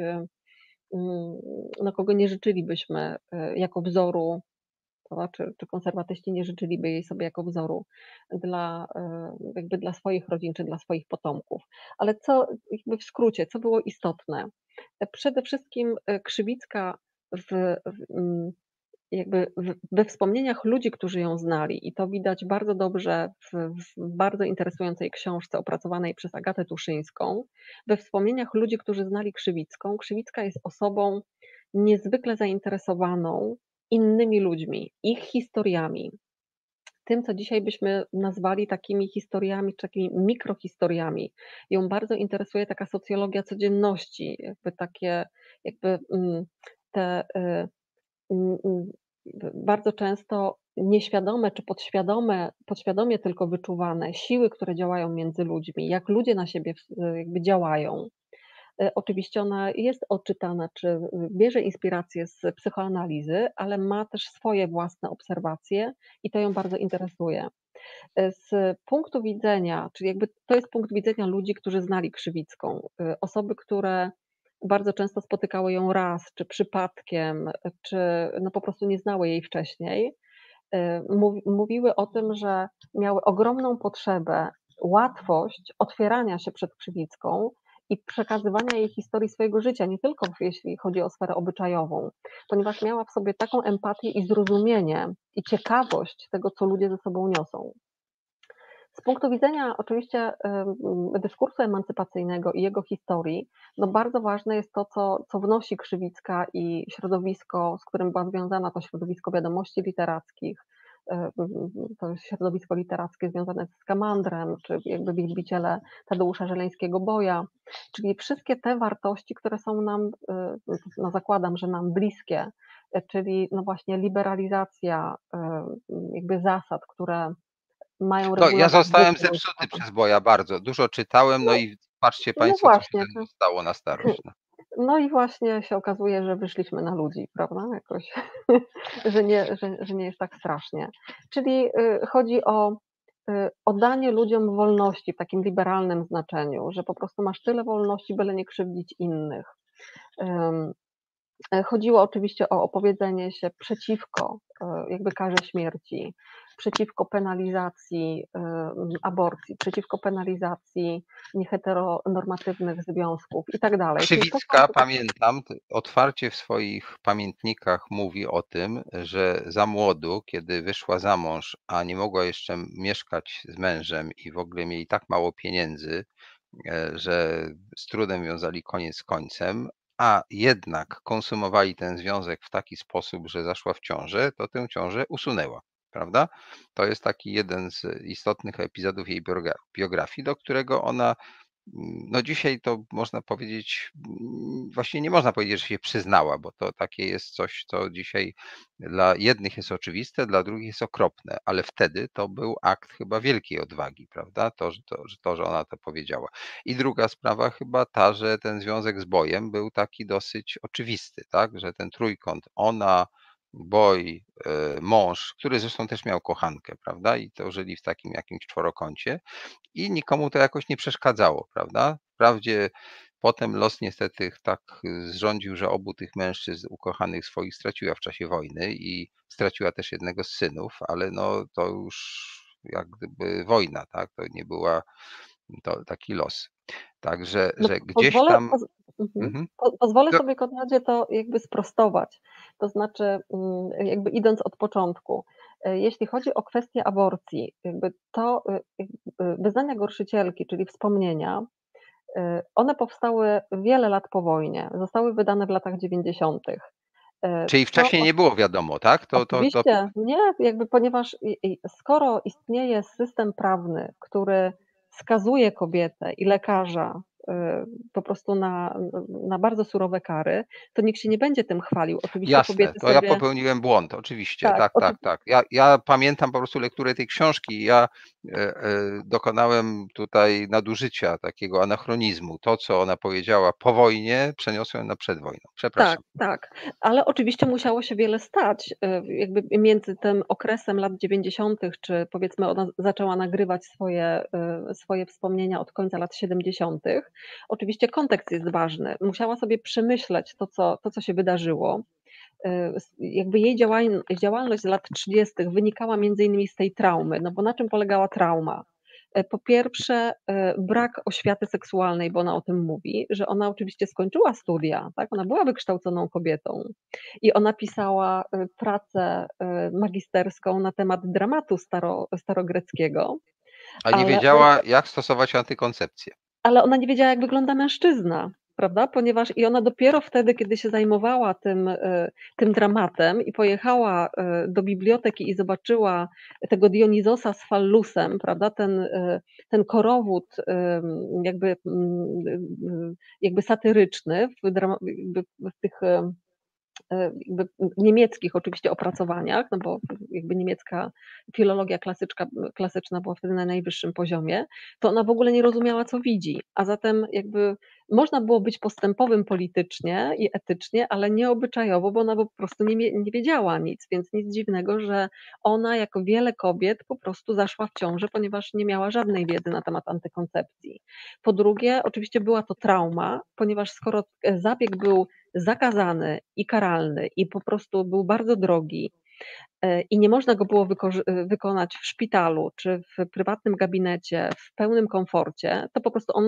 no kogo nie życzylibyśmy jako wzoru, to znaczy, czy konserwatyści nie życzyliby jej sobie jako wzoru dla, jakby dla swoich rodzin, czy dla swoich potomków. Ale co, jakby w skrócie, co było istotne? Przede wszystkim Krzywicka w, w jakby we wspomnieniach ludzi, którzy ją znali, i to widać bardzo dobrze w, w bardzo interesującej książce opracowanej przez Agatę Tuszyńską, we wspomnieniach ludzi, którzy znali Krzywicką, Krzywicka jest osobą niezwykle zainteresowaną innymi ludźmi, ich historiami, tym, co dzisiaj byśmy nazwali takimi historiami, czy takimi mikrohistoriami. Ją bardzo interesuje taka socjologia codzienności, jakby takie, jakby te bardzo często nieświadome czy podświadome, podświadomie tylko wyczuwane siły, które działają między ludźmi, jak ludzie na siebie jakby działają. Oczywiście ona jest odczytana, czy bierze inspirację z psychoanalizy, ale ma też swoje własne obserwacje i to ją bardzo interesuje. Z punktu widzenia, czyli jakby to jest punkt widzenia ludzi, którzy znali Krzywicką, osoby, które bardzo często spotykały ją raz, czy przypadkiem, czy no po prostu nie znały jej wcześniej, mówiły o tym, że miały ogromną potrzebę, łatwość otwierania się przed Krzywicką i przekazywania jej historii swojego życia, nie tylko jeśli chodzi o sferę obyczajową, ponieważ miała w sobie taką empatię i zrozumienie i ciekawość tego, co ludzie ze sobą niosą. Z punktu widzenia oczywiście dyskursu emancypacyjnego i jego historii, no bardzo ważne jest to, co, co wnosi Krzywicka i środowisko, z którym była związana, to środowisko wiadomości literackich, to środowisko literackie związane z Skamandrem, czy jakby wielbiciele Tadeusza Żeleńskiego-Boja, czyli wszystkie te wartości, które są nam, no zakładam, że nam bliskie, czyli no właśnie liberalizacja jakby zasad, które mają No, regulować ja zostałem życie zepsuty ludzkie. przez Boja bardzo. Dużo czytałem, no No, i patrzcie no Państwo, co się właśnie, ze mną stało na starość. No. no i właśnie się okazuje, że wyszliśmy na ludzi, prawda? Jakoś, że nie, że, że nie jest tak strasznie. Czyli y, chodzi o y, oddanie ludziom wolności w takim liberalnym znaczeniu, że po prostu masz tyle wolności, byle nie krzywdzić innych. Ym, Chodziło oczywiście o opowiedzenie się przeciwko jakby karze śmierci, przeciwko penalizacji aborcji, przeciwko penalizacji nieheteronormatywnych związków i tak dalej. Czyli to Krzywicka, są- pamiętam, t- otwarcie w swoich pamiętnikach mówi o tym, że za młodu, kiedy wyszła za mąż, a nie mogła jeszcze mieszkać z mężem i w ogóle mieli tak mało pieniędzy, e, że z trudem wiązali koniec z końcem, a jednak konsumowali ten związek w taki sposób, że zaszła w ciążę, to tę ciążę usunęła. Prawda? To jest taki jeden z istotnych epizodów jej biogra- biografii, do którego ona, no dzisiaj to można powiedzieć, mm, właściwie nie można powiedzieć, że się przyznała, bo to takie jest coś, co dzisiaj dla jednych jest oczywiste, dla drugich jest okropne, ale wtedy to był akt chyba wielkiej odwagi, prawda? To, że to, że to, że ona to powiedziała. I druga sprawa chyba ta, że ten związek z Bojem był taki dosyć oczywisty, tak? Że ten trójkąt, ona, Boj, e, mąż, który zresztą też miał kochankę, prawda? I to żyli w takim jakimś czworokącie i nikomu to jakoś nie przeszkadzało, prawda? Wprawdzie potem los niestety tak zrządził, że obu tych mężczyzn ukochanych swoich straciła w czasie wojny i straciła też jednego z synów, ale no to już jak gdyby wojna, tak? To nie była to taki los. Także, No, że gdzieś pozwolę, tam. poz, mhm. Mhm. Po, pozwolę To, sobie, Konradzie, to jakby sprostować. To znaczy, mm, jakby idąc od początku, e, jeśli chodzi o kwestię aborcji, jakby to e, jakby wyznania gorszycielki, czyli wspomnienia, e, one powstały wiele lat po wojnie, zostały wydane w latach dziewięćdziesiątych. E, czyli Co wcześniej nie było wiadomo, tak? To, to, to, oczywiście nie, jakby ponieważ i- i skoro istnieje system prawny, który skazuje kobietę i lekarza y, po prostu na, na bardzo surowe kary, to nikt się nie będzie tym chwalił. Oczywiście Jasne, kobiety to ja sobie, popełniłem błąd, oczywiście, tak, tak, tak, tak. Ja, ja pamiętam po prostu lekturę tej książki i ja e, e, dokonałem tutaj nadużycia, takiego anachronizmu. To, co ona powiedziała po wojnie, przeniosłem na przed wojną. tak, Przepraszam. tak, ale oczywiście musiało się wiele stać, y, jakby między tym okresem lat dziewięćdziesiątych, czy powiedzmy ona zaczęła nagrywać swoje, y, swoje wspomnienia od końca lat siedemdziesiątych. Oczywiście kontekst jest ważny. Musiała sobie przemyśleć to, co, to, co się wydarzyło. Y, s- Jakby jej działań, działalność z lat trzydziestych wynikała między innymi z tej traumy. No bo na czym polegała trauma? E, Po pierwsze, e, brak oświaty seksualnej, bo ona o tym mówi, że ona oczywiście skończyła studia, tak? Ona była wykształconą kobietą i ona pisała e, pracę e, magisterską na temat dramatu staro, starogreckiego, A nie ale wiedziała, jak stosować antykoncepcję. ale ona nie wiedziała, jak wygląda mężczyzna, prawda? Ponieważ i ona dopiero wtedy, kiedy się zajmowała tym, e, tym dramatem i pojechała e, do biblioteki i zobaczyła tego Dionizosa z fallusem, prawda? Ten, e, ten korowód e, jakby, mm, jakby satyryczny w, drama, jakby w tych e, e, jakby niemieckich oczywiście opracowaniach, no bo jakby niemiecka filologia klasyczka, klasyczna była wtedy na najwyższym poziomie, to ona w ogóle nie rozumiała, co widzi. A zatem jakby można było być postępowym politycznie i etycznie, ale nie obyczajowo, bo ona po prostu nie, mie- nie wiedziała nic, więc nic dziwnego, że ona, jako wiele kobiet, po prostu zaszła w ciążę, ponieważ nie miała żadnej wiedzy na temat antykoncepcji. Po drugie, oczywiście była to trauma, ponieważ skoro e, zabieg był zakazany i karalny i po prostu był bardzo drogi e, i nie można go było wyko- e, wykonać w szpitalu czy w prywatnym gabinecie w pełnym komforcie, to po prostu on,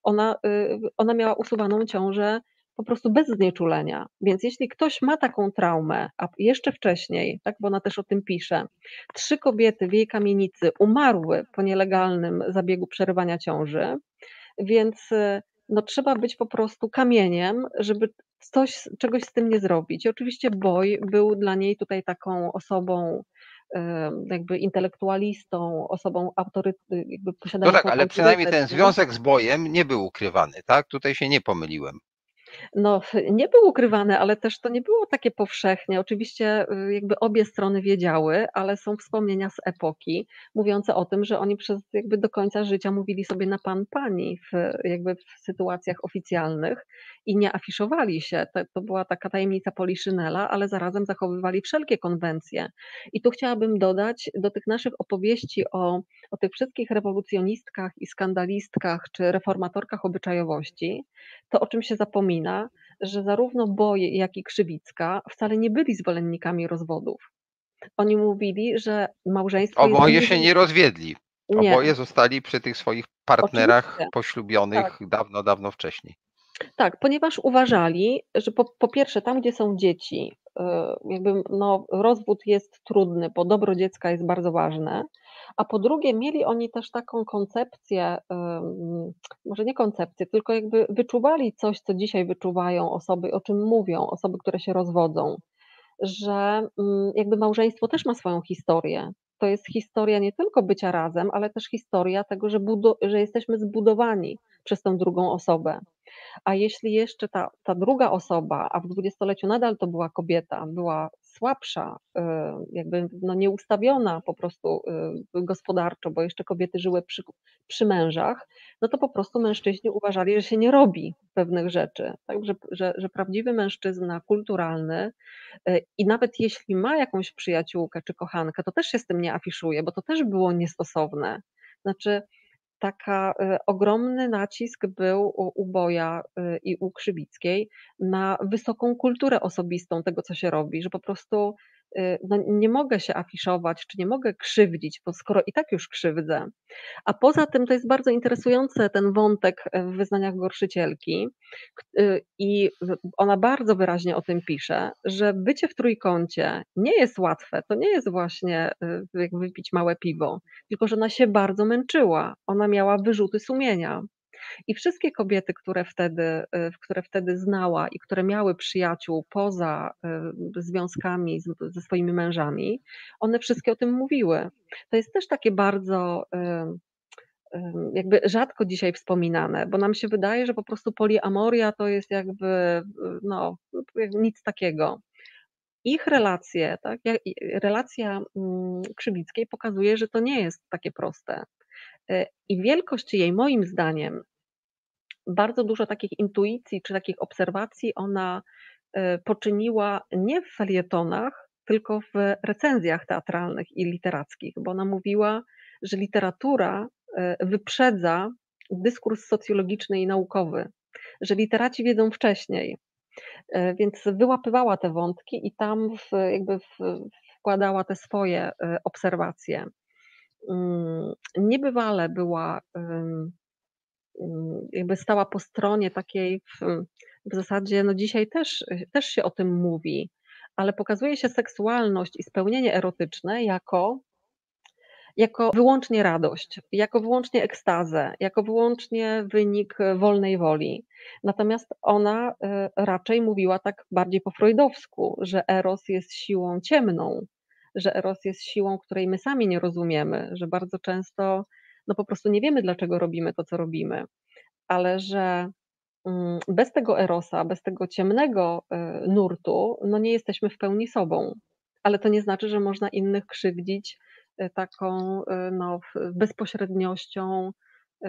ona, y, ona miała usuwaną ciążę po prostu bez znieczulenia. Więc jeśli ktoś ma taką traumę, a jeszcze wcześniej, tak, bo ona też o tym pisze, trzy kobiety w jej kamienicy umarły po nielegalnym zabiegu przerywania ciąży, więc y, no, trzeba być po prostu kamieniem, żeby coś, czegoś z tym nie zrobić. I oczywiście Boy był dla niej tutaj taką osobą, y, jakby intelektualistą, osobą autoryt, jakby No posiadającą tak, ale przynajmniej autorytet, ten nie? związek z Bojem nie był ukrywany, tak? Tutaj się nie pomyliłem. No, nie był ukrywany, ale też to nie było takie powszechnie. Oczywiście y, jakby obie strony wiedziały, ale są wspomnienia z epoki mówiące o tym, że oni przez jakby do końca życia mówili sobie na pan, pani w, jakby w sytuacjach oficjalnych i nie afiszowali się. To, to była taka tajemnica Poliszynela, ale zarazem zachowywali wszelkie konwencje. I tu chciałabym dodać do tych naszych opowieści o, o tych wszystkich rewolucjonistkach i skandalistkach czy reformatorkach obyczajowości, to o czym się zapomina, że zarówno Boy, jak i Krzywicka wcale nie byli zwolennikami rozwodów. Oni mówili, że małżeństwo jest Oboje się niezły- nie rozwiedli. Nie, Oboje zostali przy tych swoich partnerach oczywiście, poślubionych tak. dawno, dawno wcześniej. Tak, ponieważ uważali, że po, po pierwsze tam, gdzie są dzieci, y, jakby no, rozwód jest trudny, bo dobro dziecka jest bardzo ważne, a po drugie mieli oni też taką koncepcję, ym, może nie koncepcję, tylko jakby wyczuwali coś, co dzisiaj wyczuwają osoby, o czym mówią osoby, które się rozwodzą, że mm, jakby małżeństwo też ma swoją historię. To jest historia nie tylko bycia razem, ale też historia tego, że, budo- że jesteśmy zbudowani przez tą drugą osobę. A jeśli jeszcze ta, ta druga osoba, a w dwudziestoleciu nadal to była kobieta, była słabsza, y, jakby no nieustawiona po prostu y, gospodarczo, bo jeszcze kobiety żyły przy, przy mężach, no to po prostu mężczyźni uważali, że się nie robi pewnych rzeczy. Tak? Że, że, że prawdziwy mężczyzna kulturalny y, i nawet jeśli ma jakąś przyjaciółkę czy kochankę, to też się z tym nie afiszuje, bo to też było niestosowne. Znaczy, taka y, ogromny nacisk był u, u Boja y, i u Krzywickiej na wysoką kulturę osobistą tego, co się robi, że po prostu y, no, nie mogę się afiszować, czy nie mogę krzywdzić, bo skoro i tak już krzywdzę. A poza tym to jest bardzo interesujący ten wątek w wyznaniach Gorszycielki k- y, i w- ona bardzo wyraźnie o tym pisze, że bycie w trójkącie nie jest łatwe, to nie jest właśnie y, jak wypić małe piwo, tylko że ona się bardzo męczyła, ona miała wyrzuty sumienia. I wszystkie kobiety, które wtedy, y, które wtedy znała i które miały przyjaciół poza y, związkami z, ze swoimi mężami, one wszystkie o tym mówiły. To jest też takie bardzo y, ym, jakby rzadko dzisiaj wspominane, bo nam się wydaje, że po prostu poliamoria to jest jakby y, no, jak nic takiego. Ich relacje, tak, ja- i- relacja mm, Krzywickiej pokazuje, że to nie jest takie proste. Y, I wielkość jej, moim zdaniem, bardzo dużo takich intuicji czy takich obserwacji ona y, poczyniła nie w felietonach, tylko w recenzjach teatralnych i literackich, bo ona mówiła, że literatura y, wyprzedza dyskurs socjologiczny i naukowy, że literaci wiedzą wcześniej, y, więc wyłapywała te wątki i tam w, jakby w, wkładała te swoje y, obserwacje. Mm, Niebywale była ym, ym, jakby stała po stronie takiej w, w zasadzie, no dzisiaj też, też się o tym mówi, ale pokazuje się seksualność i spełnienie erotyczne jako, jako wyłącznie radość, jako wyłącznie ekstazę, jako wyłącznie wynik e, wolnej woli. Natomiast ona e, raczej mówiła tak bardziej po freudowsku, że eros jest siłą ciemną, że eros jest siłą, której my sami nie rozumiemy, że bardzo często no po prostu nie wiemy, dlaczego robimy to, co robimy, ale że mm, bez tego erosa, bez tego ciemnego e, nurtu, no nie jesteśmy w pełni sobą. Ale to nie znaczy, że można innych krzywdzić e, taką e, no, w- bezpośredniością e,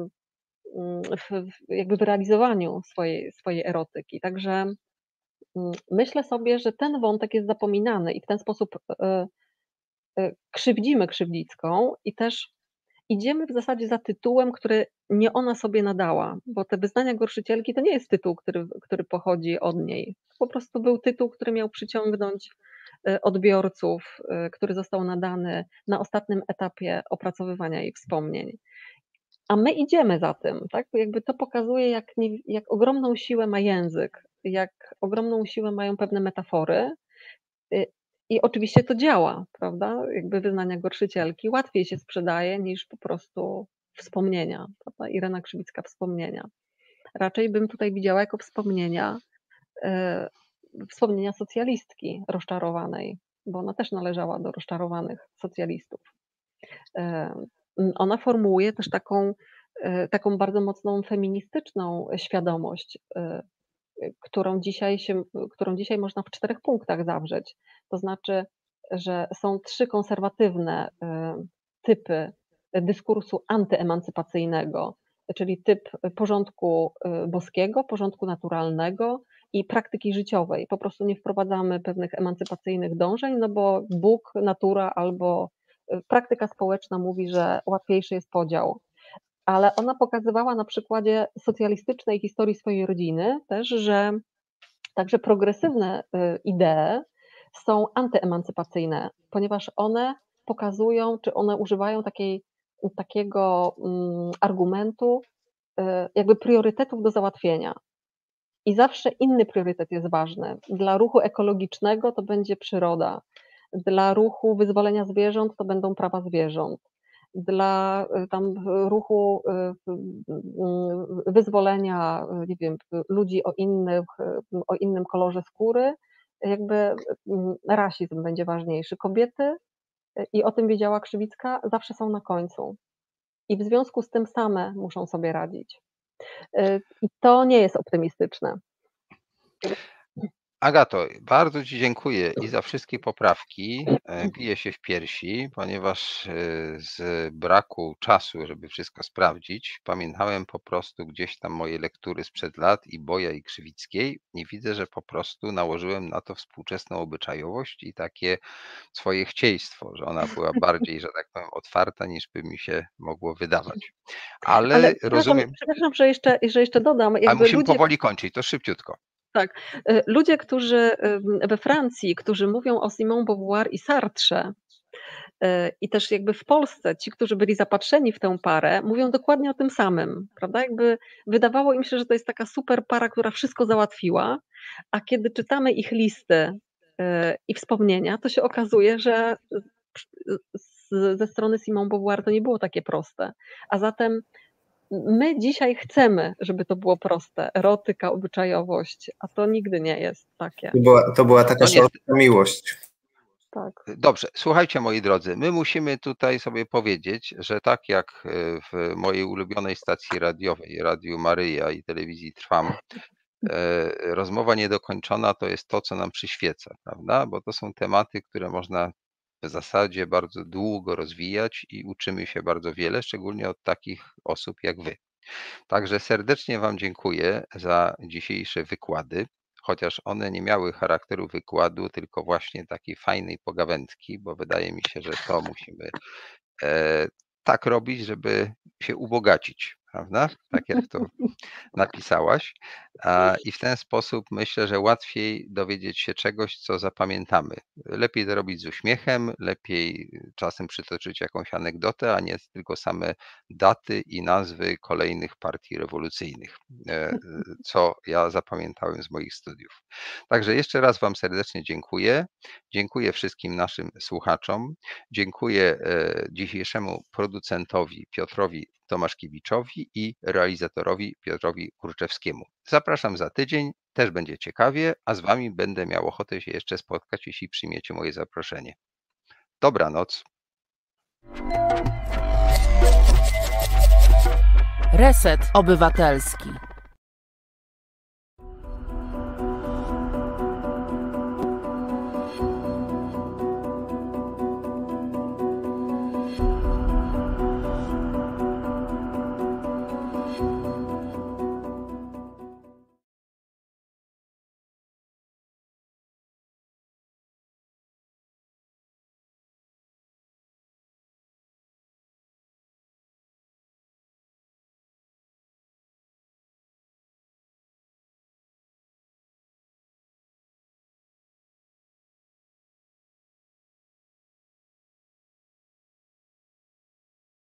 mm, w, w jakby w realizowaniu swojej, swojej erotyki. Także mm, myślę sobie, że ten wątek jest zapominany i w ten sposób e, e, krzywdzimy Krzywdzicką i też idziemy w zasadzie za tytułem, który nie ona sobie nadała, bo te wyznania Gorszycielki to nie jest tytuł, który, który pochodzi od niej. To po prostu był tytuł, który miał przyciągnąć e, odbiorców, e, który został nadany na ostatnim etapie opracowywania jej wspomnień. a my idziemy za tym, tak? Jakby to pokazuje, jak, nie, jak ogromną siłę ma język, jak ogromną siłę mają pewne metafory. I oczywiście to działa, prawda? Jakby wyznania gorszycielki łatwiej się sprzedaje niż po prostu wspomnienia, prawda? Irena Krzywicka wspomnienia. Raczej bym tutaj widziała jako wspomnienia, e, wspomnienia socjalistki rozczarowanej, bo ona też należała do rozczarowanych socjalistów. E, ona formułuje też taką, e, taką bardzo mocną feministyczną świadomość, e, którą dzisiaj, się, którą dzisiaj można w czterech punktach zawrzeć. To znaczy, że są trzy konserwatywne typy dyskursu antyemancypacyjnego, czyli typ porządku boskiego, porządku naturalnego i praktyki życiowej. Po prostu nie wprowadzamy pewnych emancypacyjnych dążeń, no bo Bóg, natura albo praktyka społeczna mówi, że łatwiejszy jest podział. Ale ona pokazywała na przykładzie socjalistycznej historii swojej rodziny też, że także progresywne idee są antyemancypacyjne, ponieważ one pokazują, czy one używają takiej, takiego argumentu jakby priorytetów do załatwienia. I zawsze inny priorytet jest ważny. Dla ruchu ekologicznego to będzie przyroda, dla ruchu wyzwolenia zwierząt to będą prawa zwierząt, dla tam ruchu wyzwolenia, nie wiem, ludzi o, innych, o innym kolorze skóry, jakby rasizm będzie ważniejszy. Kobiety, i o tym wiedziała Krzywicka, zawsze są na końcu. I w związku z tym same muszą sobie radzić. I to nie jest optymistyczne. Agato, bardzo Ci dziękuję i za wszystkie poprawki. Biję się w piersi, ponieważ z braku czasu, żeby wszystko sprawdzić, pamiętałem po prostu gdzieś tam moje lektury sprzed lat i Boja i Krzywickiej i widzę, że po prostu nałożyłem na to współczesną obyczajowość i takie swoje chcieństwo, że ona była bardziej, że tak powiem, otwarta, niż by mi się mogło wydawać. Ale, Ale rozumiem. Przepraszam, że jeszcze, że jeszcze dodam. Jakby A musimy ludzie... powoli kończyć, to szybciutko. Tak. Ludzie, którzy we Francji, którzy mówią o Simone Beauvoir i Sartrze, i też jakby w Polsce, ci, którzy byli zapatrzeni w tę parę, mówią dokładnie o tym samym, prawda? Jakby wydawało im się, że to jest taka super para, która wszystko załatwiła, a kiedy czytamy ich listy i wspomnienia, to się okazuje, że ze strony Simone Beauvoir to nie było takie proste. A zatem my dzisiaj chcemy, żeby to było proste. Erotyka, obyczajowość, a to nigdy nie jest takie. To była, to była taka szalona miłość. Tak. Dobrze, słuchajcie moi drodzy, my musimy tutaj sobie powiedzieć, że tak jak w mojej ulubionej stacji radiowej, Radiu Maryja i telewizji Trwam, rozmowa niedokończona to jest to, co nam przyświeca, prawda? Bo to są tematy, które można w zasadzie bardzo długo rozwijać i uczymy się bardzo wiele, szczególnie od takich osób jak wy. Także serdecznie wam dziękuję za dzisiejsze wykłady, chociaż one nie miały charakteru wykładu, tylko właśnie takiej fajnej pogawędki, bo wydaje mi się, że to musimy e, tak robić, żeby się ubogacić, prawda? Tak jak to napisałaś. I w ten sposób myślę, że łatwiej dowiedzieć się czegoś, co zapamiętamy. Lepiej to robić z uśmiechem, lepiej czasem przytoczyć jakąś anegdotę, a nie tylko same daty i nazwy kolejnych partii rewolucyjnych, co ja zapamiętałem z moich studiów. Także jeszcze raz wam serdecznie dziękuję. Dziękuję wszystkim naszym słuchaczom. Dziękuję dzisiejszemu producentowi Piotrowi Tomaszkiewiczowi i realizatorowi Piotrowi Kurczewskiemu. Zapraszam za tydzień, też będzie ciekawie, a z wami będę miał ochotę się jeszcze spotkać, jeśli przyjmiecie moje zaproszenie. Dobranoc. Reset Obywatelski.